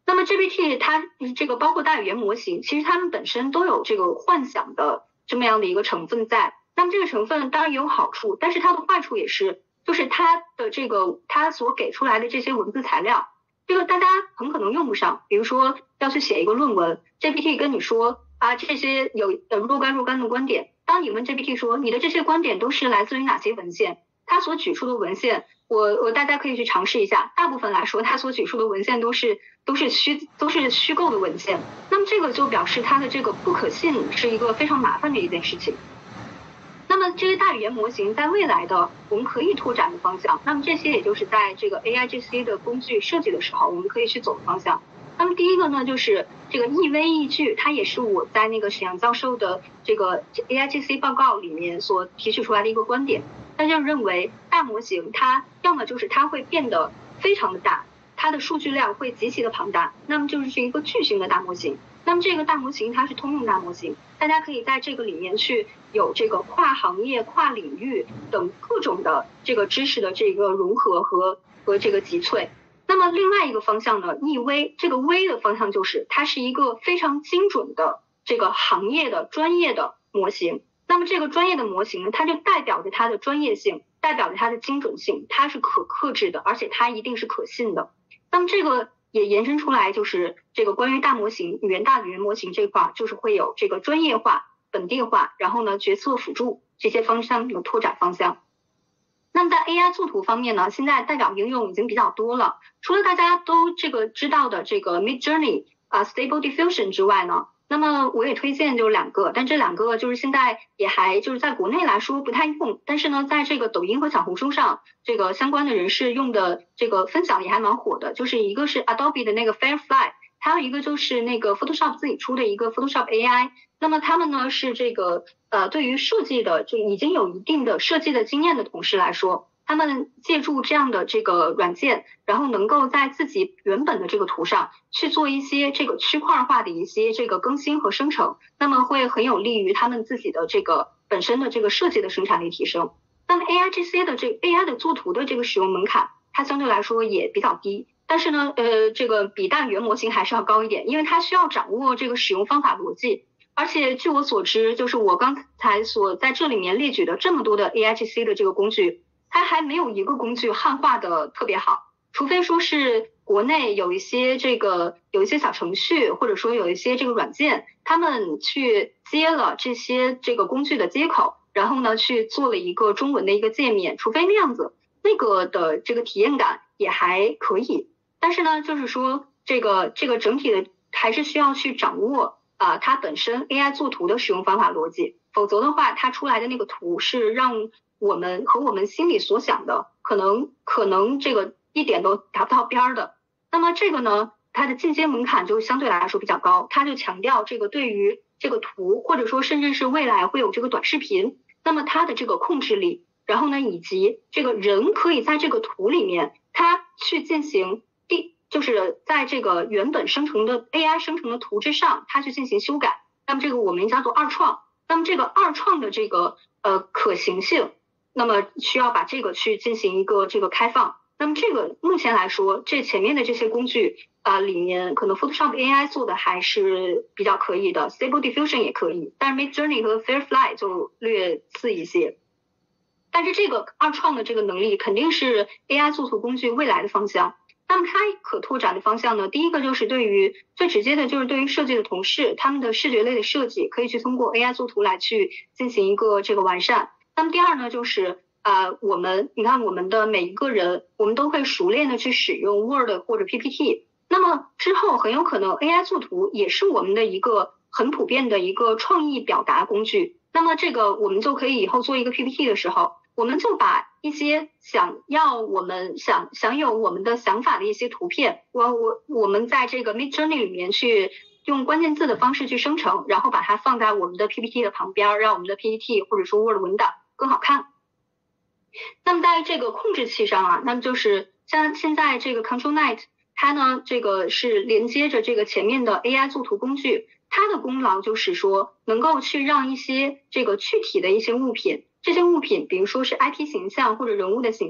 那么 G P T 它这个包括大语言模型，其实它们本身都有这个幻想的这么样的一个成分在。那么这个成分当然也有好处，但是它的坏处也是，就是它的这个它所给出来的这些文字材料，这个大家很可能用不上。比如说要去写一个论文 ，G P T 跟你说啊这些有呃若干若干的观点，当你问 G P T 说你的这些观点都是来自于哪些文献，它所举出的文献，我我大家可以去尝试一下，大部分来说它所举出的文献都是都是虚都是虚构的文献，那么这个就表示它的这个不可信是一个非常麻烦的一件事情。那么这些大语言模型在未来的我们可以拓展的方向，那么这些也就是在这个 A I G C 的工具设计的时候我们可以去走的方向。那么第一个呢，就是这个易微易句，它也是我在那个沈阳教授的这个 A I G C 报告里面所提取出来的一个观点。他就认为大模型它要么就是它会变得非常的大，它的数据量会极其的庞大，那么就是一个巨型的大模型。那么这个大模型它是通用大模型，大家可以在这个里面去有这个跨行业、跨领域等各种的这个知识的这个融合和和这个集萃。那么另外一个方向呢，易微，这个微的方向就是它是一个非常精准的这个行业的专业的模型。那么这个专业的模型呢，它就代表着它的专业性，代表着它的精准性，它是可克制的，而且它一定是可信的。那么这个也延伸出来，就是这个关于大模型、语言大语言模型这块，就是会有这个专业化、本地化，然后呢决策辅助这些方向的拓展方向。那么在 A I 作图方面呢，现在代表应用已经比较多了，除了大家都这个知道的这个 Midjourney 啊、Stable Diffusion 之外呢，那么我也推荐就两个，但这两个就是现在也还就是在国内来说不太用，但是呢在这个抖音和小红书上这个相关的人士用的这个分享也还蛮火的，就是一个是 Adobe 的那个 Firefly， 还有一个就是那个 Photoshop 自己出的一个 Photoshop A I。 那么他们呢是这个呃对于设计的就已经有一定的设计的经验的同事来说，他们借助这样的这个软件，然后能够在自己原本的这个图上去做一些这个区块化的一些这个更新和生成，那么会很有利于他们自己的这个本身的这个设计的生产力提升。那么 A I G C 的这个 A I 的作图的这个使用门槛，它相对来说也比较低，但是呢呃这个比大语言模型还是要高一点，因为它需要掌握这个使用方法逻辑。而且据我所知，就是我刚才所在这里面列举的这么多的 A I G C 的这个工具，它还没有一个工具汉化的特别好，除非说是国内有一些这个有一些小程序，或者说有一些这个软件，他们去接了这些这个工具的接口，然后呢去做了一个中文的一个界面，除非那样子，那个的这个体验感也还可以。但是呢就是说这个这个整体的还是需要去掌握啊、呃，它本身 A I 作图的使用方法逻辑，否则的话它出来的那个图是让我们和我们心里所想的可能可能这个一点都达不到边儿的。那么这个呢它的进阶门槛就相对来说比较高，它就强调这个对于这个图，或者说甚至是未来会有这个短视频，那么它的这个控制力，然后呢以及这个人可以在这个图里面它去进行第就是在这个原本生成的 A I 生成的图之上它去进行修改，那么这个我们叫做二创。那么这个二创的这个呃可行性，那么需要把这个去进行一个这个开放。那么这个目前来说，这前面的这些工具啊、呃、里面，可能 Photoshop A I 做的还是比较可以的 ，Stable Diffusion 也可以，但是 Midjourney 和 Firefly 就略次一些。但是这个二创的这个能力肯定是 A I 作图工具未来的方向。那么它可拓展的方向呢，第一个就是对于最直接的就是对于设计的同事，他们的视觉类的设计可以去通过 A I 作图来去进行一个这个完善。那么第二呢就是呃我们你看我们的每一个人，我们都会熟练的去使用 Word 或者 P P T， 那么之后很有可能 A I 作图也是我们的一个很普遍的一个创意表达工具。那么这个我们就可以以后做一个 P P T 的时候，我们就把一些想要我们想想有我们的想法的一些图片，我我我们在这个 Midjourney 里面去用关键字的方式去生成，然后把它放在我们的 P P T 的旁边，让我们的 P P T 或者说 Word 文档更好看。那么在这个控制器上啊，那么就是像现在这个 Control Night， 它呢这个是连接着这个前面的 A I 作图工具，它的功劳就是说能够去让一些这个具体的一些物品，这些物品比如说是 I P 形象或者人物的形象，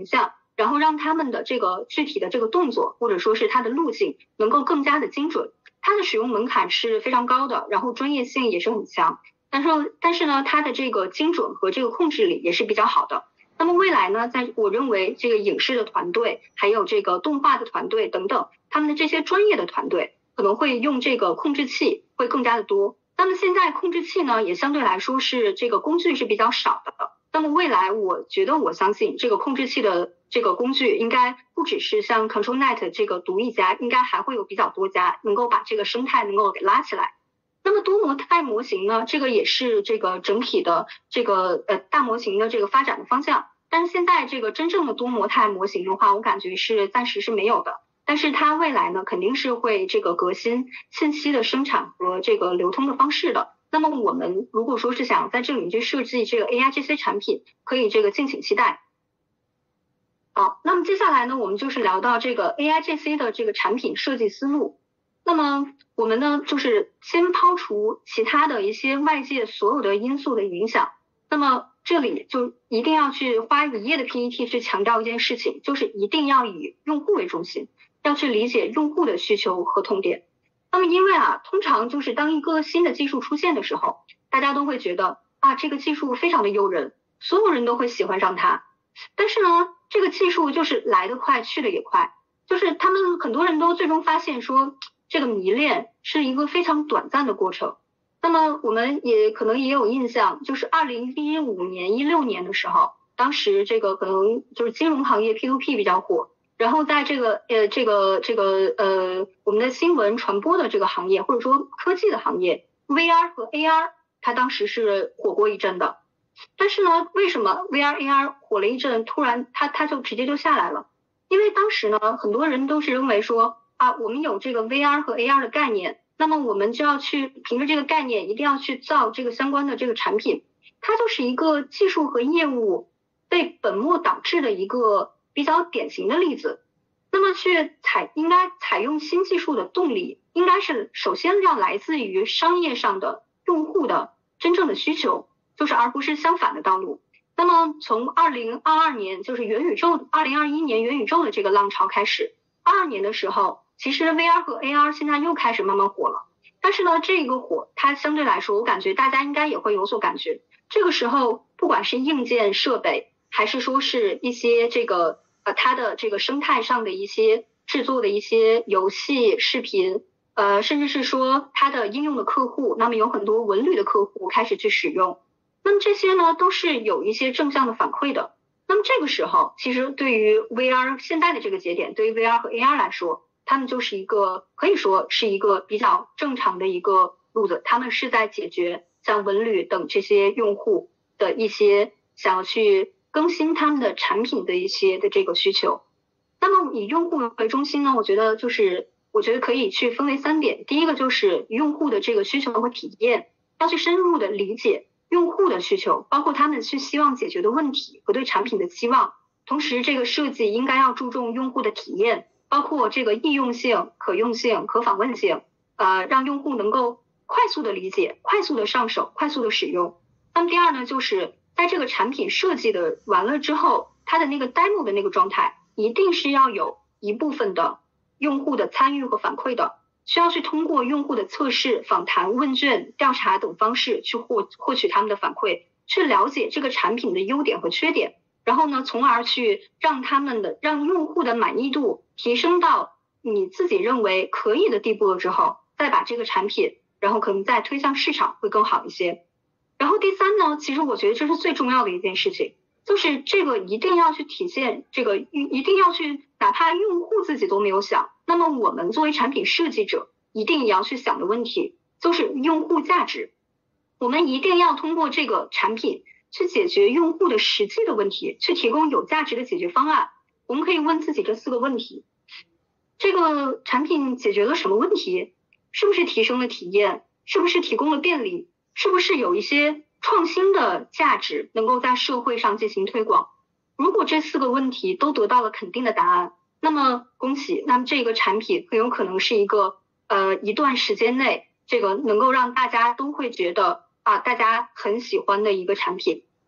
然后让他们的这个具体的这个动作或者说是它的路径能够更加的精准。它的使用门槛是非常高的，然后专业性也是很强，但是但是呢，它的这个精准和这个控制力也是比较好的。那么未来呢，在我认为这个影视的团队，还有这个动画的团队等等，他们的这些专业的团队可能会用这个控制器会更加的多。那么现在控制器呢，也相对来说是这个工具是比较少的。那么未来我觉得我相信这个控制器的这个工具应该不只是像 ControlNet 这个独一家，应该还会有比较多家能够把这个生态能够给拉起来。那么多模态模型呢，这个也是这个整体的这个呃大模型的这个发展的方向。但是现在这个真正的多模态模型的话，我感觉是暂时是没有的。但是它未来呢，肯定是会这个革新信息的生产和这个流通的方式的。那么我们如果说是想在这里去设计这个 A I G C 产品，可以这个敬请期待。好，那么接下来呢，我们就是聊到这个 A I G C 的这个产品设计思路。那么我们呢，就是先抛除其他的一些外界所有的因素的影响，那么这里就一定要去花一页的 P P T 去强调一件事情，就是一定要以用户为中心，要去理解用户的需求和痛点。那么因为啊，通常就是当一个新的技术出现的时候，大家都会觉得啊，这个技术非常的诱人，所有人都会喜欢上它。但是呢，这个技术就是来得快，去得也快，就是他们很多人都最终发现说，这个迷恋是一个非常短暂的过程。那么我们也可能也有印象，就是二零一五年、一六年的时候，当时这个可能就是金融行业 P to P 比较火。然后在这个呃这个这个呃我们的新闻传播的这个行业，或者说科技的行业 ，V R 和 A R 它当时是火过一阵的。但是呢，为什么 V R A R 火了一阵，突然它它就直接就下来了？因为当时呢，很多人都是认为说啊，我们有这个 V R 和 A R 的概念，那么我们就要去凭着这个概念，一定要去造这个相关的这个产品。它就是一个技术和业务被本末倒置的一个比较典型的例子。那么去采应该采用新技术的动力，应该是首先要来自于商业上的用户的真正的需求，就是而不是相反的道路。那么从二零二二年，就是元宇宙二零二一年元宇宙的这个浪潮开始，二二年的时候，其实 V R 和 A R 现在又开始慢慢火了。但是呢，这个火它相对来说，我感觉大家应该也会有所感觉。这个时候，不管是硬件设备，还是说是一些这个呃它的这个生态上的一些制作的一些游戏视频，呃甚至是说它的应用的客户，那么有很多文旅的客户开始去使用。那么这些呢都是有一些正向的反馈的。那么这个时候，其实对于 V R 现在的这个节点，对于 V R 和 A R 来说，他们就是一个可以说是一个比较正常的一个路子，他们是在解决像文旅等这些用户的一些想要去更新他们的产品的一些的这个需求。那么以用户为中心呢，我觉得就是我觉得可以去分为三点。第一个就是用户的这个需求和体验，要去深入的理解用户的需求，包括他们去希望解决的问题和对产品的期望。同时这个设计应该要注重用户的体验，包括这个易用性、可用性、可访问性，呃，让用户能够快速的理解、快速的上手、快速的使用。那么第二呢，就是在这个产品设计的完了之后，它的那个 demo 的那个状态，一定是要有一部分的用户的参与和反馈的，需要去通过用户的测试、访谈、问卷、调查等方式去获获取他们的反馈，去了解这个产品的优点和缺点，然后呢，从而去让他们的让用户的满意度提升到你自己认为可以的地步了之后，再把这个产品，然后可能再推向市场会更好一些。然后第三呢，其实我觉得这是最重要的一件事情，就是这个一定要去体现这个一定要去，哪怕用户自己都没有想，那么我们作为产品设计者一定也要去想的问题就是用户价值。我们一定要通过这个产品去解决用户的实际的问题，去提供有价值的解决方案。我们可以问自己这四个问题：这个产品解决了什么问题？是不是提升了体验？是不是提供了便利？是不是有一些创新的价值能够在社会上进行推广？如果这四个问题都得到了肯定的答案，那么恭喜，那么这个产品很有可能是一个呃一段时间内这个能够让大家都会觉得啊大家很喜欢的一个产品。那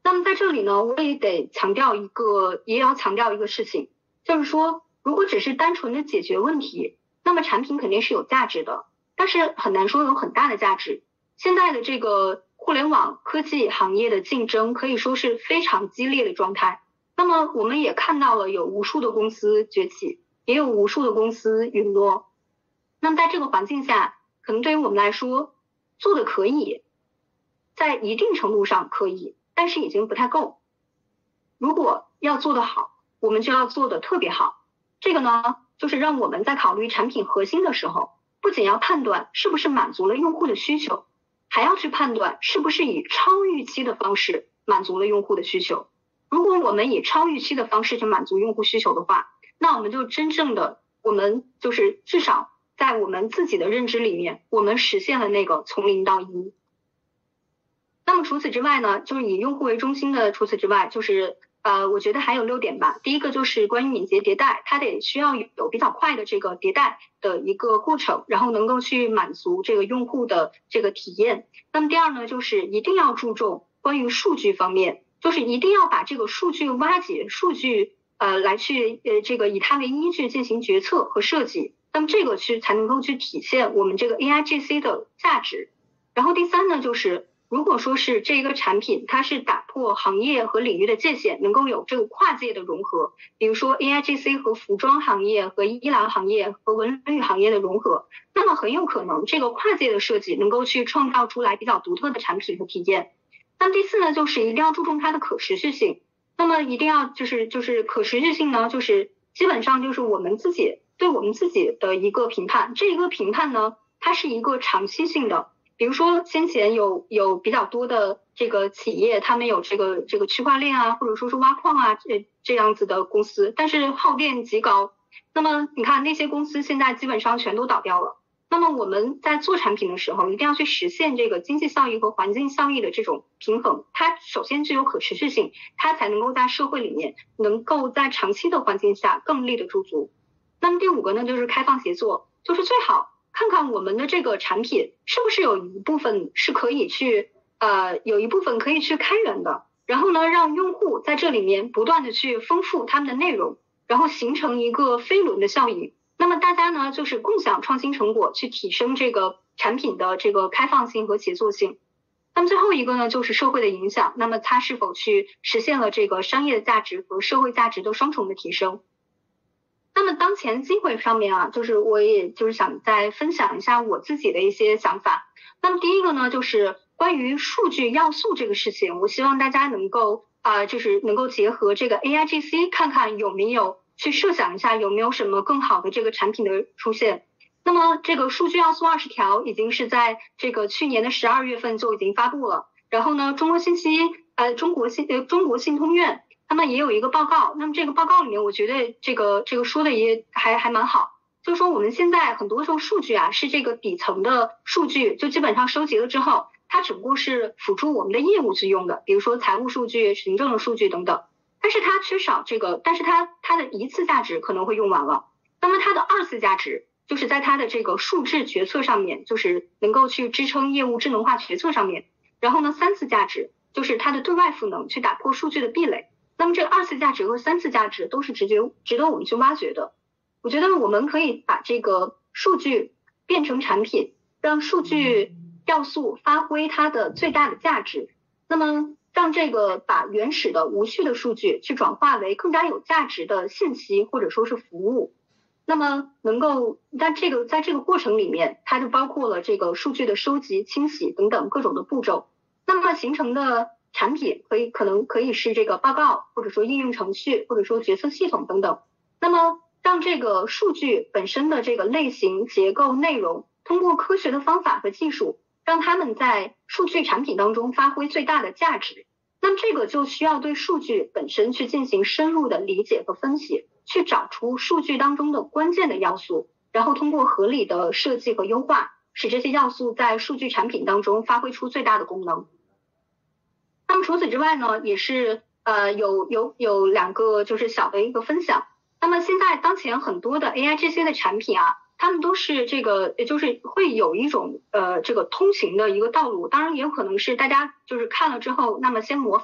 那么在这里呢，我也得强调一个，也要强调一个事情，就是说，如果只是单纯的解决问题，那么产品肯定是有价值的，但是很难说有很大的价值。现在的这个互联网科技行业的竞争可以说是非常激烈的状态。那么我们也看到了有无数的公司崛起，也有无数的公司陨落。那么在这个环境下，可能对于我们来说，做的可以，在一定程度上可以，但是已经不太够。如果要做得好，我们就要做得特别好。这个呢，就是让我们在考虑产品核心的时候，不仅要判断是不是满足了用户的需求，还要去判断是不是以超预期的方式满足了用户的需求。如果我们以超预期的方式去满足用户需求的话，那我们就真正的，我们就是至少在我们自己的认知里面，我们实现了那个从零到一。那么除此之外呢，就是以用户为中心的，除此之外就是呃，我觉得还有六点吧。第一个就是关于敏捷迭代，它得需要有比较快的这个迭代的一个过程，然后能够去满足这个用户的这个体验。那么第二呢，就是一定要注重关于数据方面，就是一定要把这个数据挖掘，数据呃来去呃这个以它为依据进行决策和设计。那么这个去才能够去体现我们这个 A I G C 的价值。然后第三呢，就是如果说是这个产品它是打破行业和领域的界限，能够有这个跨界的融合，比如说 A I G C 和服装行业和医疗行业和文旅行业的融合，那么很有可能这个跨界的设计能够去创造出来比较独特的产品和体验。那第四呢，就是一定要注重它的可持续性。那么一定要就是就是可持续性呢，就是基本上就是我们自己对我们自己的一个评判，这一个评判呢，它是一个长期性的。比如说先前有有比较多的这个企业，他们有这个这个区块链啊，或者说是挖矿啊这这样子的公司，但是耗电极高。那么你看那些公司现在基本上全都倒掉了。那么我们在做产品的时候，一定要去实现这个经济效益和环境效益的这种平衡。它首先具有可持续性，它才能够在社会里面能够在长期的环境下更立得住足。那么第五个呢，就是开放协作，就是最好看看我们的这个产品是不是有一部分是可以去呃有一部分可以去开源的，然后呢让用户在这里面不断的去丰富他们的内容，然后形成一个飞轮的效应。那么大家呢就是共享创新成果，去提升这个产品的这个开放性和协作性。那么最后一个呢就是社会的影响，那么它是否去实现了这个商业价值和社会价值的双重的提升。那么当前机会上面啊，就是我也就是想再分享一下我自己的一些想法。那么第一个呢，就是关于数据要素这个事情，我希望大家能够啊、呃，就是能够结合这个 A I G C， 看看有没有去设想一下有没有什么更好的这个产品的出现。那么这个数据要素二十条已经是在这个去年的十二月份就已经发布了。然后呢，中国信息呃中国信呃中国信通院他们也有一个报告，那么这个报告里面我觉得这个这个说的也还还蛮好，就是说我们现在很多时候数据啊是这个底层的数据，就基本上收集了之后，它只不过是辅助我们的业务去用的，比如说财务数据、行政的数据等等，但是它缺少这个，但是它它的一次价值可能会用完了，那么它的二次价值就是在它的这个数字决策上面，就是能够去支撑业务智能化决策上面，然后呢三次价值就是它的对外赋能，去打破数据的壁垒。那么这个二次价值和三次价值都是直接值得我们去挖掘的。我觉得我们可以把这个数据变成产品，让数据要素发挥它的最大的价值，那么让这个把原始的无序的数据去转化为更加有价值的信息或者说是服务。那么能够在这个在这个过程里面，它就包括了这个数据的收集、清洗等等各种的步骤。那么形成的产品可以可能可以是这个报告，或者说应用程序，或者说决策系统等等。那么让这个数据本身的这个类型、结构、内容，通过科学的方法和技术，让他们在数据产品当中发挥最大的价值。那么这个就需要对数据本身去进行深入的理解和分析，去找出数据当中的关键的要素，然后通过合理的设计和优化，使这些要素在数据产品当中发挥出最大的功能。那么除此之外呢，也是呃有有有两个就是小的一个分享。那么现在当前很多的 A I G C 的产品啊，他们都是这个就是会有一种呃这个通行的一个道路，当然也有可能是大家就是看了之后，那么先模仿，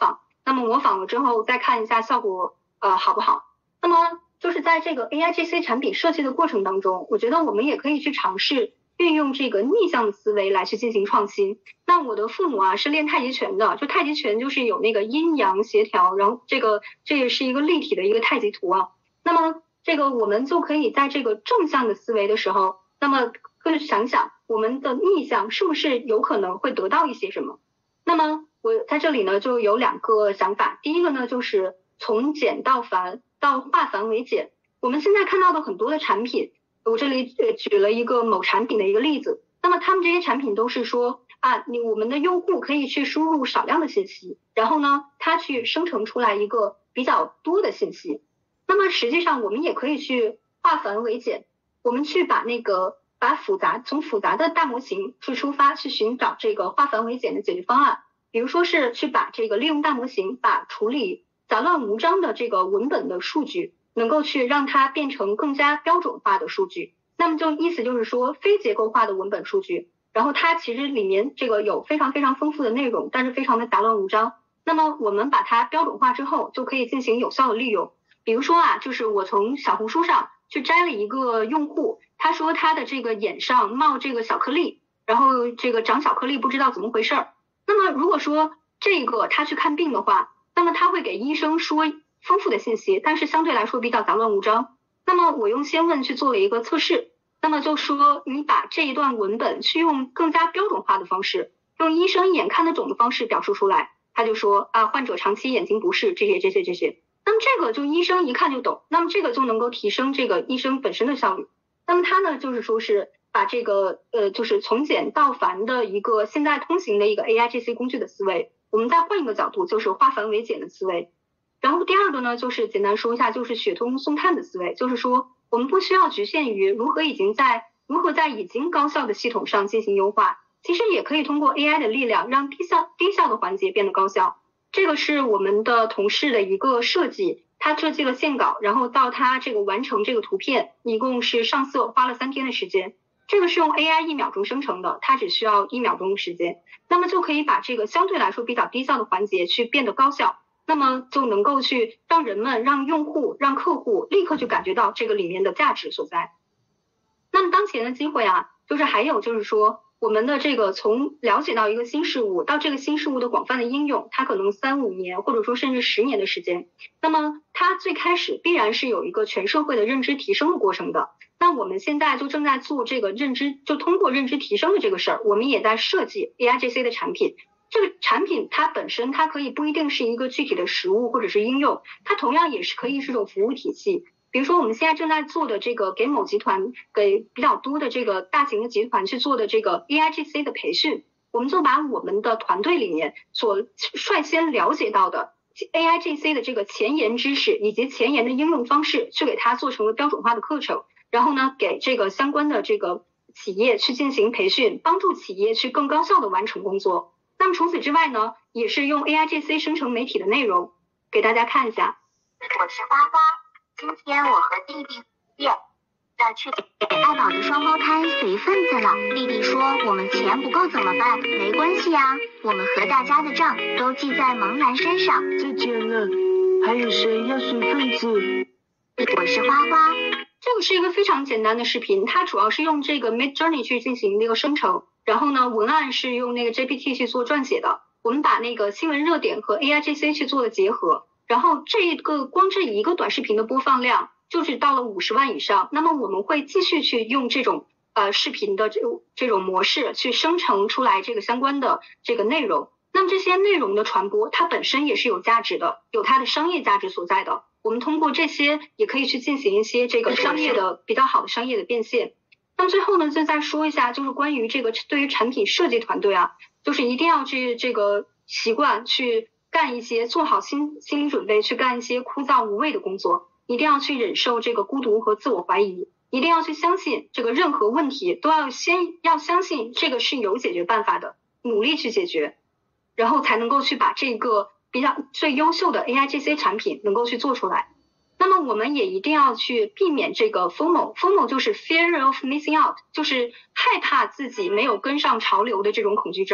那么模仿了之后再看一下效果呃好不好。那么就是在这个 A I G C 产品设计的过程当中，我觉得我们也可以去尝试运用这个逆向的思维来去进行创新。那我的父母啊是练太极拳的，就太极拳就是有那个阴阳协调，然后这个这也是一个立体的一个太极图啊。那么这个我们就可以在这个正向的思维的时候，那么可以想想我们的逆向是不是有可能会得到一些什么。那么我在这里呢就有两个想法，第一个呢就是从简到繁，到化繁为简。我们现在看到的很多的产品，我这里呃举了一个某产品的一个例子，那么他们这些产品都是说啊，你我们的用户可以去输入少量的信息，然后呢它去生成出来一个比较多的信息。那么实际上我们也可以去化繁为简，我们去把那个把复杂从复杂的大模型去出发，去寻找这个化繁为简的解决方案。比如说是去把这个利用大模型把处理杂乱无章的这个文本的数据能够去让它变成更加标准化的数据。那么就意思就是说非结构化的文本数据，然后它其实里面这个有非常非常丰富的内容，但是非常的杂乱无章。那么我们把它标准化之后就可以进行有效的利用。比如说啊，就是我从小红书上去摘了一个用户，他说他的这个眼上冒这个小颗粒，然后这个长小颗粒不知道怎么回事儿。那么如果说这个他去看病的话，那么他会给医生说丰富的信息，但是相对来说比较杂乱无章。那么我用先问去做了一个测试，那么就说你把这一段文本去用更加标准化的方式，用医生一眼看得懂的方式表述出来，他就说啊，患者长期眼睛不适，这些这些这些。那么这个就医生一看就懂，那么这个就能够提升这个医生本身的效率。那么他呢就是说是把这个呃就是从简到繁的一个现在通行的一个 A I G C 工具的思维，我们再换一个角度，就是化繁为简的思维。然后第二个呢就是简单说一下，就是雪通送炭的思维，就是说我们不需要局限于如何已经在如何在已经高效的系统上进行优化，其实也可以通过 A I 的力量让低效低效的环节变得高效。这个是我们的同事的一个设计，他设计了线稿，然后到他这个完成这个图片一共是上色花了三天的时间。这个是用 A I 一秒钟生成的，它只需要一秒钟的时间，那么就可以把这个相对来说比较低效的环节去变得高效，那么就能够去让人们让用户让客户立刻去感觉到这个里面的价值所在。那么当前的机会啊，就是还有就是说我们的这个从了解到一个新事物到这个新事物的广泛的应用，它可能三五年或者说甚至十年的时间，那么它最开始必然是有一个全社会的认知提升的过程的。那我们现在就正在做这个认知，就通过认知提升的这个事儿，我们也在设计 A I G C 的产品。这个产品它本身它可以不一定是一个具体的实物或者是应用，它同样也是可以是种服务体系。比如说我们现在正在做的这个给某集团给比较多的这个大型的集团去做的这个 A I G C 的培训，我们就把我们的团队里面所率先了解到的 A I G C 的这个前沿知识以及前沿的应用方式去给它做成了标准化的课程，然后呢给这个相关的这个企业去进行培训，帮助企业去更高效的完成工作。那么除此之外呢，也是用 A I G C 生成媒体的内容给大家看一下。 我是花花，今天我和弟弟要去给爱宝的双胞胎随份子了。弟弟说我们钱不够怎么办？没关系啊，我们和大家的账都记在萌兰身上。 再见了，还有谁要随份子？ 我是花花。 这个是一个非常简单的视频，它主要是用这个 Midjourney 去进行那个生成，然后呢文案是用那个 G P T 去做撰写的。我们把那个新闻热点和 A I G C 去做了结合，然后这个光这一个短视频的播放量就是到了五十万以上。那么我们会继续去用这种呃视频的这这种模式去生成出来这个相关的这个内容。那么这些内容的传播它本身也是有价值的，有它的商业价值所在的。我们通过这些也可以去进行一些这个商业的比较好的商业的变现。那么最后呢，就再说一下，就是关于这个对于产品设计团队啊，就是一定要去这个习惯去干一些做好心心理准备去干一些枯燥无味的工作，一定要去忍受这个孤独和自我怀疑，一定要去相信这个任何问题都要先要相信这个是有解决办法的，努力去解决，然后才能够去把这个比较最优秀的 A I G C 产品能够去做出来。那么我们也一定要去避免这个 FOMO， FOMO 就是 Fear of Missing Out， 就是害怕自己没有跟上潮流的这种恐惧症。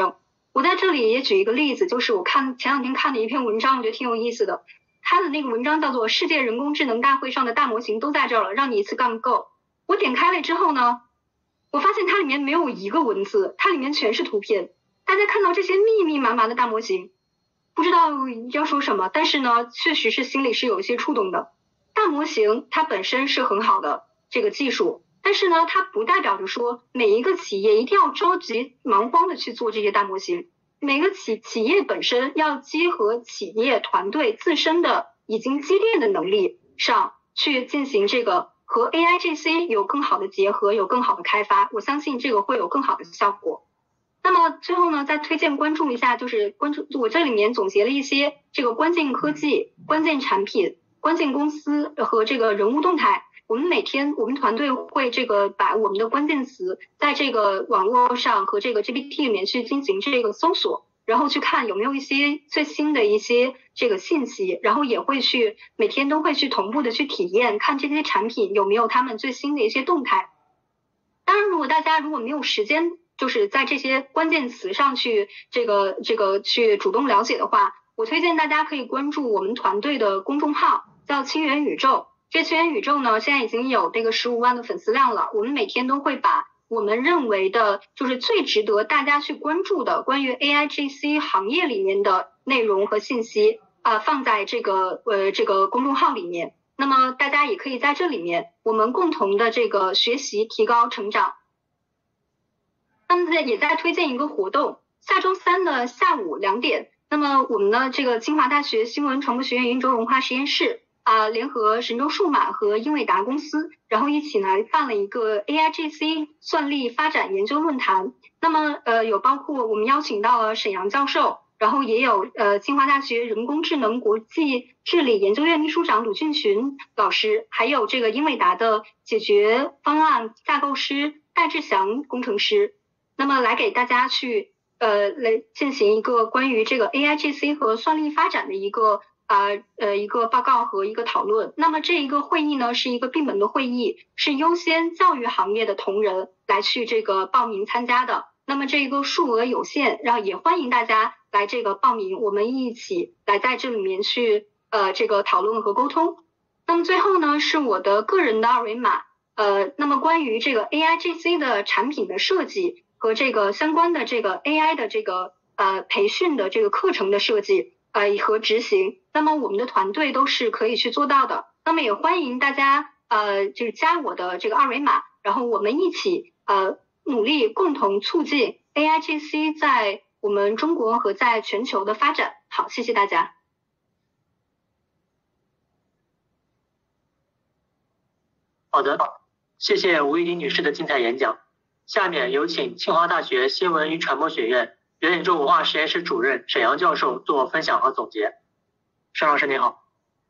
我在这里也举一个例子，就是我看前两天看的一篇文章，我觉得挺有意思的。它的那个文章叫做《世界人工智能大会上的大模型都在这儿了，让你一次干够》。我点开了之后呢，我发现它里面没有一个文字，它里面全是图片。大家看到这些密密麻麻的大模型，不知道要说什么，但是呢，确实是心里是有一些触动的。大模型它本身是很好的这个技术，但是呢，它不代表着说每一个企业一定要着急忙慌的去做这些大模型。每个企企业本身要结合企业团队自身的已经积淀的能力上去进行这个和 A I G C 有更好的结合，有更好的开发，我相信这个会有更好的效果。那么最后呢，再推荐关注一下，就是关注我这里面总结了一些这个关键科技、关键产品、关键公司和这个人物动态。我们每天我们团队会这个把我们的关键词在这个网络上和这个 G P T 里面去进行这个搜索，然后去看有没有一些最新的一些这个信息，然后也会去每天都会去同步的去体验，看这些产品有没有他们最新的一些动态。当然如果大家如果没有时间就是在这些关键词上去这个这个去主动了解的话，我推荐大家可以关注我们团队的公众号，叫清源宇宙。这清源宇宙呢，现在已经有这个十五万的粉丝量了。我们每天都会把我们认为的就是最值得大家去关注的关于 A I G C 行业里面的内容和信息啊、呃，放在这个呃这个公众号里面。那么大家也可以在这里面我们共同的这个学习提高成长。那么也在推荐一个活动，下周三的下午两点，那么我们的这个清华大学新闻传播学院云州文化实验室啊、呃，联合神州数码和英伟达公司，然后一起呢办了一个 A I G C 算力发展研究论坛。那么呃有包括我们邀请到了沈阳教授，然后也有呃清华大学人工智能国际治理研究院秘书长鲁俊群老师，还有这个英伟达的解决方案架构师戴志祥工程师。那么来给大家去呃来进行一个关于这个 A I G C 和算力发展的一个呃呃一个报告和一个讨论。那么这一个会议呢是一个闭门的会议，是优先教育行业的同仁来去这个报名参加的。那么这个数额有限，然后也欢迎大家来这个报名，我们一起来在这里面去呃这个讨论和沟通。那么最后呢是我的个人的二维码，呃那么关于这个 A I G C 的产品的设计和这个相关的这个 A I 的这个呃培训的这个课程的设计呃和执行，那么我们的团队都是可以去做到的。那么也欢迎大家呃就是加我的这个二维码，然后我们一起呃努力共同促进 A I G C 在我们中国和在全球的发展。好，谢谢大家。 好的，谢谢吴玉玲女士的精彩演讲。下面有请清华大学新闻与传播学院元宇宙文化实验室主任沈阳教授做分享和总结。沈老师您好。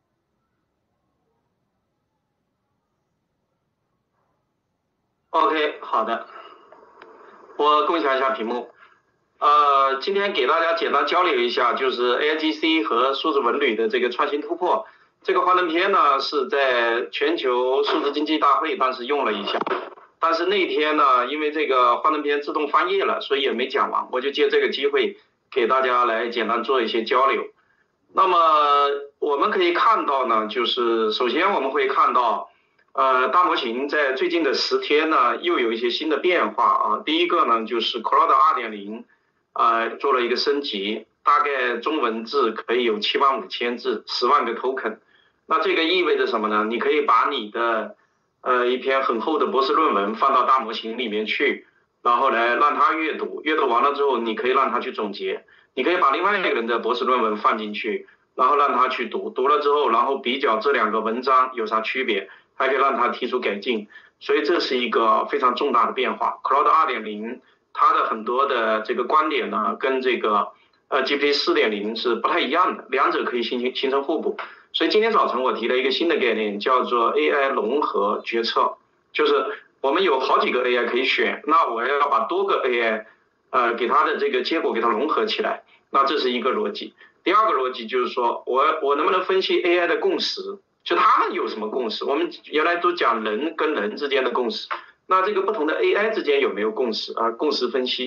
OK， 好的，我共享一下屏幕。呃，今天给大家简单交流一下，就是 A I G C 和数字文旅的这个创新突破。这个幻灯片呢是在全球数字经济大会当时用了一下。但是那天呢，因为这个幻灯片自动翻页了，所以也没讲完，我就借这个机会给大家来简单做一些交流。那么我们可以看到呢，就是首先我们会看到，呃，大模型在最近的十天呢，又有一些新的变化啊。第一个呢，就是 Claude 二点零， 呃，做了一个升级，大概中文字可以有七万五千字，十万个 token。那这个意味着什么呢？你可以把你的呃，一篇很厚的博士论文放到大模型里面去，然后来让它阅读，阅读完了之后，你可以让它去总结，你可以把另外一个人的博士论文放进去，然后让他去读，读了之后，然后比较这两个文章有啥区别，还可以让他提出改进，所以这是一个非常重大的变化。Claude 二点零 它的很多的这个观点呢，跟这个呃 G P T 四点零 是不太一样的，两者可以形成形成互补。所以今天早晨我提了一个新的概念，叫做 A I 融合决策，就是我们有好几个 A I 可以选，那我要把多个 A I 呃给它的这个结果给它融合起来，那这是一个逻辑。第二个逻辑就是说我我能不能分析 A I 的共识，就他们有什么共识，我们原来都讲人跟人之间的共识，那这个不同的 A I 之间有没有共识啊？共识分析。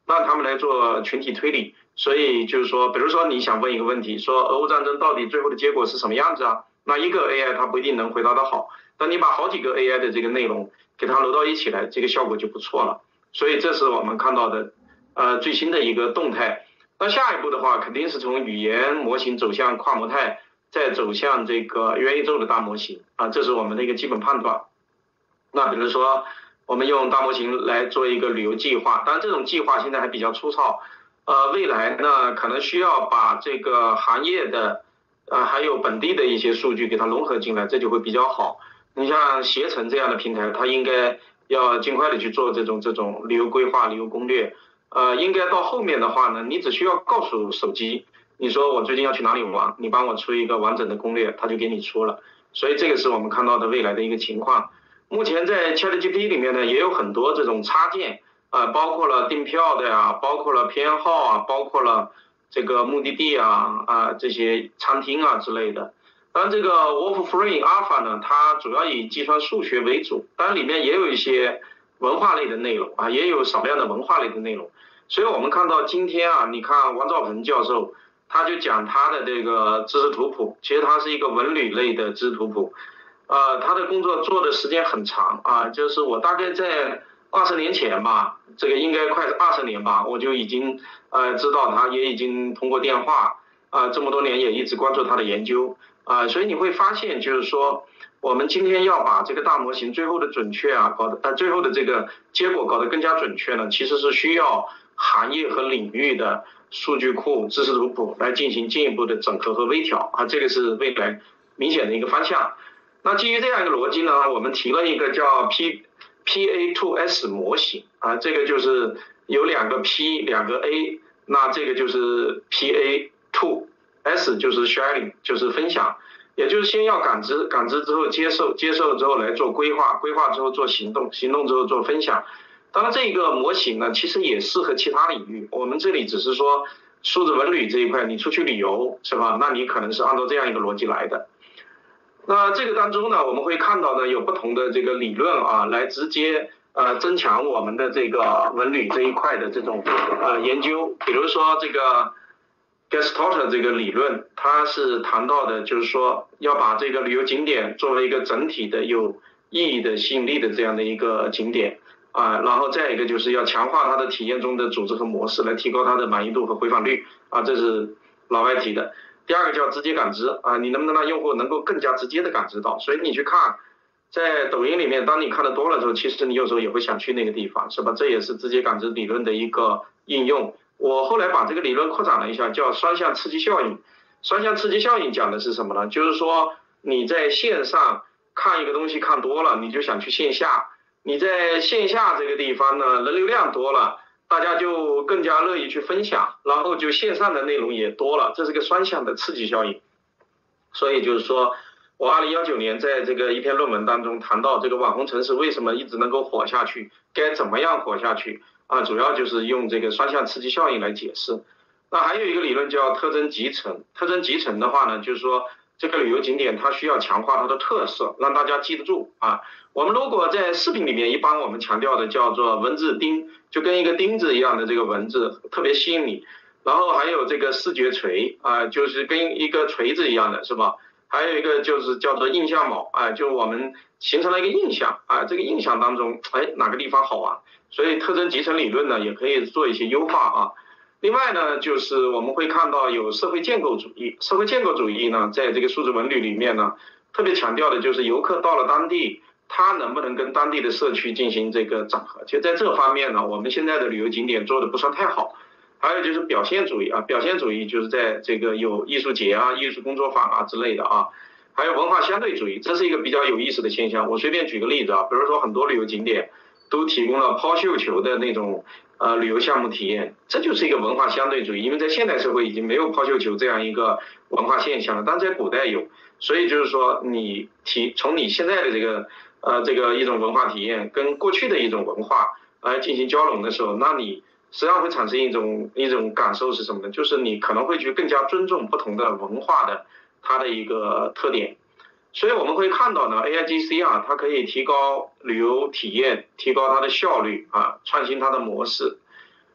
让他们来做群体推理。所以就是说，比如说你想问一个问题，说俄乌战争到底最后的结果是什么样子啊？那一个 A I 它不一定能回答得好，但你把好几个 A I 的这个内容给它揉到一起来，这个效果就不错了。所以这是我们看到的呃最新的一个动态。那下一步的话，肯定是从语言模型走向跨模态，再走向这个元宇宙的大模型啊，这是我们的一个基本判断。那比如说我们用大模型来做一个旅游计划，当然这种计划现在还比较粗糙，呃，未来呢可能需要把这个行业的呃还有本地的一些数据给它融合进来，这就会比较好。你像携程这样的平台，它应该要尽快的去做这种这种旅游规划、旅游攻略。呃，应该到后面的话呢，你只需要告诉手机，你说我最近要去哪里玩，你帮我出一个完整的攻略，它就给你出了。所以这个是我们看到的未来的一个情况。目前在 ChatGPT 里面呢，也有很多这种插件，呃，包括了订票的呀，包括了偏好啊，包括了这个目的地啊，啊、呃、这些餐厅啊之类的。当然这个 Wolfram Alpha 呢，它主要以计算数学为主，当然里面也有一些文化类的内容啊，也有少量的文化类的内容。所以我们看到今天啊，你看王兆鹏教授他就讲他的这个知识图谱，其实他是一个文旅类的知识图谱，呃，他的工作做的时间很长啊，就是我大概在二十年前吧，这个应该快二十年吧，我就已经呃知道他，也已经通过电话啊、呃，这么多年也一直关注他的研究啊、呃，所以你会发现就是说，我们今天要把这个大模型最后的准确啊搞得呃最后的这个结果搞得更加准确呢，其实是需要行业和领域的数据库、知识图谱来进行进一步的整合和微调啊，这个是未来明显的一个方向。那基于这样一个逻辑呢，我们提了一个叫 P P A 二 S 模型啊，这个就是有两个 P 两个 A， 那这个就是 P A 二 S 就是 sharing 就是分享，也就是先要感知，感知之后接受，接受之后来做规划，规划之后做行动，行动之后做分享。当然这个模型呢，其实也适合其他领域，我们这里只是说数字文旅这一块，你出去旅游是吧？那你可能是按照这样一个逻辑来的。那这个当中呢，我们会看到呢有不同的这个理论啊，来直接呃增强我们的这个文旅这一块的这种呃研究。比如说这个 Gestalt 这个理论，它是谈到的就是说要把这个旅游景点作为一个整体的有意义的吸引力的这样的一个景点啊，然后再一个就是要强化它的体验中的组织和模式，来提高它的满意度和回访率啊，这是老外提的。第二个叫直接感知啊，你能不能让用户能够更加直接的感知到？所以你去看，在抖音里面，当你看的多了之后，其实你有时候也会想去那个地方，是吧？这也是直接感知理论的一个应用。我后来把这个理论扩展了一下，叫双向刺激效应。双向刺激效应讲的是什么呢？就是说你在线上看一个东西看多了，你就想去线下。你在线下这个地方呢，人流量多了，大家就更加乐意去分享，然后就线上的内容也多了，这是个双向的刺激效应。所以就是说我二零一九年在这个一篇论文当中谈到这个网红城市为什么一直能够活下去，该怎么样活下去啊，主要就是用这个双向刺激效应来解释。那还有一个理论叫特征集成，特征集成的话呢，就是说这个旅游景点它需要强化它的特色，让大家记得住啊。我们如果在视频里面一般我们强调的叫做文字钉，就跟一个钉子一样的这个文字特别吸引你，然后还有这个视觉锤啊，就是跟一个锤子一样的是吧？还有一个就是叫做印象锚啊，就我们形成了一个印象啊，这个印象当中哎哪个地方好玩，所以特征集成理论呢也可以做一些优化啊。另外呢，就是我们会看到有社会建构主义，社会建构主义呢，在这个数字文旅里面呢，特别强调的就是游客到了当地，他能不能跟当地的社区进行这个整合。其实在这方面呢，我们现在的旅游景点做的不算太好。还有就是表现主义啊，表现主义就是在这个有艺术节啊、艺术工作坊啊之类的啊，还有文化相对主义，这是一个比较有意思的现象。我随便举个例子啊，比如说很多旅游景点都提供了抛绣球的那种呃旅游项目体验，这就是一个文化相对主义，因为在现代社会已经没有抛绣球这样一个文化现象了，但在古代有，所以就是说你提从你现在的这个呃这个一种文化体验跟过去的一种文化来进行交融的时候，那你实际上会产生一种一种感受是什么呢？就是你可能会去更加尊重不同的文化的它的一个特点。所以我们会看到呢 A I G C 啊，它可以提高旅游体验，提高它的效率啊，创新它的模式。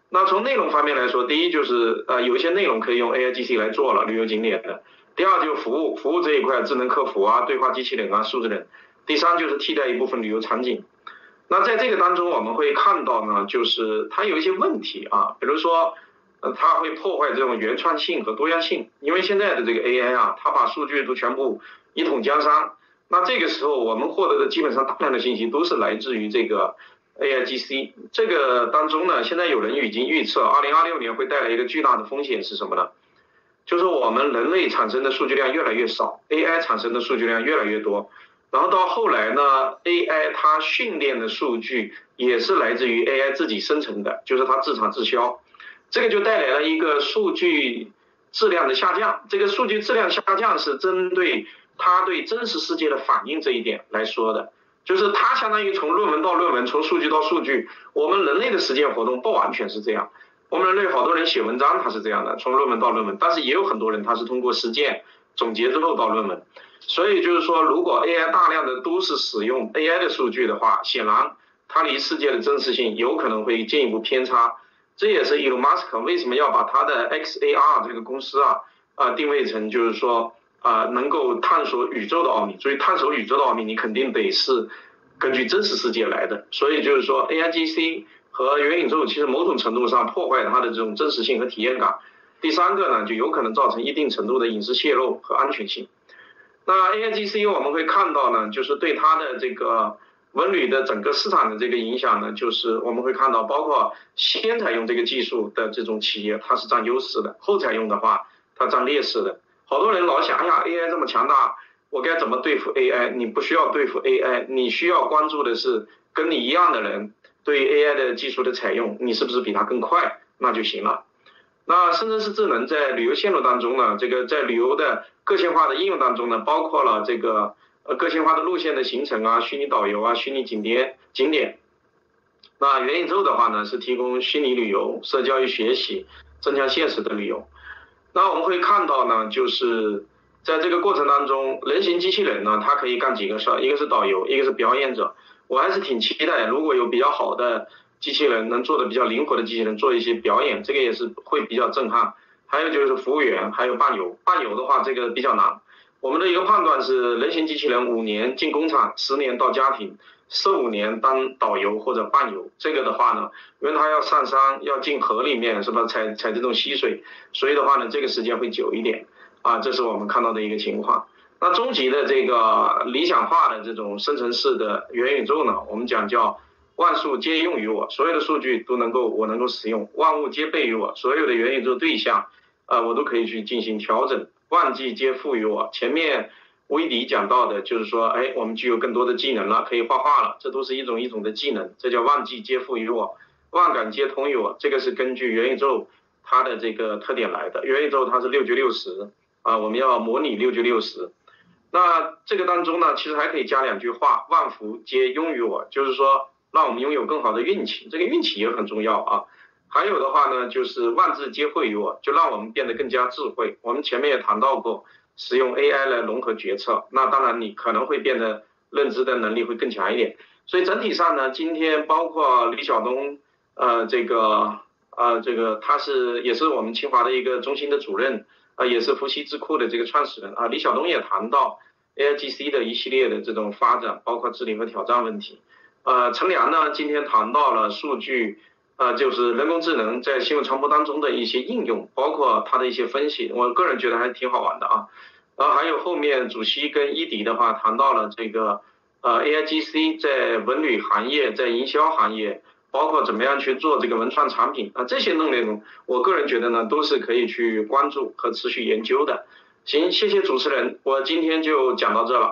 那从内容方面来说，第一就是呃有一些内容可以用 A I G C 来做了，旅游景点的。第二就是服务，服务这一块智能客服啊、对话机器人啊、数字人。第三就是替代一部分旅游场景。那在这个当中我们会看到呢，就是它有一些问题啊，比如说呃它会破坏这种原创性和多样性，因为现在的这个 A I 啊，它把数据都全部一统江山。那这个时候我们获得的基本上大量的信息都是来自于这个A I G C。 这个当中呢，现在有人已经预测二零二六年会带来一个巨大的风险是什么呢？就是我们人类产生的数据量越来越少， A I 产生的数据量越来越多，然后到后来呢 A I 它训练的数据也是来自于 A I 自己生成的，就是它自产自销，这个就带来了一个数据质量的下降。这个数据质量下降是针对它对真实世界的反应这一点来说的，就是它相当于从论文到论文，从数据到数据。我们人类的实践活动不完全是这样，我们人类好多人写文章他是这样的，从论文到论文，但是也有很多人他是通过实践总结之后到论文。所以就是说，如果 A I 大量的都是使用 A I 的数据的话，显然它离世界的真实性有可能会进一步偏差。这也是 Elon Musk 为什么要把他的 X A R 这个公司啊啊定位成就是说啊、呃，能够探索宇宙的奥秘。所以探索宇宙的奥秘，你肯定得是根据真实世界来的。所以就是说 A I G C 和元宇宙其实某种程度上破坏它的这种真实性和体验感。第三个呢，就有可能造成一定程度的隐私泄露和安全性。那 A I G C 我们会看到呢，就是对它的这个文旅的整个市场的这个影响呢，就是我们会看到，包括先采用这个技术的这种企业，它是占优势的；后采用的话，它占劣势的。好多人老想，哎呀 ，A I 这么强大，我该怎么对付 A I？ 你不需要对付 A I， 你需要关注的是跟你一样的人对 A I 的技术的采用，你是不是比它更快，那就行了。那生成式智能在旅游线路当中呢，这个在旅游的个性化的应用当中呢，包括了这个呃个性化的路线的形成啊、虚拟导游啊、虚拟景点景点。那元宇宙的话呢，是提供虚拟旅游、社交与学习、增强现实的旅游。那我们会看到呢，就是在这个过程当中，人形机器人呢，它可以干几个事儿，一个是导游，一个是表演者。我还是挺期待，如果有比较好的机器人能做的比较灵活的机器人做一些表演，这个也是会比较震撼。还有就是服务员，还有伴游。伴游的话，这个比较难。我们的一个判断是，人形机器人五年进工厂，十年到家庭，十五年当导游或者伴游。这个的话呢，因为它要上山，要进河里面，是吧？采采这种溪水，所以的话呢，这个时间会久一点啊，这是我们看到的一个情况。那终极的这个理想化的这种生成式的元宇宙呢，我们讲叫万数皆用于我，所有的数据都能够我能够使用，万物皆备于我，所有的元宇宙对象，呃，我都可以去进行调整，万技皆赋予我。前面威迪讲到的就是说，哎，我们具有更多的技能了，可以画画了，这都是一种一种的技能，这叫万技皆赋予我，万感皆通于我。这个是根据元宇宙它的这个特点来的。元宇宙它是六局六十啊，我们要模拟六局六十。那这个当中呢，其实还可以加两句话，万福皆拥于我，就是说让我们拥有更好的运气，这个运气也很重要啊。还有的话呢，就是万智皆汇于我，就让我们变得更加智慧。我们前面也谈到过，使用 A I 来融合决策，那当然你可能会变得认知的能力会更强一点。所以整体上呢，今天包括李晓东，呃，这个呃，这个他是也是我们清华的一个中心的主任，啊、呃，也是伏羲智库的这个创始人啊。李晓东也谈到 A I G C 的一系列的这种发展，包括治理和挑战问题。呃，陈良呢今天谈到了数据，呃，就是人工智能在新闻传播当中的一些应用，包括它的一些分析，我个人觉得还挺好玩的啊。然后还有后面主席跟伊迪的话谈到了这个呃 A I G C 在文旅行业、在营销行业，包括怎么样去做这个文创产品啊，这些内容我个人觉得呢都是可以去关注和持续研究的。行，谢谢主持人，我今天就讲到这了。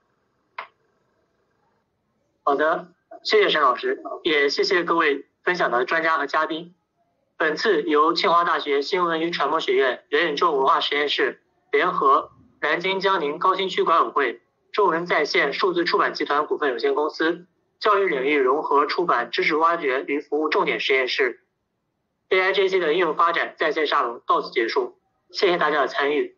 好的，谢谢沈老师，也谢谢各位分享的专家和嘉宾。本次由清华大学新闻与传播学院元宇宙文化实验室联合南京江宁高新区管委会、众人在线数字出版集团股份有限公司教育领域融合出版知识挖掘与服务重点实验室 A I G C 的应用发展在线沙龙到此结束，谢谢大家的参与。